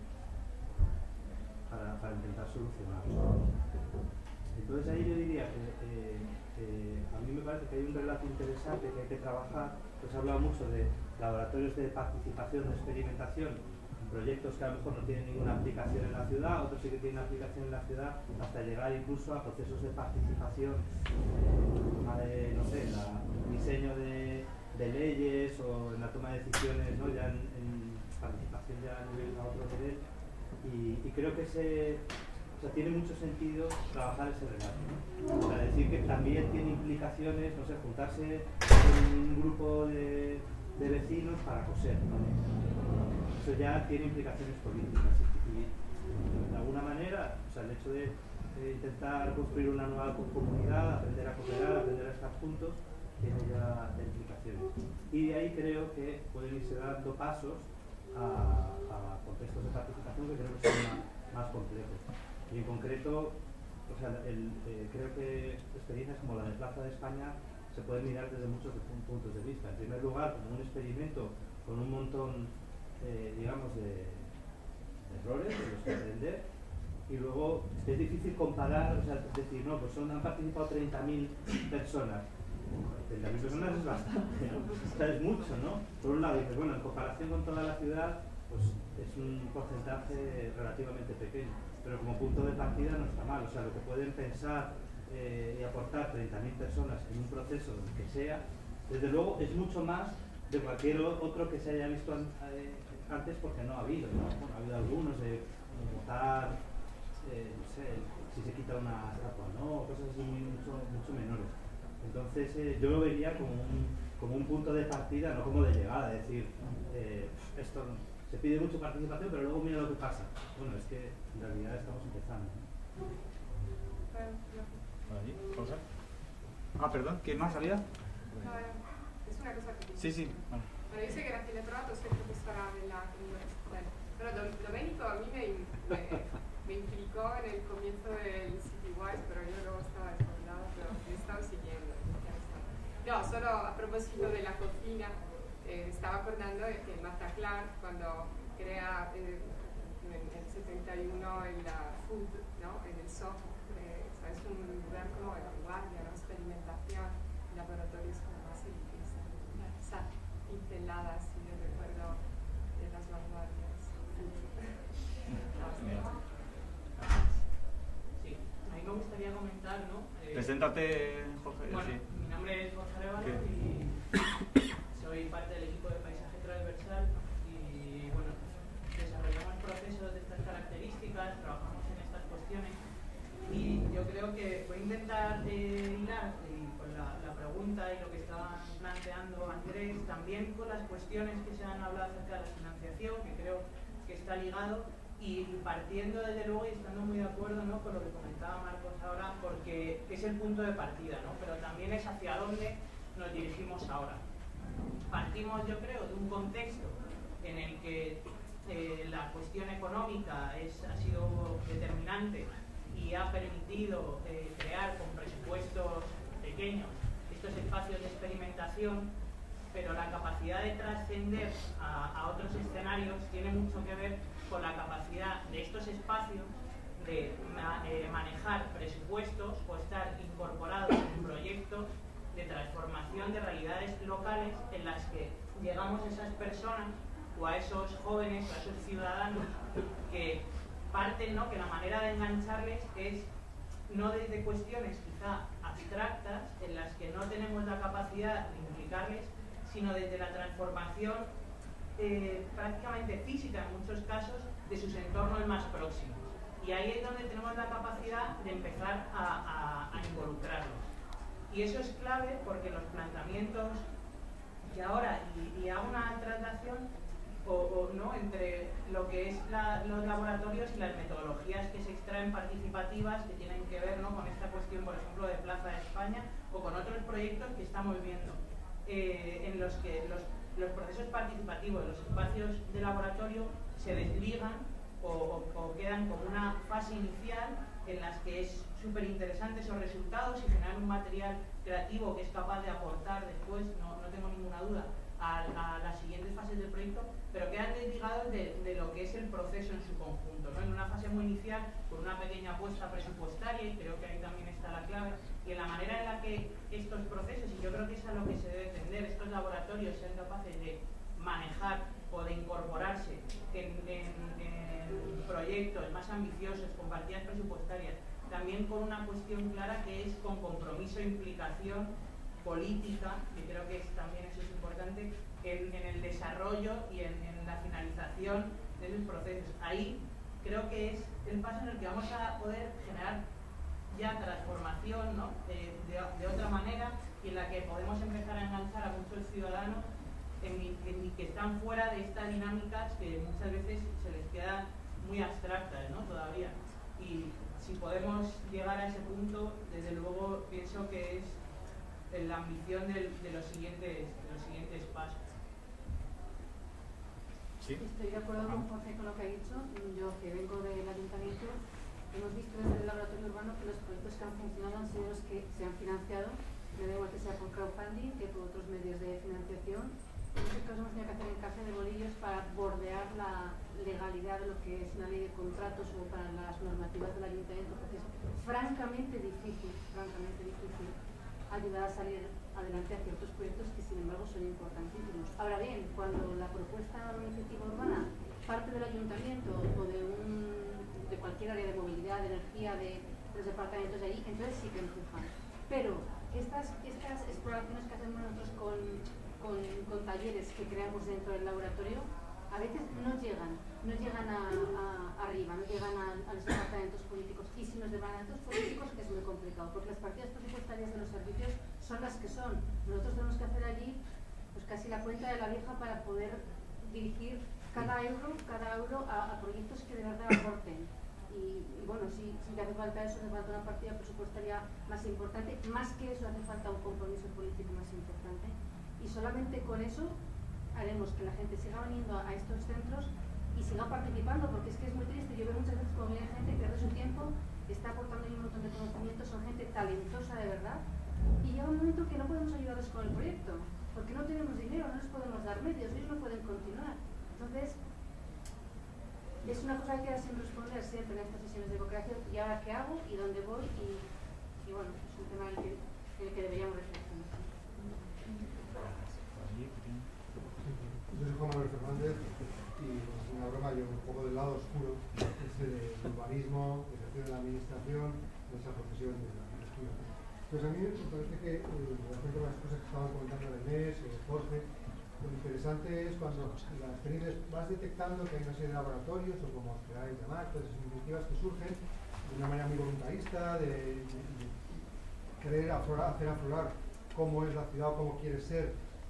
para, para intentar solucionarlo. Entonces ahí yo diría que eh, eh, a mí me parece que hay un relato interesante que hay que trabajar. Pues he hablado mucho de laboratorios de participación, de experimentación, proyectos que a lo mejor no tienen ninguna aplicación en la ciudad, otros sí que tienen aplicación en la ciudad, hasta llegar incluso a procesos de participación, eh, de, no sé, la, diseño de, de leyes o en la toma de decisiones, ¿no? Ya en, en participación ya a, nivel, a otro nivel, y, y creo que se, o sea, tiene mucho sentido trabajar ese relato, ¿no? O sea, decir que también tiene implicaciones, no sé, juntarse en un grupo de, de vecinos para coser, ¿no? Eso ya tiene implicaciones políticas y, y de alguna manera, o sea, el hecho de, de intentar construir una nueva comunidad, aprender a cooperar, aprender a estar juntos, tiene ya implicaciones. Y de ahí creo que pueden irse dando pasos a, a contextos de participación que creo que son más, más complejos. Y en concreto, o sea, el, eh, creo que experiencias como la de Plaza de España se pueden mirar desde muchos puntos de vista. En primer lugar, como un experimento con un montón Eh, digamos, de, de errores de los que aprender, y luego es difícil comparar, o sea, decir, no, pues son, han participado treinta mil personas. treinta mil personas es bastante, ¿no? O sea, es mucho, ¿no? Por un lado dices, bueno, en comparación con toda la ciudad, pues es un porcentaje relativamente pequeño, pero como punto de partida no está mal. O sea, lo que pueden pensar eh, y aportar treinta mil personas en un proceso que sea, desde luego es mucho más de cualquier otro que se haya visto antes, porque no ha habido, ¿no? Bueno, ha habido algunos de votar, eh, no sé, si se quita una estatua, ¿no? Cosas así mucho, mucho menores. Entonces eh, yo lo vería como un, como un punto de partida, no como de llegada, es decir, eh, esto se pide mucha participación, pero luego mira lo que pasa. Bueno, es que en realidad estamos empezando, ¿no? Ah, perdón, ¿quién más salía? No, es una cosa que... Sí, sí. Vale. Bueno, io so che era filetrato, soy profesora della universidad. Pero Domenico a mí me, me, me implicó en el comienzo del Citywide, pero yo luego estaba desbordada, pero me estaba siguiendo. No, solo a propósito de la cocina, eh, estaba acordando de que Marta Clark, cuando crea eh, en el setenta y uno el Food, ¿no? En el Soho, eh, o sea, es un lugar como de vanguardia, ¿no? Experimentación, laboratorios como más elitistas, esa pincelada así de recuerdo de las vanguardias. Sí, a mí me gustaría comentar, ¿no? Preséntate, Jorge. Bueno, sí. Mi nombre es Jorge Arevalo y soy parte del equipo de paisaje transversal y bueno, desarrollamos procesos de estas características, trabajamos en estas cuestiones y yo creo que voy a intentar eh, hilar y con la, la pregunta y lo que estaban planteando Andrés, también con las cuestiones que se han hablado acerca de la financiación, que creo que está ligado, y partiendo desde luego y estando muy de acuerdo, ¿no?, con lo que comentaba Marcos ahora, porque es el punto de partida, ¿no?, pero también es hacia dónde nos dirigimos ahora. Partimos, yo creo, de un contexto en el que eh, la cuestión económica es, ha sido determinante y ha permitido eh, crear con presupuestos pequeños estos espacios de experimentación, pero la capacidad de trascender a, a otros escenarios tiene mucho que ver con la capacidad de estos espacios de ma, eh, manejar presupuestos o estar incorporados en proyectos de transformación de realidades locales en las que llegamos a esas personas o a esos jóvenes o a esos ciudadanos que parten, ¿no?, que la manera de engancharles es no desde cuestiones quizá abstractas en las que no tenemos la capacidad de implicarles, sino desde la transformación eh, prácticamente física en muchos casos de sus entornos más próximos. Y ahí es donde tenemos la capacidad de empezar a, a, a involucrarlos. Y eso es clave porque los planteamientos que ahora, y, y hago una traslación o, o, ¿no?, entre lo que es la, los laboratorios y las metodologías que se extraen participativas que tienen que ver, ¿no?, con esta cuestión, por ejemplo, de Plaza de España o con otros proyectos que estamos viendo, eh, en los que los, los procesos participativos, los espacios de laboratorio se desligan o, o, o quedan como una fase inicial en las que es súper interesante esos resultados y generar un material creativo que es capaz de aportar después, no, no tengo ninguna duda, a, a las siguientes fases del proyecto, pero quedan desligados de, de lo que es el proceso en su conjunto, ¿no? En una fase muy inicial, con una pequeña apuesta presupuestaria, y creo que ahí también está la clave, y en la manera en la que estos procesos, y yo creo que es a lo que se debe tender, estos laboratorios sean capaces de manejar o de incorporarse en, en, en proyectos más ambiciosos, con partidas presupuestarias, también con una cuestión clara que es con compromiso e implicación política, que creo que es, también eso es importante, en, en el desarrollo y en, en la finalización de esos procesos. Ahí creo que es el paso en el que vamos a poder generar ya transformación, ¿no?, de, de, de otra manera, y en la que podemos empezar a enganchar a muchos ciudadanos en, en, que están fuera de estas dinámicas que muchas veces se les quedan muy abstractas, ¿no?, todavía. Y si podemos llegar a ese punto, desde luego pienso que es la ambición de, de, los, siguientes, de los siguientes pasos. ¿Sí? Estoy de acuerdo con Jorge con lo que ha dicho. Yo, que vengo del ayuntamiento, hemos visto desde el laboratorio urbano que los proyectos que han funcionado han sido los que se han financiado, me da igual que sea por crowdfunding que por otros medios de financiación. En muchos casos hemos tenido que hacer encaje de bolillos para bordear la legalidad de lo que es una ley de contratos o para las normativas del ayuntamiento, porque es francamente difícil, francamente difícil ayudar a salir adelante a ciertos proyectos que sin embargo son importantísimos. Ahora bien, cuando la propuesta de una iniciativa urbana parte del ayuntamiento o de, un, de cualquier área de movilidad, de energía, de, de los departamentos de ahí, entonces sí que empujan. Pero estas, estas exploraciones que hacemos nosotros con, con, con talleres que creamos dentro del laboratorio, a veces no llegan, no llegan a, a, arriba, no llegan a, a los departamentos políticos. Y sin los departamentos políticos es muy complicado, porque las partidas presupuestarias de los servicios son las que son. Nosotros tenemos que hacer allí pues casi la cuenta de la vieja para poder dirigir cada euro, cada euro a, a proyectos que de verdad aporten. Y, y bueno, si, si hace falta eso, hace falta una partida presupuestaria más importante, más que eso hace falta un compromiso político más importante. Y solamente con eso haremos que la gente siga viniendo a estos centros y siga participando, porque es que es muy triste. Yo veo muchas veces como viene gente que pierde su tiempo, está aportando un montón de conocimientos, son gente talentosa de verdad, y llega un momento que no podemos ayudarles con el proyecto, porque no tenemos dinero, no les podemos dar medios, ellos no pueden continuar. Entonces, es una cosa que queda sin responder siempre en estas sesiones de co-creación, y ahora qué hago y dónde voy, y, y bueno, es un tema en el que, en el que deberíamos reflexionar. Yo soy Juan Manuel Fernández y, bueno, sin una broma, yo un poco del lado oscuro, ese del urbanismo, ejercicio de la administración, de esa profesión de la arquitectura. Entonces a mí me parece que, eh, respecto a las cosas que estaban comentando de Inés, eh, Jorge, lo interesante es cuando la experiencia vas detectando que hay una serie de laboratorios, o como queráis llamar, todas esas iniciativas que surgen de una manera muy voluntarista, de, de, de querer aflorar, hacer aflorar cómo es la ciudad o cómo quiere ser,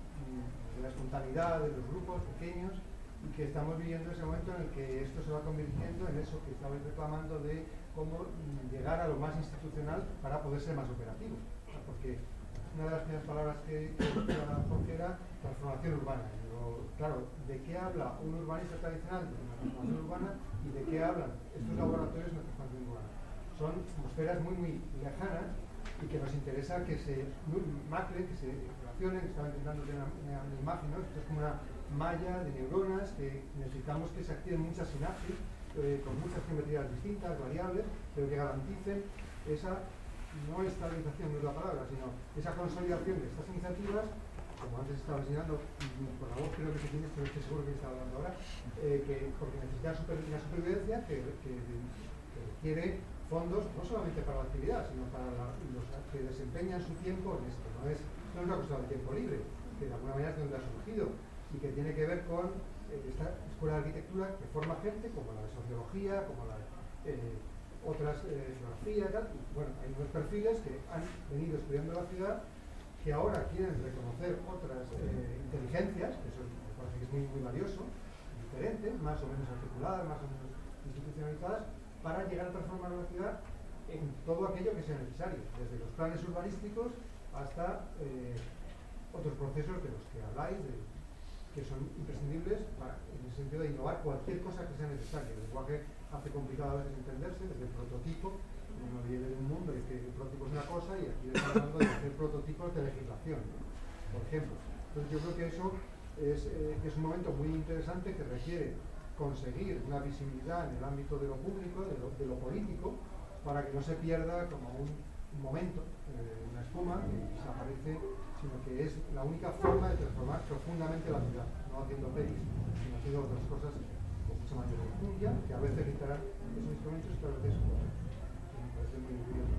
de la espontaneidad de los grupos pequeños, y que estamos viviendo ese momento en el que esto se va convirtiendo en eso que estabais reclamando de cómo llegar a lo más institucional para poder ser más operativo. Porque una de las primeras palabras que decía Jorge era transformación urbana. Pero, claro, ¿de qué habla un urbanista tradicional de una transformación urbana y de qué hablan estos laboratorios de una transformación urbana? Son atmosferas muy, muy lejanas y que nos interesa que se maclen, que se relacionen. Estaba intentando tener una, una, una imagen, ¿no? Esto es como una malla de neuronas que necesitamos que se activen muchas sinapsis eh, con muchas geometrías distintas, variables, pero que garanticen esa, no estabilización no es la palabra, sino esa consolidación de estas iniciativas, como antes estaba enseñando, por la voz creo que se tiene, pero estoy seguro que está hablando ahora, eh, que, porque necesita super, una supervivencia que, que, que requiere fondos no solamente para la actividad, sino para la, los que desempeñan su tiempo en esto. No es, no es una cuestión de tiempo libre, que de alguna manera es donde ha surgido, y que tiene que ver con eh, esta escuela de arquitectura que forma gente como la de sociología, como la de eh, otras eh, geografía, tal. Y, bueno, hay unos perfiles que han venido estudiando la ciudad que ahora quieren reconocer otras eh, inteligencias, que eso me parece que es muy, muy valioso, diferentes, más o menos articuladas, más o menos institucionalizadas, para llegar a transformar la ciudad en todo aquello que sea necesario, desde los planes urbanísticos hasta eh, otros procesos de los que habláis, de, que son imprescindibles para, en el sentido de innovar cualquier cosa que sea necesaria. El lenguaje hace complicado a veces entenderse, desde el prototipo, uno viene de un mundo y que el prototipo es una cosa y aquí estamos hablando de hacer prototipos de legislación, ¿no? Por ejemplo. Entonces yo creo que eso es, eh, que es un momento muy interesante que requiere conseguir una visibilidad en el ámbito de lo público, de lo, de lo político, para que no se pierda como un, un momento, eh, una espuma que desaparece, sino que es la única forma de transformar profundamente la ciudad, no haciendo pelis, sino haciendo otras cosas con mucha mayor enjundia, que a veces necesitarán esos instrumentos y que a veces no. Me parece muy curioso.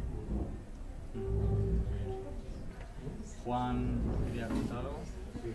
Juan, ¿quería contar algo? Sí.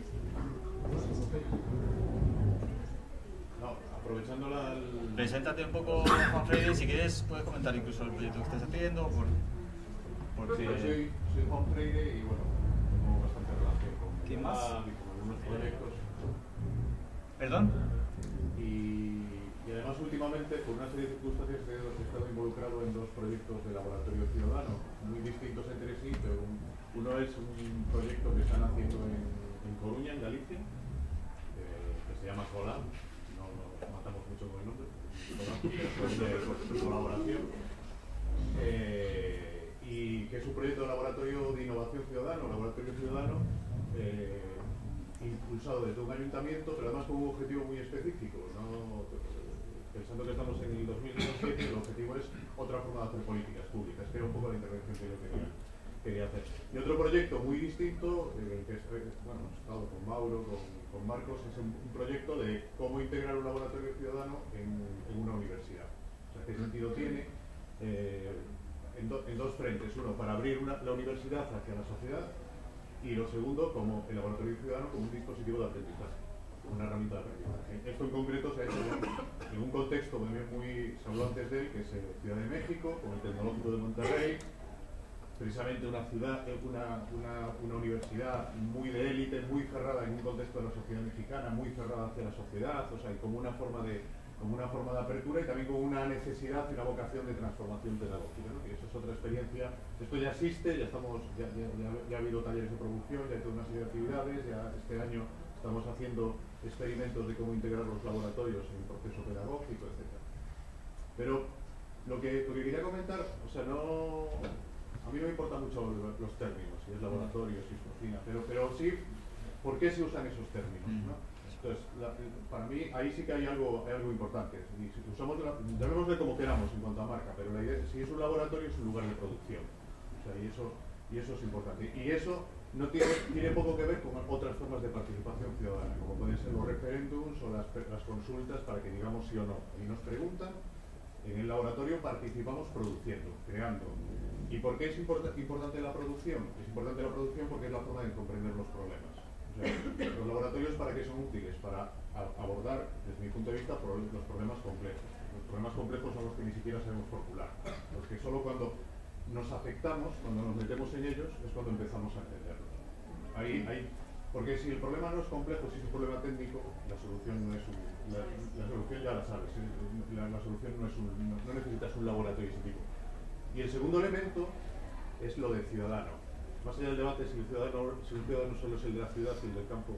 No, aprovechando la... El... Preséntate un poco, Juan Freire, si quieres puedes comentar incluso el proyecto que estás haciendo. Por, porque... Yo soy, soy Juan Freire y bueno, tengo bastante relación con ¿Quién más? y con algunos proyectos. ¿Perdón? Y, y además últimamente, por una serie de circunstancias, he estado involucrado en dos proyectos de laboratorio ciudadano, muy distintos entre sí, pero un, uno es un proyecto que están haciendo en, en Coruña, en Galicia, eh, que se llama Colab. No nos matamos mucho con el nombre, es de colaboración. Eh, y que es un proyecto de laboratorio de innovación ciudadano, laboratorio ciudadano, eh, impulsado desde un ayuntamiento, pero además con un objetivo muy específico, ¿no? Pensando que estamos en el dos mil diecisiete, el objetivo es otra forma de hacer políticas públicas, que era un poco la intervención que yo quería, quería hacer. Y otro proyecto muy distinto, eh, que es, bueno, hemos estado con Mauro, con, con Marcos, es un, un proyecto de cómo integrar un laboratorio ciudadano en, en una universidad. O sea, qué sentido tiene eh, en, do, en dos frentes. Uno, para abrir una, la universidad hacia la sociedad, y lo segundo, como el laboratorio ciudadano como un dispositivo de aprendizaje, una herramienta de aprendizaje. Esto en concreto se ha hecho en un contexto también muy, se habló antes de él, que es Ciudad de México, con el Tecnológico de Monterrey, precisamente una ciudad, una, una, una universidad muy de élite, muy cerrada en un contexto de la sociedad mexicana, muy cerrada hacia la sociedad, o sea, y como una forma de, como una forma de apertura y también con una necesidad y una vocación de transformación pedagógica, ¿no? Y eso es otra experiencia. Esto ya existe, ya estamos, ya, ya, ya, ya ha habido talleres de producción, ya hay toda una serie de actividades, ya este año estamos haciendo experimentos de cómo integrar los laboratorios en el proceso pedagógico, etcétera. Pero lo que, lo que quería comentar, o sea, no, a mí no me importan mucho los términos, si es laboratorio, si es cocina, pero, pero sí, ¿por qué se usan esos términos, ¿no? Entonces, la, para mí, ahí sí que hay algo, hay algo importante. Y si usamos la, llamémosle como queramos en cuanto a marca, pero la idea es, si es un laboratorio, es un lugar de producción. O sea, y eso, y eso es importante. Y eso no tiene, tiene poco que ver con otras formas de participación ciudadana, como pueden ser los referéndums o las, las consultas para que digamos sí o no. Y nos preguntan, En el laboratorio participamos produciendo, creando. ¿Y por qué es import importante la producción? Es importante la producción porque es la forma de comprender los problemas. O sea, los laboratorios, ¿para qué son útiles? Para abordar, desde mi punto de vista, los problemas complejos. Los problemas complejos son los que ni siquiera sabemos formular. Los que solo cuando nos afectamos, cuando nos metemos en ellos, es cuando empezamos a entenderlos. Ahí, ahí, porque si el problema no es complejo, si es un problema técnico, la solución no es un, la, la solución ya la sabes, la, la solución no es un, no, no necesitas un laboratorio de ese tipo. Y el segundo elemento es lo de ciudadano. Más allá del debate si el ciudadano, si el ciudadano solo es el de la ciudad y el del campo,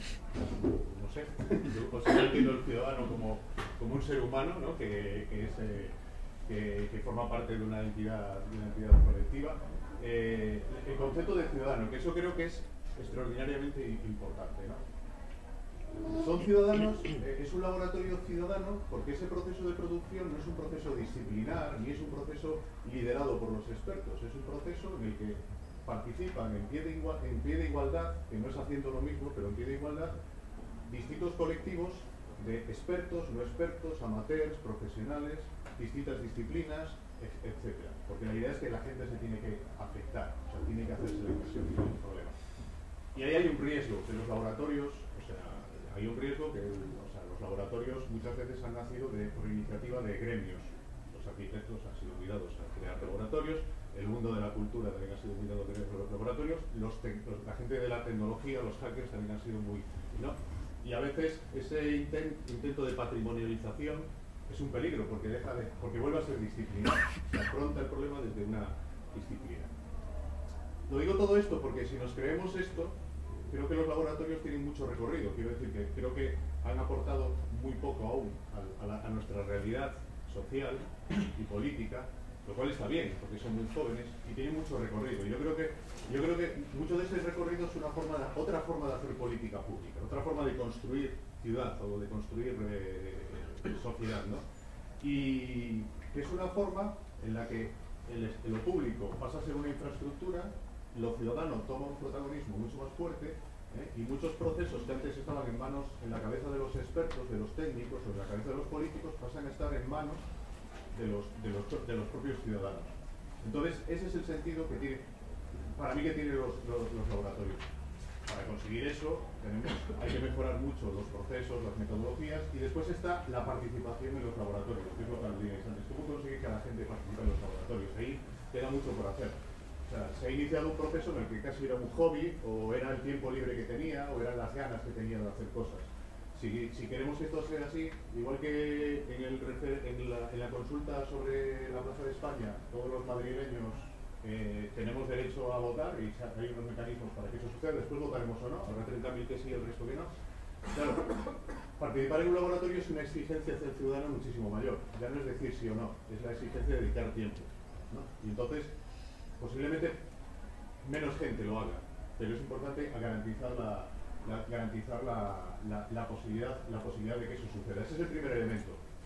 no sé. Yo considero el ciudadano como, como un ser humano, ¿no? que, que, es, eh, que, que forma parte de una entidad, de una entidad colectiva. Eh, el concepto de ciudadano, que eso creo que es extraordinariamente importante, ¿no? Son ciudadanos, eh, es un laboratorio ciudadano porque ese proceso de producción no es un proceso disciplinar ni es un proceso liderado por los expertos, es un proceso en el que participan en pie de, igual, en pie de igualdad, que no es haciendo lo mismo, pero en pie de igualdad, distintos colectivos de expertos, no expertos, amateurs, profesionales, distintas disciplinas, etcétera. Porque la idea es que la gente se tiene que afectar, o sea, tiene que hacerse la inversión y no hay un problema. Y ahí hay un riesgo de los laboratorios, o sea, hay un riesgo que o sea, los laboratorios muchas veces han nacido de, por iniciativa de gremios. Los arquitectos han sido cuidados a crear laboratorios, el mundo de la cultura también ha sido cuidado a crear laboratorios, los los, la gente de la tecnología, los hackers también han sido muy... ¿no? Y a veces ese intent, intento de patrimonialización es un peligro porque, deja de, porque vuelve a ser disciplinar, se afronta el problema desde una disciplina. Lo digo todo esto porque si nos creemos esto, creo que los laboratorios tienen mucho recorrido. Quiero decir que creo que han aportado muy poco aún a, a, la, a nuestra realidad social y política, lo cual está bien, porque son muy jóvenes y tienen mucho recorrido. Yo creo que, yo creo que mucho de ese recorrido es una forma de, otra forma de hacer política pública, otra forma de construir ciudad o de construir eh, sociedad, ¿no? Y que es una forma en la que el, lo público pasa a ser una infraestructura, lo ciudadano toma un protagonismo mucho más fuerte, ¿eh? Y muchos procesos que antes estaban en manos, en la cabeza de los expertos, de los técnicos o en la cabeza de los políticos, pasan a estar en manos de los, de los, de los propios ciudadanos. Entonces, ese es el sentido que tiene, para mí, que tienen los, los, los laboratorios. Para conseguir eso, tenemos, hay que mejorar mucho los procesos, las metodologías, y después está la participación en los laboratorios, que es lo que habláis antes. ¿Cómo conseguir que la gente participe en los laboratorios? Ahí queda mucho por hacer. O sea, se ha iniciado un proceso en el que casi era un hobby, o era el tiempo libre que tenía, o eran las ganas que tenía de hacer cosas. Si, si queremos que esto sea así, igual que en, el, en, la, en la consulta sobre la Plaza de España, todos los madrileños eh, tenemos derecho a votar y hay unos mecanismos para que eso suceda, después votaremos o no, habrá treinta mil que sí y el resto que no. Claro, participar en un laboratorio es una exigencia hacia el ciudadano muchísimo mayor, ya no es decir sí o no, es la exigencia de dedicar tiempo, ¿no? Y entonces, posiblemente menos gente lo haga, pero es importante garantizar la, la, garantizar la, la, la, posibilidad, la posibilidad de que eso suceda. Ese es el primer elemento.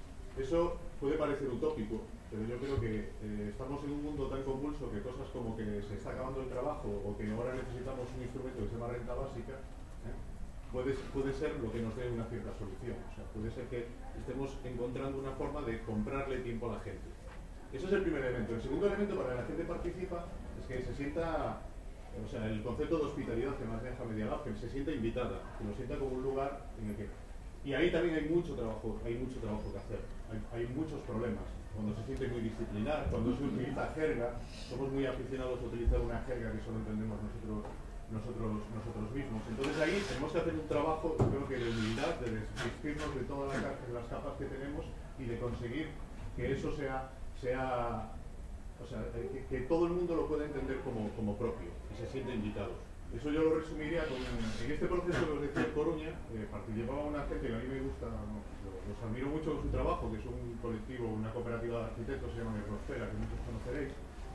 Eso puede parecer utópico, pero yo creo que eh, estamos en un mundo tan convulso que cosas como que se está acabando el trabajo o que ahora necesitamos un instrumento que se llama renta básica, ¿eh? puede, puede ser lo que nos dé una cierta solución. O sea, puede ser que estemos encontrando una forma de comprarle tiempo a la gente. Ese es el primer elemento. El segundo elemento para que la gente participa es que se sienta, o sea, el concepto de hospitalidad que más deja Media Lab, que se sienta invitada, que lo sienta como un lugar en el que... Y ahí también hay mucho trabajo, hay mucho trabajo que hacer, hay, hay muchos problemas. Cuando se siente muy disciplinar, cuando se utiliza jerga, somos muy aficionados a utilizar una jerga que solo entendemos nosotros, nosotros, nosotros mismos. Entonces ahí tenemos que hacer un trabajo, creo que de humildad, de despistirnos de todas las, las capas que tenemos y de conseguir que eso sea, sea o sea, que, que todo el mundo lo pueda entender como, como propio y se siente invitados. Eso yo lo resumiría con, en este proceso que os decía en Coruña, eh, participaba una gente que a mí me gusta, no, los admiro mucho con su trabajo, que es un colectivo, una cooperativa de arquitectos, se llama Prospera, que muchos conoceréis,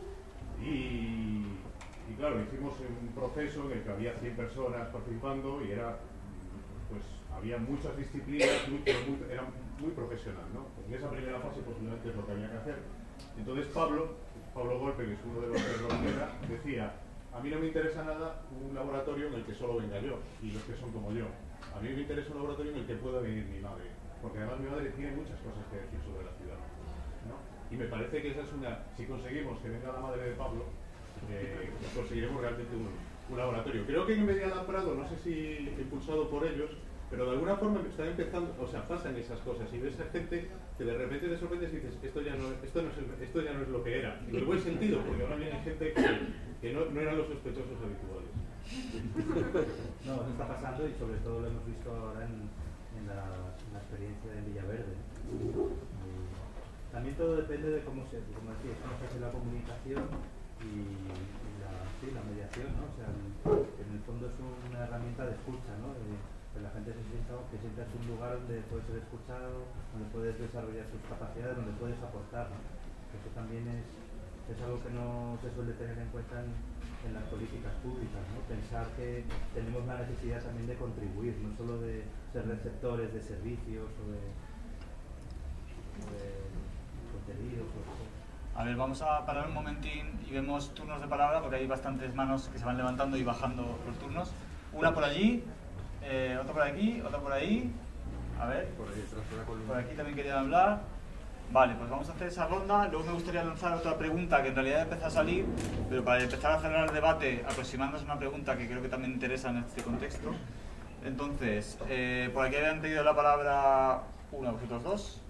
y, y claro, hicimos un proceso en el que había cien personas participando y era, pues, había muchas disciplinas, muy, muy, era muy profesional, ¿no? En esa primera fase posiblemente es lo que había que hacer. Entonces Pablo, Pablo Golpe, que es uno de los que lo lidera, decía: a mí no me interesa nada un laboratorio en el que solo venga yo y los que son como yo. A mí me interesa un laboratorio en el que pueda venir mi madre, porque además mi madre tiene muchas cosas que decir sobre la ciudad, ¿no? Y me parece que esa es una, si conseguimos que venga la madre de Pablo, eh, conseguiremos realmente un, un laboratorio. Creo que en Medialab Prado, no sé si impulsado por ellos, pero de alguna forma están empezando, o sea, pasan esas cosas y ves a gente que de repente te sorprendes y dices, esto ya no, esto no, es, el, esto ya no es lo que era. En el buen sentido, porque ahora viene gente que, que no, no eran los sospechosos habituales. No, eso está pasando y sobre todo lo hemos visto ahora en, en, la, en la experiencia de Villaverde. Eh, también todo depende de cómo se, como decía, cómo se hace la comunicación y, y la, sí, la mediación, ¿no? O sea, en el fondo es una herramienta de escucha, ¿no? De, que la gente se sienta, que sientas un lugar donde puedes ser escuchado, donde puedes desarrollar tus capacidades, donde puedes aportar, ¿no? Eso también es, es algo que no se suele tener en cuenta en, en las políticas públicas, ¿no? Pensar que tenemos la necesidad también de contribuir, no solo de ser receptores de servicios o de, o de contenidos. O... A ver, vamos a parar un momentín y vemos turnos de palabra porque hay bastantes manos que se van levantando y bajando por turnos. Una por allí. Eh, otro por aquí, otro por ahí. A ver, por, ahí, por aquí también querían hablar. Vale, pues vamos a hacer esa ronda. Luego me gustaría lanzar otra pregunta que en realidad empezó a salir, pero para empezar a cerrar el debate, aproximándonos a una pregunta que creo que también interesa en este contexto. Entonces, eh, por aquí habían pedido la palabra una, vosotros dos.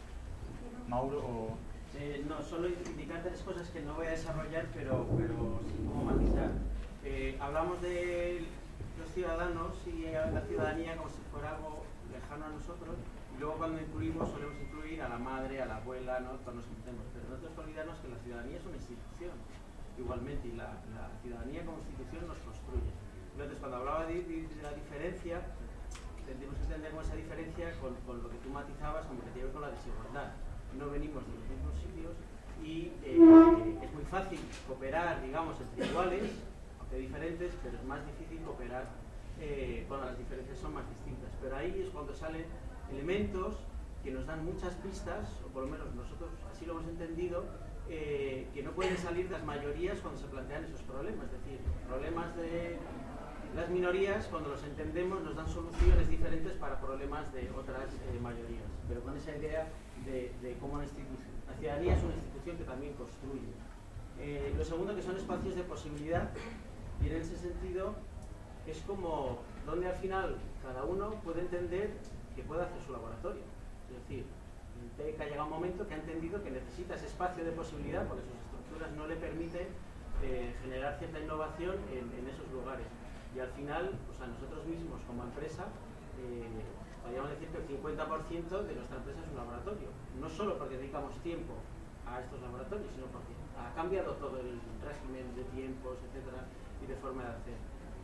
Mauro o... Eh, no, solo indicar tres cosas que no voy a desarrollar, pero, pero sí como matizar. Eh, hablamos de los ciudadanos y la ciudadanía como si fuera algo lejano a nosotros, y luego cuando incluimos solemos incluir a la madre, a la abuela, ¿no? Todos nos entendemos, pero no tenemos que olvidarnos que la ciudadanía es una institución igualmente, y la, la ciudadanía como institución nos construye. Entonces, cuando hablaba de, de, de la diferencia, tenemos que entender con esa diferencia con, con lo que tú matizabas, como que tiene que ver con la desigualdad. No venimos de los mismos sitios y eh, es muy fácil cooperar, digamos, entre iguales, aunque diferentes, pero es más difícil cooperar eh, cuando las diferencias son más distintas. Pero ahí es cuando salen elementos que nos dan muchas pistas, o por lo menos nosotros así lo hemos entendido, eh, que no pueden salir de las mayorías cuando se plantean esos problemas. Es decir, problemas de las minorías, cuando los entendemos, nos dan soluciones diferentes para problemas de otras eh, mayorías. Pero con esa idea de, de cómo una institución, la ciudadanía es una institución que también construye. Eh, lo segundo, que son espacios de posibilidad, y en ese sentido es como donde al final cada uno puede entender que puede hacer su laboratorio. Es decir, el T E C ha llegado un momento que ha entendido que necesita ese espacio de posibilidad porque sus estructuras no le permiten eh, generar cierta innovación en, en esos lugares. Y al final, pues a nosotros mismos como empresa, eh, podríamos decir que el cincuenta por ciento de nuestra empresa es un laboratorio. No solo porque dedicamos tiempo a estos laboratorios, sino porque ha cambiado todo el régimen de tiempos, etcétera, y de forma de hacer.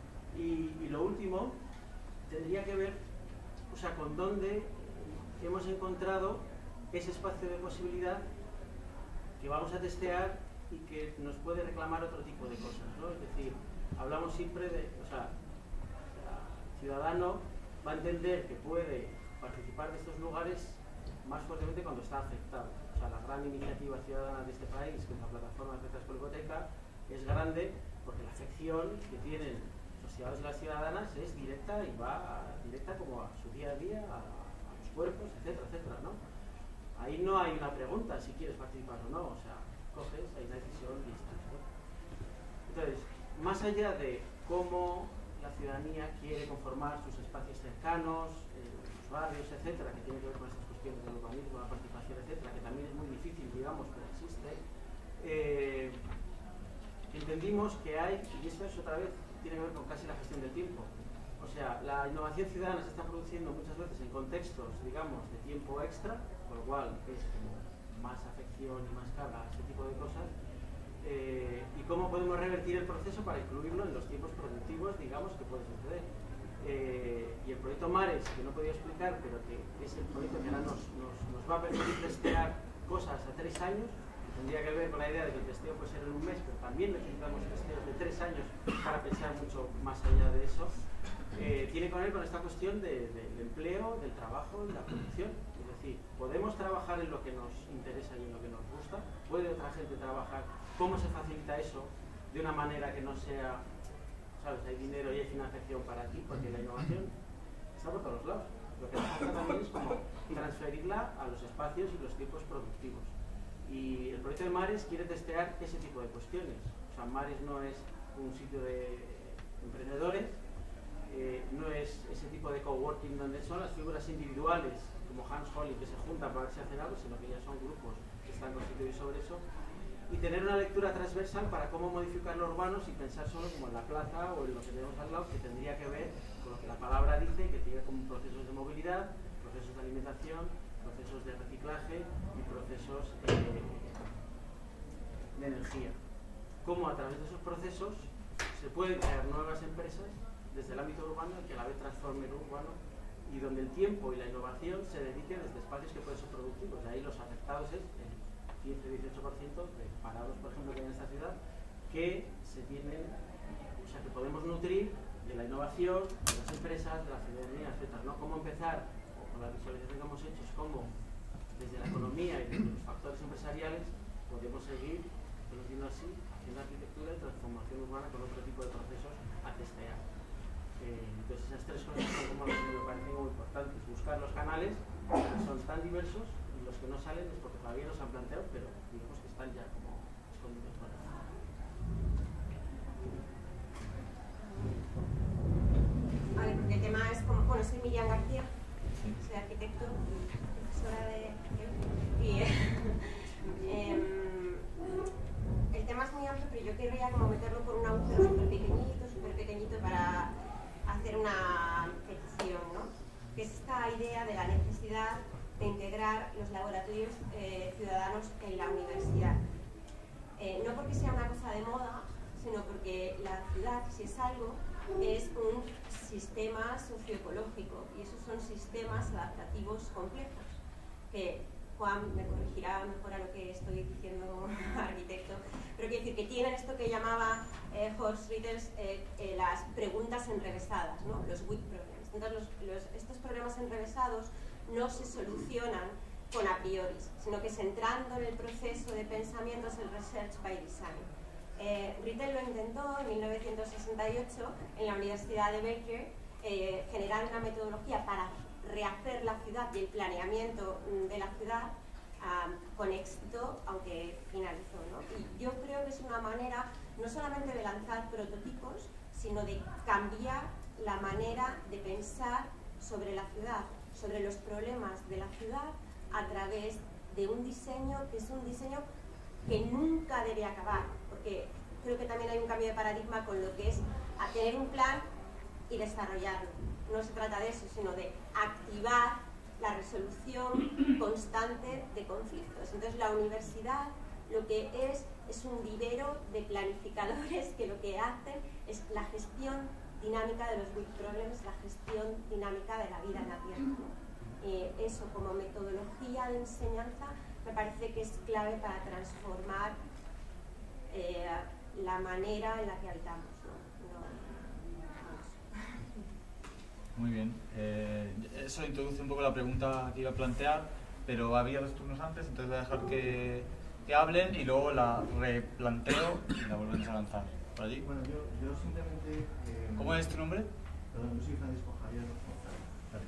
Y, y lo último tendría que ver, o sea, con dónde hemos encontrado ese espacio de posibilidad que vamos a testear y que nos puede reclamar otro tipo de cosas, ¿no? Es decir, hablamos siempre de, o sea, el ciudadano va a entender que puede participar de estos lugares más fuertemente cuando está afectado. O sea, la gran iniciativa ciudadana de este país, que es la plataforma de afectados por hipoteca, es grande porque la afección que tienen los ciudadanos y las ciudadanas es directa y va directa como a su día a día, a, a los cuerpos, etcétera, etcétera, ¿no? Ahí no hay una pregunta si quieres participar o no, o sea, coges, hay una decisión y está, ¿no? Entonces, más allá de cómo la ciudadanía quiere conformar sus espacios cercanos, eh, sus barrios, etcétera, que tiene que ver con estas cuestiones del urbanismo, la participación, etcétera, que también es muy difícil, digamos, pero existe, eh, entendimos que hay, y esto es otra vez, tiene que ver con casi la gestión del tiempo. O sea, la innovación ciudadana se está produciendo muchas veces en contextos, digamos, de tiempo extra, con lo cual es como más afección y más carga, este tipo de cosas. Eh, y cómo podemos revertir el proceso para incluirlo en los tiempos productivos, digamos, que puede suceder. Eh, y el proyecto Mares, que no podía explicar, pero que es el proyecto que ahora nos, nos, nos va a permitir testear cosas a tres años, que tendría que ver con la idea de que el testeo puede ser en un mes, pero también necesitamos testeos de tres años para pensar mucho más allá de eso. Eh, tiene que ver con esta cuestión de, de, del empleo, del trabajo y la producción. Es decir, podemos trabajar en lo que nos interesa y en lo que nos gusta, puede otra gente trabajar. ¿Cómo se facilita eso de una manera que no sea, sabes, hay dinero y hay financiación para ti? Porque la innovación está por todos lados. Lo que nos falta también es como transferirla a los espacios y los tiempos productivos. Y el proyecto de Mares quiere testear ese tipo de cuestiones. O sea, Mares no es un sitio de emprendedores, eh, no es ese tipo de coworking donde son las figuras individuales, como Hans Holly, que se juntan para ver si hacen algo, sino que ya son grupos que están constituidos sobre eso. Y tener una lectura transversal para cómo modificar lo urbano sin pensar solo como en la plaza o en lo que tenemos al lado, que tendría que ver con lo que la palabra dice, que tiene como procesos de movilidad, procesos de alimentación, procesos de reciclaje y procesos eh, de energía. Cómo a través de esos procesos se pueden crear nuevas empresas desde el ámbito urbano que a la vez transformen lo urbano y donde el tiempo y la innovación se dediquen desde espacios que pueden ser productivos. De ahí los afectados es el quince a dieciocho por ciento de parados, por ejemplo, que hay en esta ciudad, que se tienen, o sea, que podemos nutrir de la innovación, de las empresas, de la ciudadanía, etcétera, ¿no? Cómo empezar, o con la visualización que hemos hecho, es cómo desde la economía y desde los factores empresariales podemos seguir, conociendo así, haciendo arquitectura y transformación urbana con otro tipo de procesos a testear. Eh, entonces esas tres cosas son como las que me parecen muy importantes, buscar los canales que son tan diversos y los que no salen es porque todavía no se han planteado, pero digamos que están ya como escondidos por ahí. Vale, porque el tema es como, bueno, soy Miriam García, soy arquitecto, profesora de y eh, el tema es muy amplio, pero yo querría como meterlo por un agujero súper pequeñito, súper pequeñito para hacer una petición, ¿no? Que es esta idea de la necesidad de integrar los laboratorios eh, ciudadanos en la universidad. Eh, no porque sea una cosa de moda, sino porque la ciudad, si es algo, es un sistema socioecológico y esos son sistemas adaptativos complejos que Juan me corregirá mejor a lo que estoy diciendo como arquitecto, pero quiero decir que tienen esto que llamaba eh, Horst Rittels eh, eh, las preguntas enrevesadas, ¿no? Los with problems. Entonces los, los, estos problemas enrevesados no se solucionan con a priori, sino que es entrando en el proceso de pensamiento, es el research by design. Eh, Rittel lo intentó en mil novecientos sesenta y ocho en la Universidad de Baker, eh, generar una metodología para rehacer la ciudad y el planeamiento de la ciudad um, con éxito, aunque finalizó, ¿no? Y yo creo que es una manera no solamente de lanzar prototipos, sino de cambiar la manera de pensar sobre la ciudad, sobre los problemas de la ciudad a través de un diseño que es un diseño que nunca debe acabar, porque creo que también hay un cambio de paradigma con lo que es a tener un plan y desarrollarlo. No se trata de eso, sino de activar la resolución constante de conflictos. Entonces la universidad lo que es es un vivero de planificadores que lo que hacen es la gestión dinámica de los big problems, la gestión dinámica de la vida en la Tierra. Eh, eso como metodología de enseñanza me parece que es clave para transformar eh, la manera en la que habitamos, ¿no? Muy bien. Eh, eso introduce un poco la pregunta que iba a plantear, pero había dos turnos antes, entonces voy a dejar que, que hablen y luego la replanteo y la volvemos a lanzar. ¿Por allí? Bueno, yo, yo simplemente... Eh, ¿Cómo es tu nombre? Perdón, yo soy Francisco Javier González.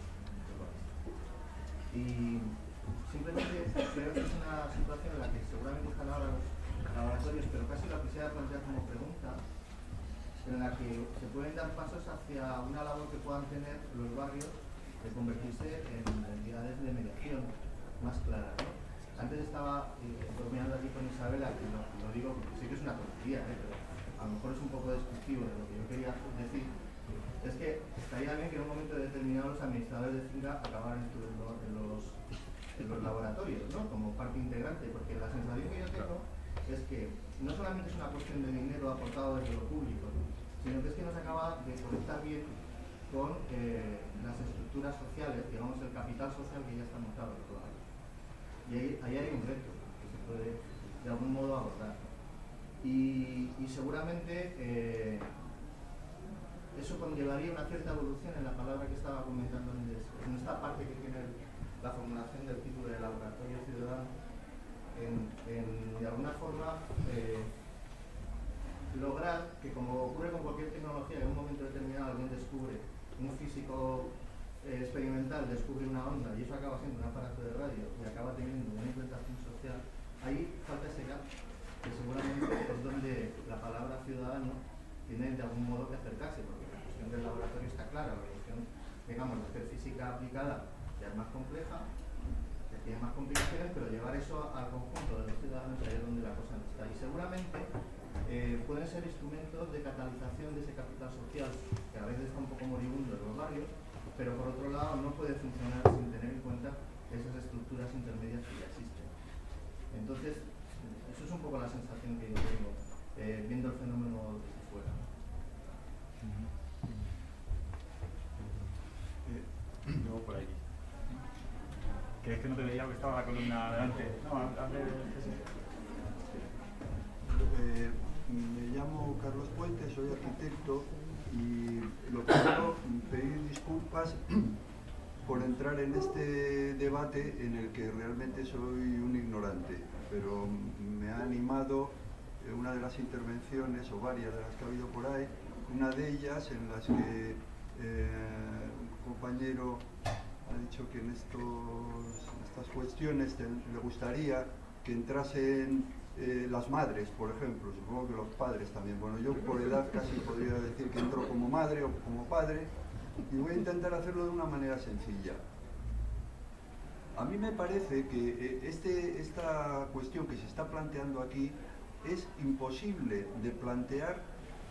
Y simplemente creo que es una situación en la que seguramente están ahora los laboratorios, pero casi la quisiera plantear como pregunta, en la que se pueden dar pasos hacia una labor que puedan tener los barrios de convertirse en entidades de mediación más claras, ¿no? Antes estaba eh, bromeando aquí con Isabela, que lo, lo digo porque sé que es una tontería, ¿eh? Pero a lo mejor es un poco descriptivo de lo que yo quería decir, es que estaría bien que en un momento determinado los administradores de finca acabaran en los, en los, en los laboratorios, ¿no? Como parte integrante, porque la sensación que yo tengo es que no solamente es una cuestión de dinero aportado desde lo público, ¿no? Sino que es que no se acaba de conectar bien con eh, las estructuras sociales, digamos el capital social que ya está montado en todo. Y ahí, ahí hay un reto que se puede de algún modo abordar. Y, y seguramente eh, eso conllevaría una cierta evolución en la palabra que estaba comentando antes, en esta parte que tiene el, la formulación del título de laboratorio ciudadano, en, en de alguna forma eh, lograr que, como ocurre con cualquier tecnología, en un momento determinado alguien descubre, un físico eh, experimental descubre una onda y eso acaba siendo un aparato de radio y acaba teniendo una implantación social, ahí falta ese gap, que seguramente es donde la palabra ciudadano tiene de algún modo que acercarse, porque la cuestión del laboratorio está clara, la cuestión, digamos, de hacer física aplicada ya es más compleja, ya tiene más complicaciones, pero llevar eso al conjunto de los ciudadanos ahí es donde la cosa está. Y seguramente eh, pueden ser instrumentos de catalización de ese capital social, que a veces está un poco moribundo en los barrios, pero por otro lado no puede funcionar sin tener en cuenta esas estructuras intermedias que ya existen. Entonces, eso es un poco la sensación que yo tengo eh, viendo el fenómeno desde fuera. Luego por aquí. Que es que no te veía que estaba la columna delante. No, hazle eh, me llamo Carlos Puente, soy arquitecto y lo primero, pedir disculpas por entrar en este debate en el que realmente soy un ignorante, pero me ha animado una de las intervenciones, o varias de las que ha habido por ahí, una de ellas en las que eh, un compañero ha dicho que en, estos, en estas cuestiones te, le gustaría que entrasen eh, las madres, por ejemplo, supongo que los padres también. Bueno, yo por edad casi podría decir que entro como madre o como padre, y voy a intentar hacerlo de una manera sencilla. A mí me parece que este, esta cuestión que se está planteando aquí es imposible de plantear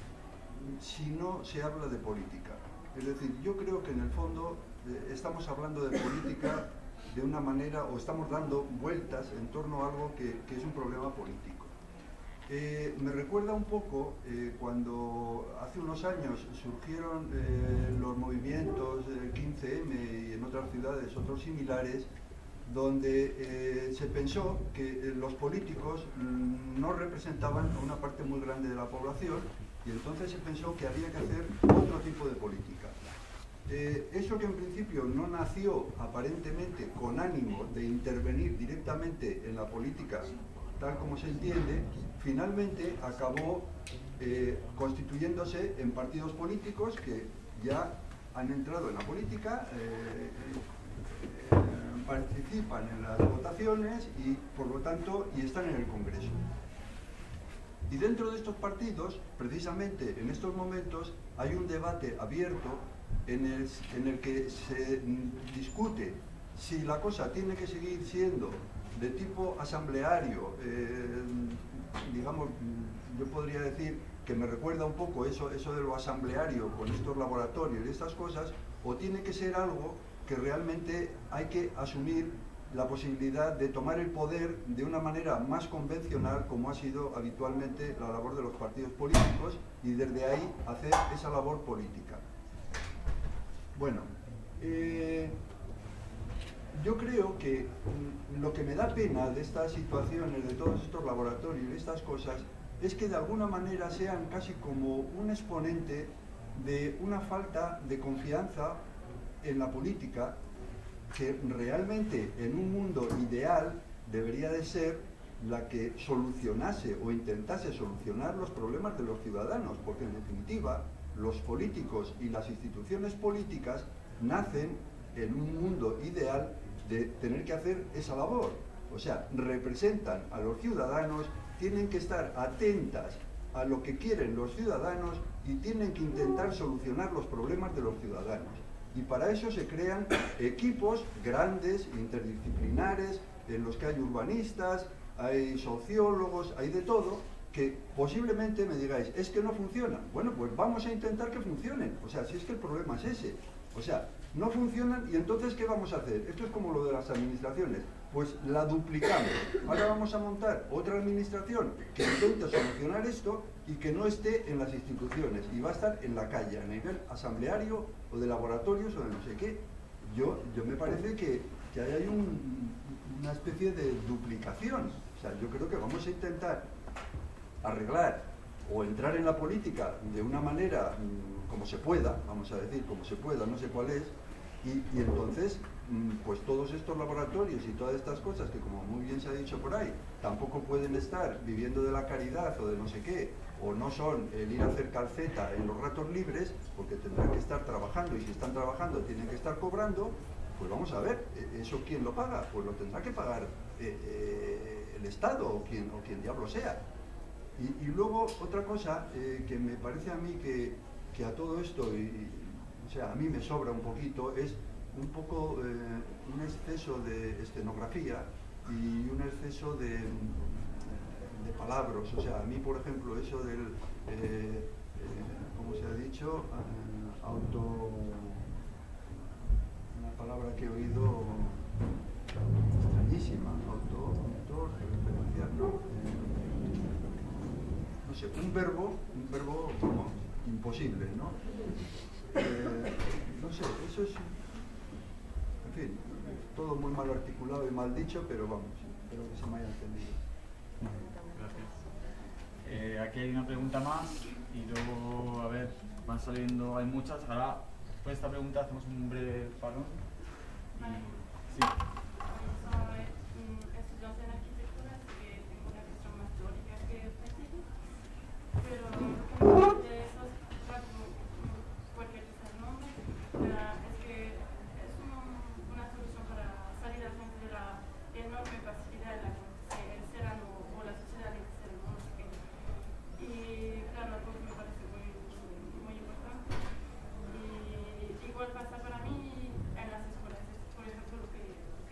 si no se habla de política. Es decir, yo creo que en el fondo eh, estamos hablando de política de una manera, o estamos dando vueltas en torno a algo que, que es un problema político. Eh, me recuerda un poco eh, cuando hace unos años surgieron eh, los movimientos del quince eme y en otras ciudades otros similares, donde eh, se pensó que eh, los políticos mm, no representaban a una parte muy grande de la población, y entonces se pensó que había que hacer otro tipo de política. Eh, eso que en principio no nació aparentemente con ánimo de intervenir directamente en la política tal como se entiende, finalmente acabó eh, constituyéndose en partidos políticos que ya han entrado en la política, eh, eh, participan en las votaciones y por lo tanto y están en el Congreso. Y dentro de estos partidos, precisamente en estos momentos, hay un debate abierto en el, en el que se discute si la cosa tiene que seguir siendo de tipo asambleario, eh, digamos, yo podría decir que me recuerda un poco eso, eso de lo asambleario con estos laboratorios y estas cosas, o tiene que ser algo que realmente hay que asumir la posibilidad de tomar el poder de una manera más convencional, como ha sido habitualmente la labor de los partidos políticos, y desde ahí hacer esa labor política. Bueno, eh, yo creo que lo que me da pena de estas situaciones, de todos estos laboratorios y de estas cosas, es que de alguna manera sean casi como un exponente de una falta de confianza en la política, que realmente en un mundo ideal debería de ser la que solucionase o intentase solucionar los problemas de los ciudadanos, porque en definitiva los políticos y las instituciones políticas nacen en un mundo ideal de tener que hacer esa labor. O sea, representan a los ciudadanos, tienen que estar atentas a lo que quieren los ciudadanos y tienen que intentar solucionar los problemas de los ciudadanos. Y para eso se crean equipos grandes, interdisciplinares, en los que hay urbanistas, hay sociólogos, hay de todo, que posiblemente me digáis, es que no funcionan. Bueno, pues vamos a intentar que funcionen. O sea, si es que el problema es ese. O sea, no funcionan y entonces ¿qué vamos a hacer? Esto es como lo de las administraciones. Pues la duplicamos. Ahora vamos a montar otra administración que intente solucionar esto y que no esté en las instituciones y va a estar en la calle, a nivel asambleario o de laboratorios o de no sé qué. Yo, yo me parece que, que ahí hay un, una especie de duplicación. O sea, yo creo que vamos a intentar arreglar o entrar en la política de una manera mmm, como se pueda, vamos a decir, como se pueda, no sé cuál es, y, y entonces mmm, pues todos estos laboratorios y todas estas cosas que, como muy bien se ha dicho por ahí, tampoco pueden estar viviendo de la caridad o de no sé qué, o no son el ir a hacer calceta en los ratos libres, porque tendrán que estar trabajando, y si están trabajando tienen que estar cobrando. Pues vamos a ver, ¿eso quién lo paga? Pues lo tendrá que pagar eh, eh, el Estado o quien, o quien diablo sea. Y, y luego otra cosa eh, que me parece a mí que, que a todo esto, y, o sea, a mí me sobra un poquito, es un poco eh, un exceso de escenografía y un exceso de, de palabras. O sea, a mí, por ejemplo, eso del, eh, eh, ¿cómo se ha dicho? Eh, auto... una palabra que he oído extrañísima, auto... autorreferencial, no. Eh, no sé, un verbo, un verbo, vamos, imposible, ¿no? Eh, no sé, eso es... En fin, todo muy mal articulado y mal dicho, pero vamos, espero que se me haya entendido. Gracias. Eh, aquí hay una pregunta más y luego, a ver, van saliendo, hay muchas. Ahora, después de esta pregunta, hacemos un breve parón. Y, sí. Soy estudiante en arquitectura, así que tengo una visión más teórica que práctica, pero lo que me interesa es cualquier nombre, es que es un, una solución para salir a frente de la enorme pasividad en la que el ser humano o la sociedad de ser humano, no sé qué. Y claro, algo que me parece muy, muy importante. Y igual pasa para mí en las escuelas, por ejemplo, lo que, que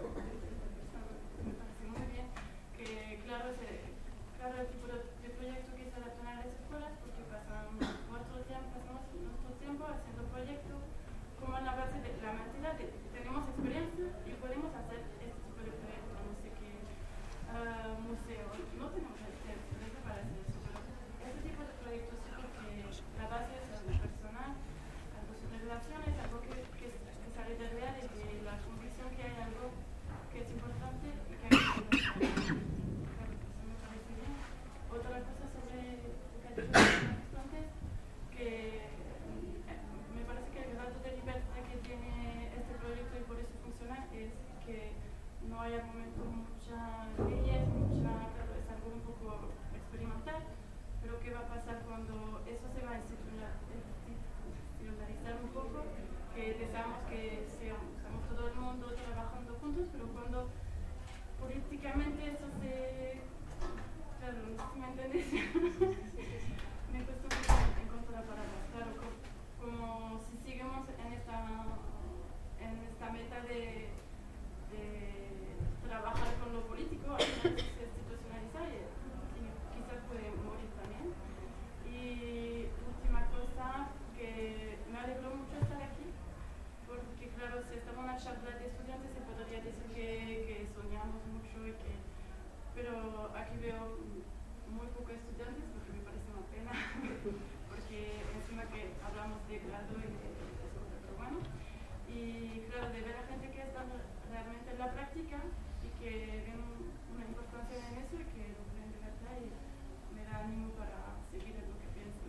me parece muy bien, que claro, se, claro el tipo de, de proyecto que se adaptan a las escuelas, porque pasan nuestro tiempo, pasamos nuestro tiempo haciendo proyectos como en la base de la mentira de tenemos experiencia y podemos hacer este tipo de proyectos, no sé qué uh, museo, no tenemos experiencia para hacer eso, pero este tipo de proyectos sí, porque la base es la personal, algo sobre relaciones, algo que, que, que sale de real y de la convicción que hay algo que es importante y que hay que hacer. Claro, eso me parece bien. Otra cosa sobre lo que ha dicho antes, que me parece que el grado de libertad que tiene este proyecto y por eso funciona es que no hay al momento muchas leyes, mucha, claro, es algo un poco experimental, pero ¿qué va a pasar cuando eso se va a institucionalizar un poco? Que deseamos que seamos, seamos todo el mundo trabajando juntos, pero cuando políticamente eso se... Claro, no sé si me entendés. Me cuesta un poco encontrar palabras. Claro, como si seguimos en esta, en esta meta de, de trabajar con lo político, al final se institucionaliza y, y quizás puede morir también. Y última cosa, que me alegró mucho estar aquí, porque claro, si estamos en una charla de estudiantes se podría decir que, que soñamos mucho, y que, pero aquí veo muy pocos estudiantes, lo que me parece una pena, porque encima que hablamos de grado y de eso, pero bueno, y claro, de ver a gente que está realmente en la práctica y que ven una importancia en eso y que lo ven de verdad, y me da ánimo para seguir en lo que pienso.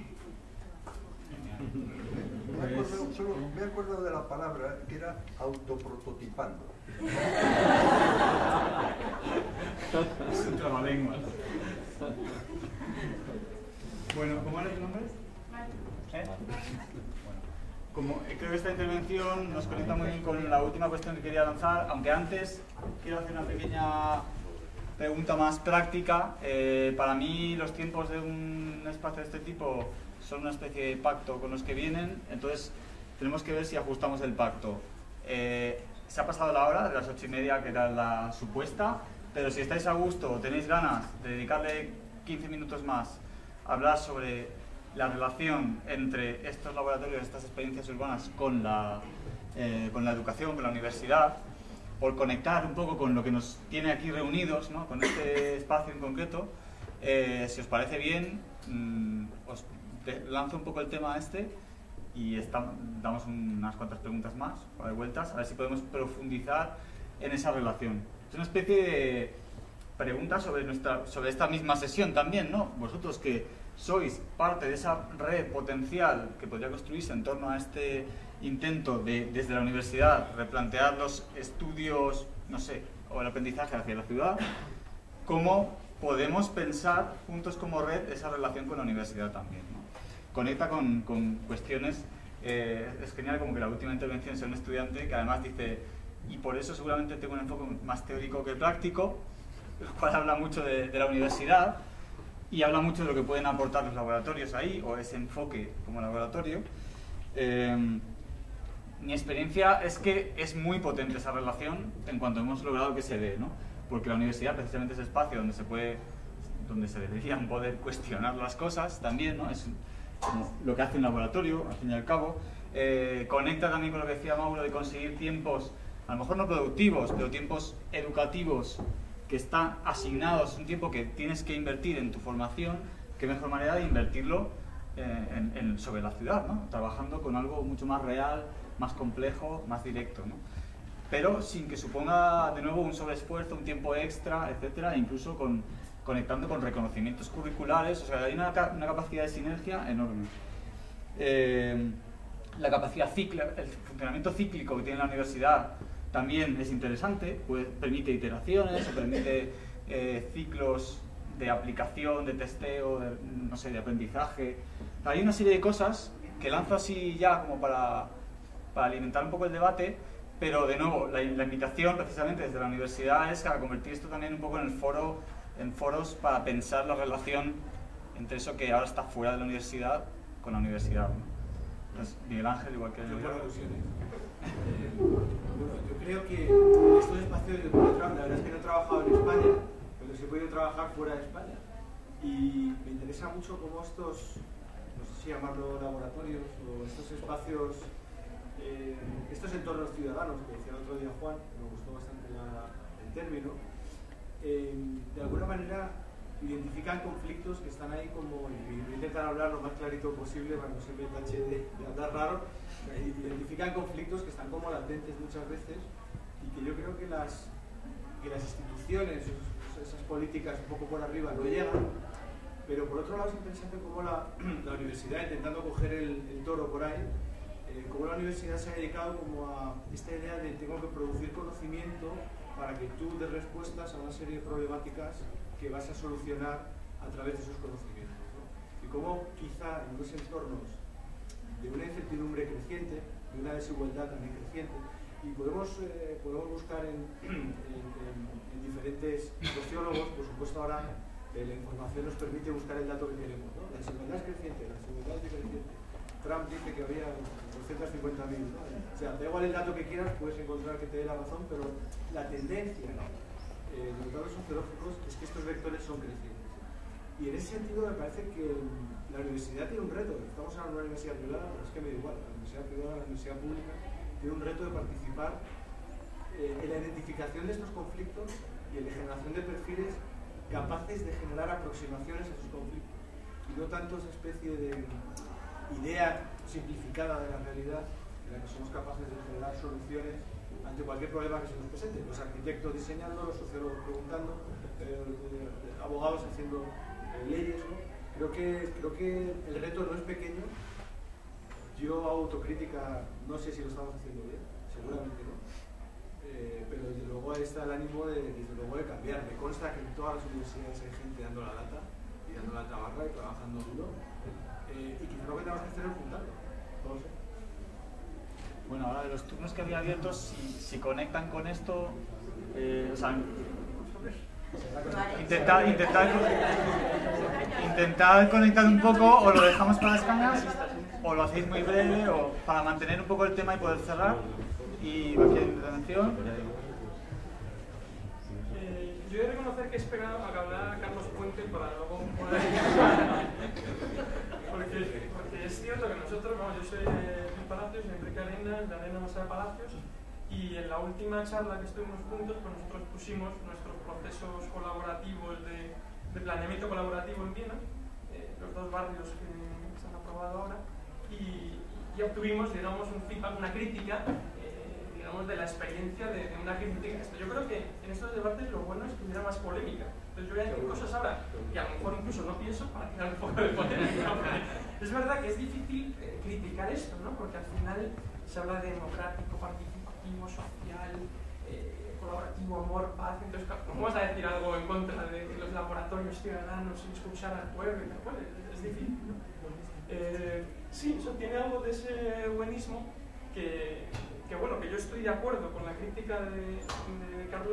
Me acuerdo, solo me acuerdo de la palabra que era autoprototipando. Es un trabalenguas. Bueno, ¿cómo era tu nombre? ¿Eh? Bueno, como creo que esta intervención nos conecta muy bien con la última cuestión que quería lanzar, aunque antes quiero hacer una pequeña pregunta más práctica. Eh, para mí los tiempos de un espacio de este tipo son una especie de pacto con los que vienen, entonces tenemos que ver si ajustamos el pacto. Eh, se ha pasado la hora de las ocho y media, que era la supuesta, pero si estáis a gusto o tenéis ganas de dedicarle quince minutos más a hablar sobre la relación entre estos laboratorios, estas experiencias urbanas con la, eh, con la educación, con la universidad, por conectar un poco con lo que nos tiene aquí reunidos, ¿no? Con este espacio en concreto, eh, si os parece bien, mmm, os lanzo un poco el tema este y está, damos unas cuantas preguntas más, o de vueltas, a ver si podemos profundizar en esa relación. Es una especie de pregunta sobre, nuestra, sobre esta misma sesión también, ¿no? Vosotros que sois parte de esa red potencial que podría construirse en torno a este intento de, desde la universidad, replantear los estudios, no sé, o el aprendizaje hacia la ciudad, ¿cómo podemos pensar juntos como red esa relación con la universidad también, ¿no? Conecta con, con cuestiones, eh, es genial como que la última intervención sea un estudiante que además dice, y por eso seguramente tengo un enfoque más teórico que práctico, lo cual habla mucho de, de la universidad y habla mucho de lo que pueden aportar los laboratorios ahí, o ese enfoque como laboratorio. Eh, mi experiencia es que es muy potente esa relación en cuanto hemos logrado que se dé, ¿no? Porque la universidad precisamente es ese espacio donde se puede, donde se deberían poder cuestionar las cosas también, ¿no? Es como lo que hace un laboratorio, al fin y al cabo. Eh, conecta también con lo que decía Mauro de conseguir tiempos, a lo mejor no productivos, pero tiempos educativos que están asignados, un tiempo que tienes que invertir en tu formación. Qué mejor manera de invertirlo eh, en, en, sobre la ciudad, ¿no? Trabajando con algo mucho más real, más complejo, más directo, ¿no? Pero sin que suponga de nuevo un sobreesfuerzo, un tiempo extra, etcétera, e incluso con, conectando con reconocimientos curriculares. O sea, hay una, una capacidad de sinergia enorme. Eh, la capacidad cíclica, el funcionamiento cíclico que tiene la universidad también es interesante, pues permite iteraciones, o permite eh, ciclos de aplicación, de testeo, de, no sé, de aprendizaje. Hay una serie de cosas que lanzo así ya como para, para alimentar un poco el debate, pero de nuevo, la, la invitación precisamente desde la universidad es a convertir esto también un poco en el foro, en foros para pensar la relación entre eso que ahora está fuera de la universidad con la universidad, ¿no? Entonces, Miguel Ángel, igual que... Yo por alusiones. Eh, bueno, yo creo que en estos espacios, yo puedo trabajar, la verdad es que no he trabajado en España, pero sí he podido trabajar fuera de España. Y me interesa mucho cómo estos, no sé si llamarlo laboratorios, o estos espacios, eh, estos entornos ciudadanos, que decía el otro día Juan, me gustó bastante la, el término, eh, de alguna manera identifican conflictos que están ahí como, y voy a intentar hablar lo más clarito posible para no se me tache de, de hablar raro, identifican conflictos que están como latentes muchas veces y que yo creo que las, que las instituciones, esas políticas un poco por arriba no llegan, pero por otro lado es interesante cómo la, la universidad, intentando coger el, el toro por ahí, eh, cómo la universidad se ha dedicado como a esta idea de tengo que producir conocimiento para que tú des respuestas a una serie de problemáticas que vas a solucionar a través de esos conocimientos, ¿no? Y cómo quizá en unos entornos de una incertidumbre creciente, de una desigualdad también creciente, y podemos, eh, podemos buscar en, en, en, en diferentes sociólogos, por supuesto ahora eh, la información nos permite buscar el dato que queremos, ¿no? La desigualdad es creciente, la desigualdad es creciente. Trump dice que había doscientos cincuenta mil, ¿no? O sea, da igual el dato que quieras, puedes encontrar que te dé la razón, pero la tendencia, ¿no? Eh, los datos sociológicos es que estos vectores son crecientes. Y en ese sentido me parece que la universidad tiene un reto. Estamos hablando de una universidad privada, pero es que me da igual. La universidad privada, la universidad pública, tiene un reto de participar eh, en la identificación de estos conflictos y en la generación de perfiles capaces de generar aproximaciones a esos conflictos. Y no tanto esa especie de idea simplificada de la realidad en la que somos capaces de generar soluciones ante cualquier problema que se nos presente. Los arquitectos diseñando, los sociólogos preguntando, eh, eh, abogados haciendo eh, leyes, ¿no? Creo que, creo que el reto no es pequeño. Yo hago autocrítica, no sé si lo estamos haciendo bien, seguramente no. Eh, pero desde luego está el ánimo de, desde luego de cambiar. Me consta que en todas las universidades hay gente dando la lata y dando la tabarra y trabajando duro. Eh, y quizá lo que tenemos que hacer es juntarlo. No lo sé. Bueno, ahora de los turnos que había abiertos, si, si conectan con esto, eh, o sea, intentad, intentad, intentad conectar un poco, o lo dejamos para las cañas, o lo hacéis muy breve, o para mantener un poco el tema y poder cerrar. Y cualquier intervención. Eh, yo he de reconocer que he esperado a que hablara Carlos Puente para luego poder... porque, porque es cierto que nosotros, vamos, yo soy de Palacios, de Enrique Arenas, de Arena Masa de Palacios, y en la última charla que estuvimos juntos, pues nosotros pusimos nuestros procesos colaborativos de, de planeamiento colaborativo en Viena, eh, los dos barrios que se han aprobado ahora, y, y obtuvimos, digamos, un feedback, una crítica, eh, digamos, de la experiencia de, de una crítica. Yo creo que en estos debates lo bueno es que hubiera más polémica. Entonces yo voy a decir cosas ahora que a lo mejor incluso no pienso para tirar un poco de polémica. Es verdad que es difícil eh, criticar esto, ¿no? Porque al final se habla de democrático, participativo, social, eh, colaborativo, amor, paz. Entonces, ¿cómo vas a decir algo en contra de los laboratorios ciudadanos sin escuchar al pueblo y tal cual? Es, es difícil, ¿no? Eh, sí, eso tiene algo de ese buenismo que, que, bueno, que yo estoy de acuerdo con la crítica de, de Carlos,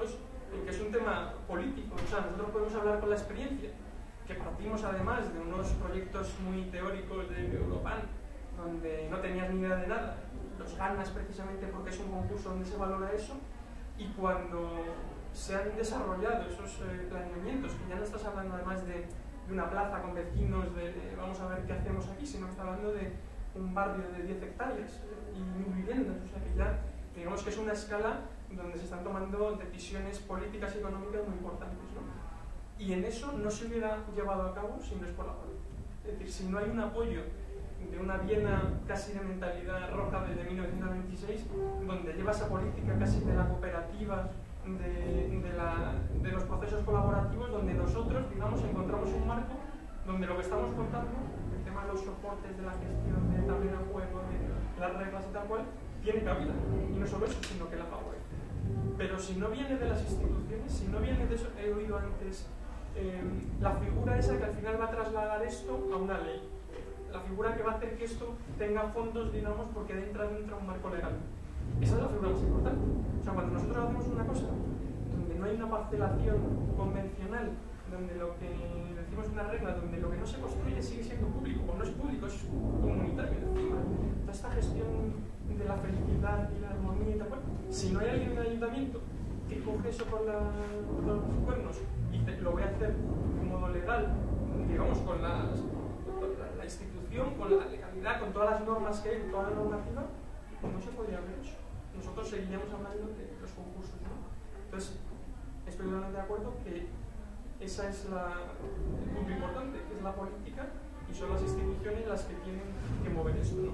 que es un tema político. O sea, nosotros podemos hablar con la experiencia, que partimos además de unos proyectos muy teóricos de Europan, donde no tenías ni idea de nada, los ganas precisamente porque es un concurso donde se valora eso, y cuando se han desarrollado esos eh, planeamientos, que ya no estás hablando además de, de una plaza con vecinos, de, de vamos a ver qué hacemos aquí, sino que estás hablando de un barrio de diez hectáreas eh, y mil viviendas, o sea que ya digamos que es una escala donde se están tomando decisiones políticas y económicas muy importantes, ¿no? Y en eso no se hubiera llevado a cabo si no es por la política. Es decir, si no hay un apoyo de una Viena casi de mentalidad roja desde mil novecientos veintiséis, donde lleva esa política casi de la cooperativa, de, de, la, de los procesos colaborativos, donde nosotros, digamos, encontramos un marco donde lo que estamos contando, el tema de los soportes, de la gestión, de tablero de juego, de las reglas y tal cual, tiene cabida. Y no solo eso, sino que la favorece. Pero si no viene de las instituciones, si no viene de eso, he oído antes, eh, la figura esa que al final va a trasladar esto a una ley. La figura que va a hacer que esto tenga fondos, digamos, porque entra dentro de un marco legal. Esa es la figura más importante. O sea, cuando nosotros hacemos una cosa donde no hay una parcelación convencional, donde lo que decimos una regla, donde lo que no se construye sigue siendo público, o no es público, es comunitario encima. Toda esta gestión de la felicidad y la armonía y tal cual, si no hay alguien en el ayuntamiento que coge eso por, la, por los cuernos y te, lo voy a hacer de modo legal, digamos, con las, la, la institución, con la legalidad, con todas las normas que hay, con toda la normativa, no se podría haber hecho. Nosotros seguiríamos hablando de los concursos, ¿no? Entonces, estoy totalmente de acuerdo que esa es la, el punto importante, que es la política, y son las instituciones las que tienen que mover esto, ¿no?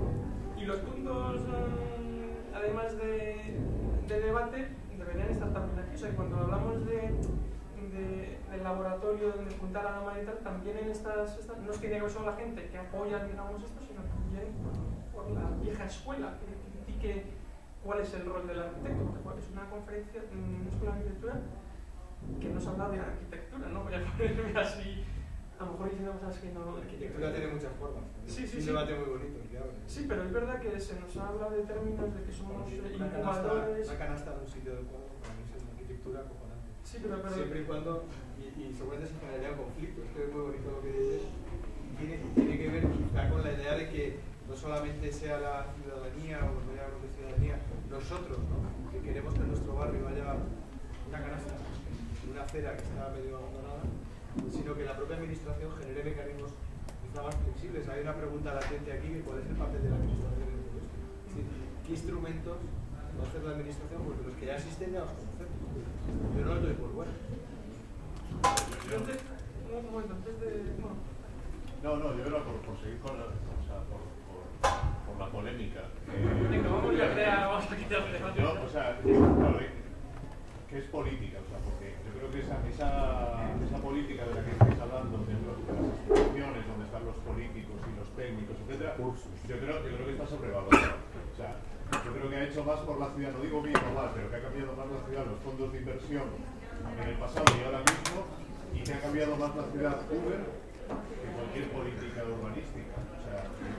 Y los puntos, mmm, además de, de debate, deberían estar también aquí. O sea, que cuando hablamos de, de, del laboratorio donde juntar a la madre y tal, también en estas, estas no es que diga solo la gente que apoya, digamos, esto, sino también por la vieja escuela que critique cuál es el rol del arquitecto, porque es una conferencia, una escuela de arquitectura que nos habla de arquitectura, ¿no? Voy a ponerme así, a lo mejor diciendo cosas que no... La arquitectura tiene muchas formas. Sí, sí, un sí. debate muy bonito, claro. Sí, pero es verdad que se nos habla de términos de que somos una incubadores... Canasta, una canasta en un sitio adecuado para mí es una arquitectura acojonante. Sí, pero, pero... Siempre y cuando, y, y seguramente se generaría un conflicto, es que es muy bonito lo que dices, tiene, tiene que ver quizá con la idea de que no solamente sea la ciudadanía o los medios de ciudadanía, nosotros, ¿no? Que queremos que en nuestro barrio haya una canasta, una acera que está medio abandonada, sino que la propia administración genere mecanismos quizá más flexibles. Hay una pregunta latente aquí, ¿cuál es el papel de la administración en todo esto? Es decir, ¿qué instrumentos va a hacer la administración? Porque los que ya existen ya los conocemos. Yo no los doy por buenos. Entonces, un momento, antes de... Bueno. No, no, yo era por, por seguir con la, o sea, por, por, por la polémica. Eh, Venga, vamos a crear, vamos a quitar el debate. No, o sea, claro, que es política, o sea, porque yo creo que esa, esa, esa política de la que estáis hablando, de, los, de las instituciones, donde están los políticos y los técnicos, etcétera, yo creo, yo creo que está sobrevalorada. O sea, yo creo que ha hecho más por la ciudad, no digo bien o mal, pero que ha cambiado más la ciudad, los fondos de inversión en el pasado y ahora mismo, y que ha cambiado más la ciudad Uber que cualquier política urbanística. O sea,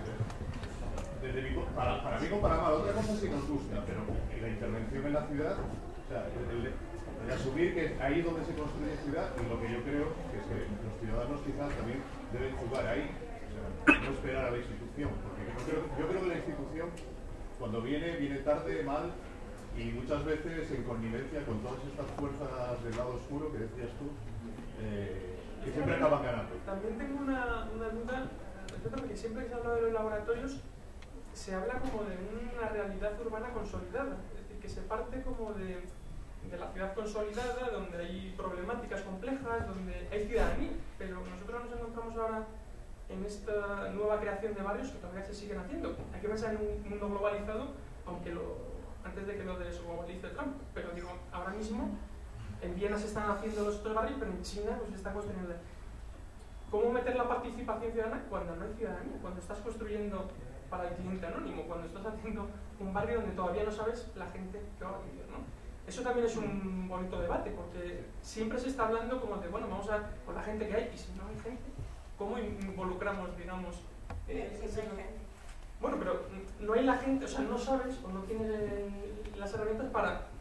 desde mi, para, para mí para mal, otra cosa sí nos gusta, pero la intervención en la ciudad, o sea, el, el asumir que ahí es donde se construye ciudad, y lo que yo creo que es que los ciudadanos quizás también deben jugar ahí, o sea, no esperar a la institución, porque yo creo, yo creo que la institución cuando viene, viene tarde, mal, y muchas veces en connivencia con todas estas fuerzas del lado oscuro que decías tú, eh, que siempre acaban ganando. También tengo una, una duda respecto a que siempre que se habla de los laboratorios se habla como de una realidad urbana consolidada, es decir, que se parte como de, de la ciudad consolidada, donde hay problemáticas complejas, donde hay ciudadanía, pero nosotros nos encontramos ahora en esta nueva creación de barrios que todavía se siguen haciendo. Hay que pensar en un mundo globalizado, aunque lo, antes de que lo desglobalice Trump, pero digo, ahora mismo en Viena se están haciendo los otros barrios, pero en China pues, se está construyendo. ¿Cómo meter la participación ciudadana cuando no hay ciudadanía? Cuando estás construyendo para el cliente anónimo, cuando estás haciendo un barrio donde todavía no sabes la gente que va a vivir, ¿no? Eso también es un bonito debate, porque siempre se está hablando como de, bueno, vamos a ver con la gente que hay, y si no hay gente, ¿cómo involucramos, digamos? Eh, ese, bueno, pero no hay la gente, o sea, no sabes o no tienes las herramientas para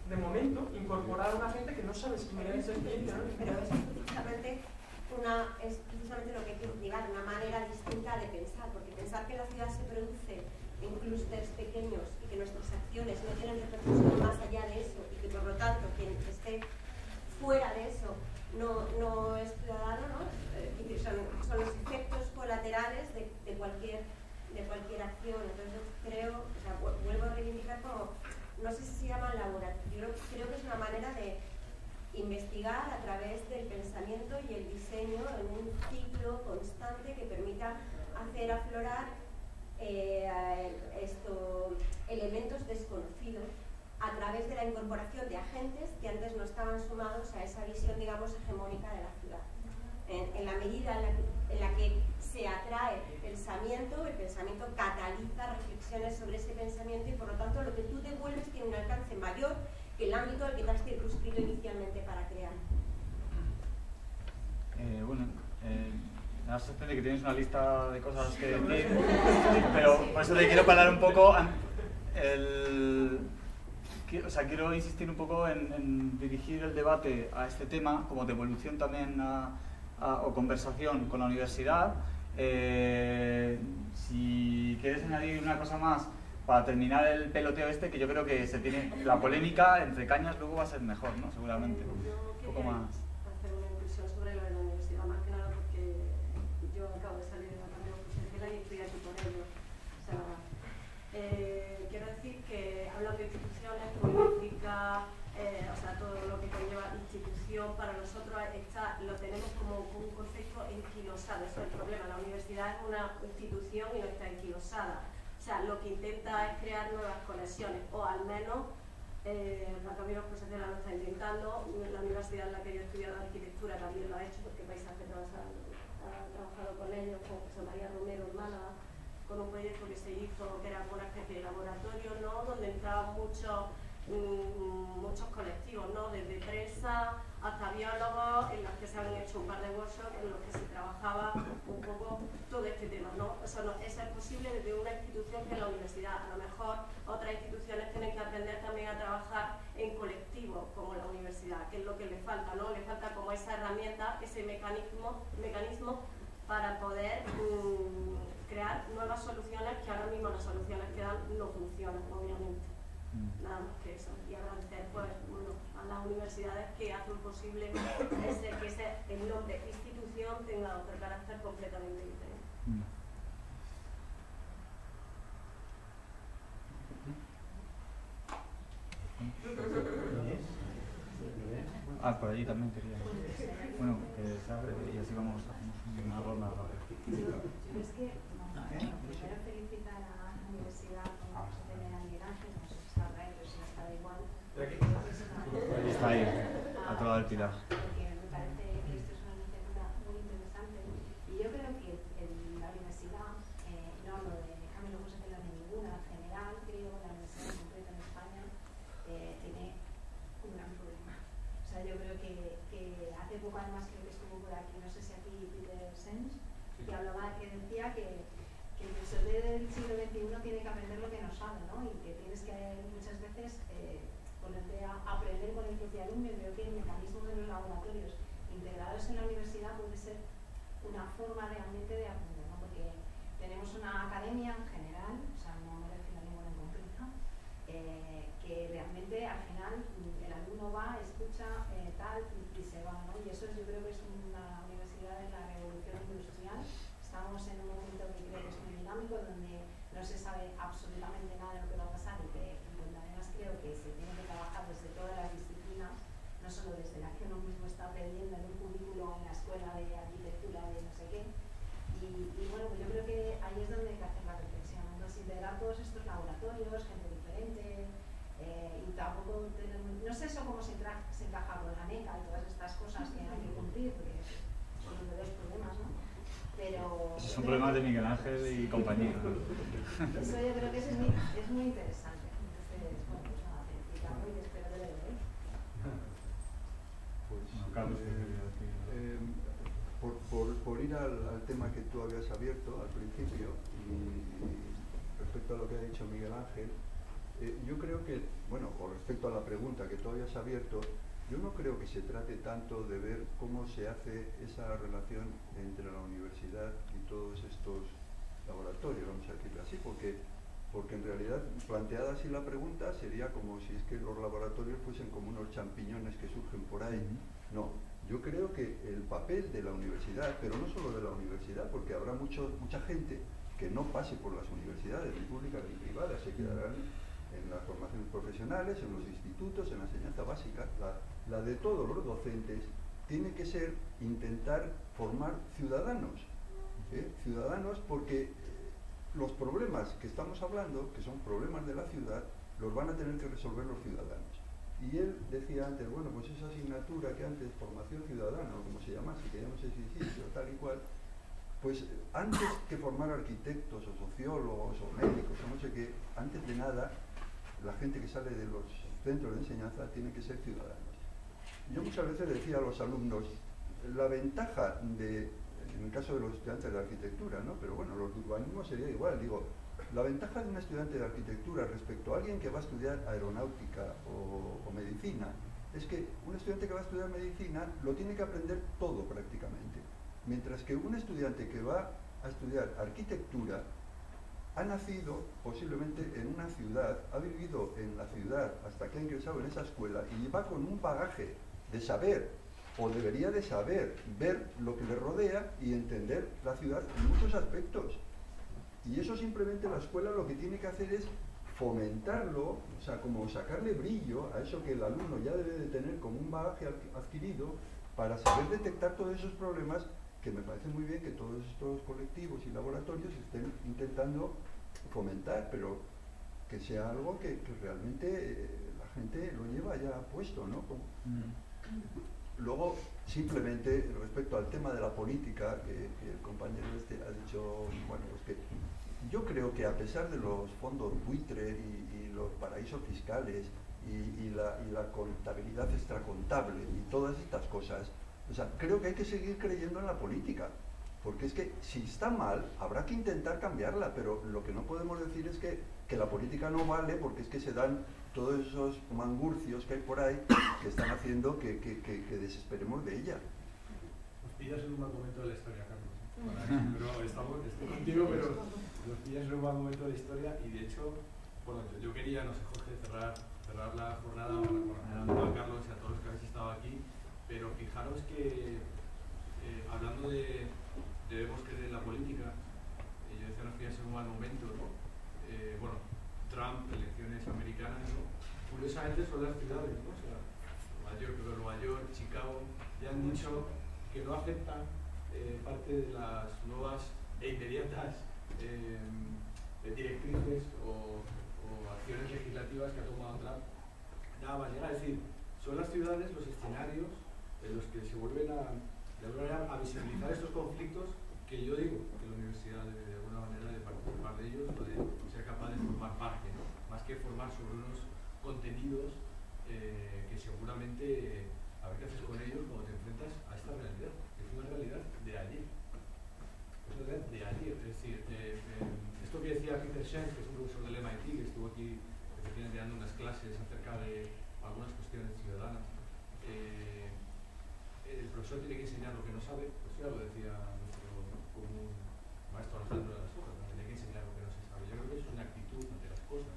de momento, incorporar a una gente que no sabe si quiere ser ciencia, ¿no? Pero eso es precisamente, una, es precisamente lo que hay que cultivar, una manera distinta de pensar, porque pensar que la ciudad se produce en clústeres pequeños y que nuestras acciones no tienen repercusión más allá de eso y que por lo tanto quien esté fuera de eso no, no es ciudadano, ¿no? Eh, son, son los efectos colaterales de, de, cualquier, de cualquier acción. Entonces creo, o sea, vuelvo a reivindicar como, no sé si se llama laboratorio, creo que es una manera de investigar a través del pensamiento y el diseño en un ciclo constante que permita hacer aflorar eh, esto, elementos desconocidos a través de la incorporación de agentes que antes no estaban sumados a esa visión, digamos, hegemónica de la ciudad. En, en la medida en la, que, en la que se atrae pensamiento, el pensamiento cataliza reflexiones sobre ese pensamiento y por lo tanto lo que tú devuelves tiene un alcance mayor que el ámbito al que te has circunscrito inicialmente para crear. Eh, bueno, eh, me da sorprende que tienes una lista de cosas que decir, pero por eso te quiero parar un poco. El, o sea, quiero insistir un poco en, en dirigir el debate a este tema como devolución también a, a, o conversación con la universidad. Eh, si quieres añadir una cosa más para terminar el peloteo este, que yo creo que se tiene la polémica entre cañas luego va a ser mejor, ¿no? Seguramente. Un poco más. Hacer una inclusión sobre lo de la universidad, más que nada porque yo acabo de salir de la carrera profesional y estoy aquí por ello. O sea, eh, quiero decir que hablando de instituciones, política, eh, o sea, todo lo que conlleva institución, para nosotros está, lo tenemos como un concepto enquilosado. Eso es el problema. La universidad es una institución y no está enquilosada. O sea, lo que intenta es crear nuevas conexiones, o al menos eh, la Camino Profesional lo está intentando. La universidad en la que yo he estudiado arquitectura también lo ha hecho, porque Paisaje ha, ha trabajado con ellos, con José María Romero en Málaga, con un proyecto que se hizo que era una especie de laboratorio, ¿no? Donde entraban muchos, mmm, muchos colectivos, ¿no? Desde prensa hasta biólogos, en los que se han hecho un par de workshops en los que se trabajaba un poco todo este tema, ¿no? Eso, no, eso es posible desde una institución que es la universidad. A lo mejor otras instituciones tienen que aprender también a trabajar en colectivo, como la universidad, que es lo que le falta, ¿no? Le falta como esa herramienta, ese mecanismo, mecanismo para poder mmm, crear nuevas soluciones, que ahora mismo las soluciones que dan no funcionan, obviamente. Nada más que eso. Y agradecer pues, bueno, a las universidades que hacen posible ese, que ese, el nombre institución tenga otro carácter completamente diferente. Ah, por allí también quería. Bueno, que se abre y así vamos a hacer una ronda rápida. Yo es que, bueno, primero felicitar a la universidad como se tiene a Miguel Ángel, no sé si está ahí, pero si no está igual. Está ahí, a todo el pilar. Porque me parece que esto es una iniciativa muy interesante y yo creo que en la universidad, eh, no lo de Camilo José Pela de ninguna, en general, creo que la universidad en concreto en España eh, tiene un gran problema. O sea, yo creo que, que hace poco además creo que estuvo por aquí, no sé si aquí Peter Sens, que hablaba, que decía que, que el profesor del siglo veintiuno tiene que aprender lo que no sabe, ¿no? Y que tienes que muchas veces eh, ponerte a aprender con el propio alumno. Y creo que el mecanismo de los laboratorios integrados en la universidad puede ser una forma realmente de aprender, ¿no? Porque tenemos una academia en general, o sea, no me refiero a ninguna en concreto, eh, que realmente al final el alumno va, escucha eh, tal y, y se va, ¿no? Y eso es, yo creo que es una universidad en la revolución industrial. Estamos en un momento que creo que es muy dinámico, donde no se sabe absolutamente nada de lo que va a pasar y que y donde además creo que se tiene que trabajar desde todas las disciplinas, no solo desde la que uno mismo está aprendiendo en un currículo en la escuela de arquitectura de no sé qué. Y, y bueno, pues yo creo que ahí es donde hay que hacer la reflexión. Entonces, integrar todos estos laboratorios, gente diferente, eh, y tampoco tener, no sé eso cómo se, entra, se encaja con la NECA y todas estas cosas que hay que cumplir, porque son los dos problemas, ¿no? Pero es un problema de Miguel Ángel y compañía. Eso yo creo que es muy, es muy interesante. Entonces, bueno, pues nada, felicitarlo y espero que lo veáis. Pues, no, Carlos, eh, eh, por, por, por ir al, al tema que tú habías abierto al principio y respecto a lo que ha dicho Miguel Ángel, Eh, yo creo que, bueno, con respecto a la pregunta que todavía se ha abierto, yo no creo que se trate tanto de ver cómo se hace esa relación entre la universidad y todos estos laboratorios, vamos a decirlo así, porque, porque en realidad, planteada así la pregunta, sería como si es que los laboratorios fuesen como unos champiñones que surgen por ahí. No, yo creo que el papel de la universidad, pero no solo de la universidad, porque habrá mucho, mucha gente que no pase por las universidades, ni públicas ni privadas, se quedarán en las formaciones profesionales, en los institutos, en la enseñanza básica. La, la de todos los docentes tiene que ser intentar formar ciudadanos, ¿eh? ciudadanos porque los problemas que estamos hablando, que son problemas de la ciudad, los van a tener que resolver los ciudadanos. Y él decía antes, bueno, pues esa asignatura que antes, formación ciudadana, o como se llamase, que ya no sé si existe o tal y cual, pues antes que formar arquitectos o sociólogos o médicos o no sé qué, antes de nada, la gente que sale de los centros de enseñanza tiene que ser ciudadanos. Yo muchas veces decía a los alumnos, la ventaja de, en el caso de los estudiantes de arquitectura, ¿no? Pero bueno, los de urbanismo sería igual, digo, la ventaja de un estudiante de arquitectura respecto a alguien que va a estudiar aeronáutica o, o medicina, es que un estudiante que va a estudiar medicina lo tiene que aprender todo prácticamente, mientras que un estudiante que va a estudiar arquitectura ha nacido posiblemente en una ciudad, ha vivido en la ciudad hasta que ha ingresado en esa escuela y va con un bagaje de saber, o debería de saber, ver lo que le rodea y entender la ciudad en muchos aspectos. Y eso simplemente la escuela lo que tiene que hacer es fomentarlo, o sea, como sacarle brillo a eso que el alumno ya debe de tener como un bagaje adquirido para saber detectar todos esos problemas, que me parece muy bien que todos estos colectivos y laboratorios estén intentando fomentar, pero que sea algo que, que realmente eh, la gente lo lleva ya puesto, ¿no? Como, mm. Luego, simplemente respecto al tema de la política, que, que el compañero este ha dicho, bueno, pues que yo creo que a pesar de los fondos buitre y, y los paraísos fiscales y, y, la, y la contabilidad extracontable y todas estas cosas, o sea, creo que hay que seguir creyendo en la política, porque es que si está mal, habrá que intentar cambiarla, pero lo que no podemos decir es que, que la política no vale, porque es que se dan todos esos mangurcios que hay por ahí que están haciendo que, que, que, que desesperemos de ella. Nos pillas en un mal momento de la historia, Carlos. Para pero estamos, estoy contigo, pero nos pillas en un mal momento de la historia y de hecho, bueno, yo quería, no sé, Jorge, cerrar, cerrar la jornada bueno, a Carlos y a todos los que habéis estado aquí. Pero fijaros que, eh, hablando de debemos creer en la política, eh, yo decía nos pillas en un mal momento, ¿no? Eh, bueno, Trump, elecciones americanas, ¿no? Curiosamente son las ciudades, ¿no? O sea, Nueva York, creo que Nueva York, Chicago, ya han dicho que no aceptan eh, parte de las nuevas e inmediatas eh, directrices o, o acciones legislativas que ha tomado Trump. Nada más llegar, es decir, son las ciudades los escenarios en los que se vuelven a, de alguna manera, a visibilizar estos conflictos que yo digo que la universidad debe de alguna manera de participar de ellos o de ser capaz de formar parte, ¿no? Más que formar sobre unos contenidos eh, que seguramente eh, a ver qué haces con ellos cuando te enfrentas a esta realidad, que es una realidad de ayer. Es una realidad de ayer, es decir, eh, eh, esto que decía Peter Shanks, que es un profesor del M I T, que estuvo aquí efectivamente dando unas clases acerca de algunas cuestiones ciudadanas. Eh, el profesor tiene que enseñar lo que no sabe, pues ya lo decía nuestro común maestro Alejandro de las Hojas, ¿no? Tiene que enseñar lo que no se sabe. Yo creo que eso es una actitud ante las cosas.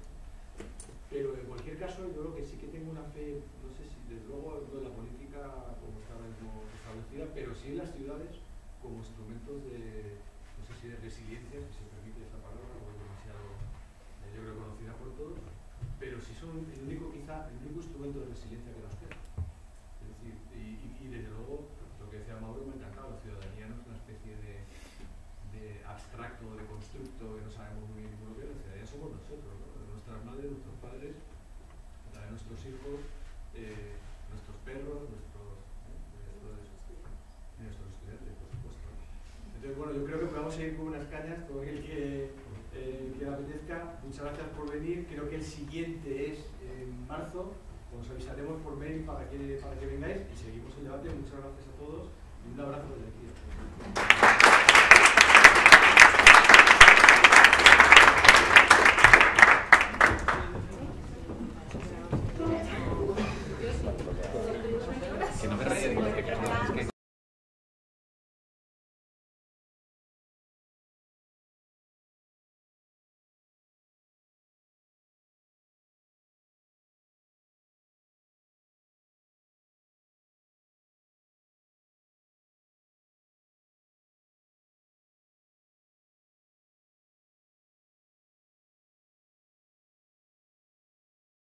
Pero en cualquier caso, yo creo que sí que tengo una fe, no sé si desde luego no de la política como está ahora mismo establecida, pero sí en las ciudades como instrumentos de, no sé si de resiliencia, si se permite esta palabra, o es demasiado, eh, yo creo, conocida por todos, pero sí son el único, quizá, el único instrumento de resiliencia que nos queda. Es decir, y, y, y desde luego, lo que decía Mauro me encantaba, la ciudadanía no es una especie de, de abstracto, de constructo que no sabemos muy bien lo que es, la ciudadanía somos nosotros, ¿no? Nuestras madres, nuestros padres, también nuestros hijos, eh, nuestros perros, nuestros, eh, nuestros estudiantes, por supuesto. Entonces, bueno, yo creo que podemos seguir con unas cañas, todo aquel que, eh, que apetezca. Muchas gracias por venir. Creo que el siguiente es en marzo. Os avisaremos por mail para que, para que vengáis y seguimos el debate. Muchas gracias a todos y un abrazo desde aquí.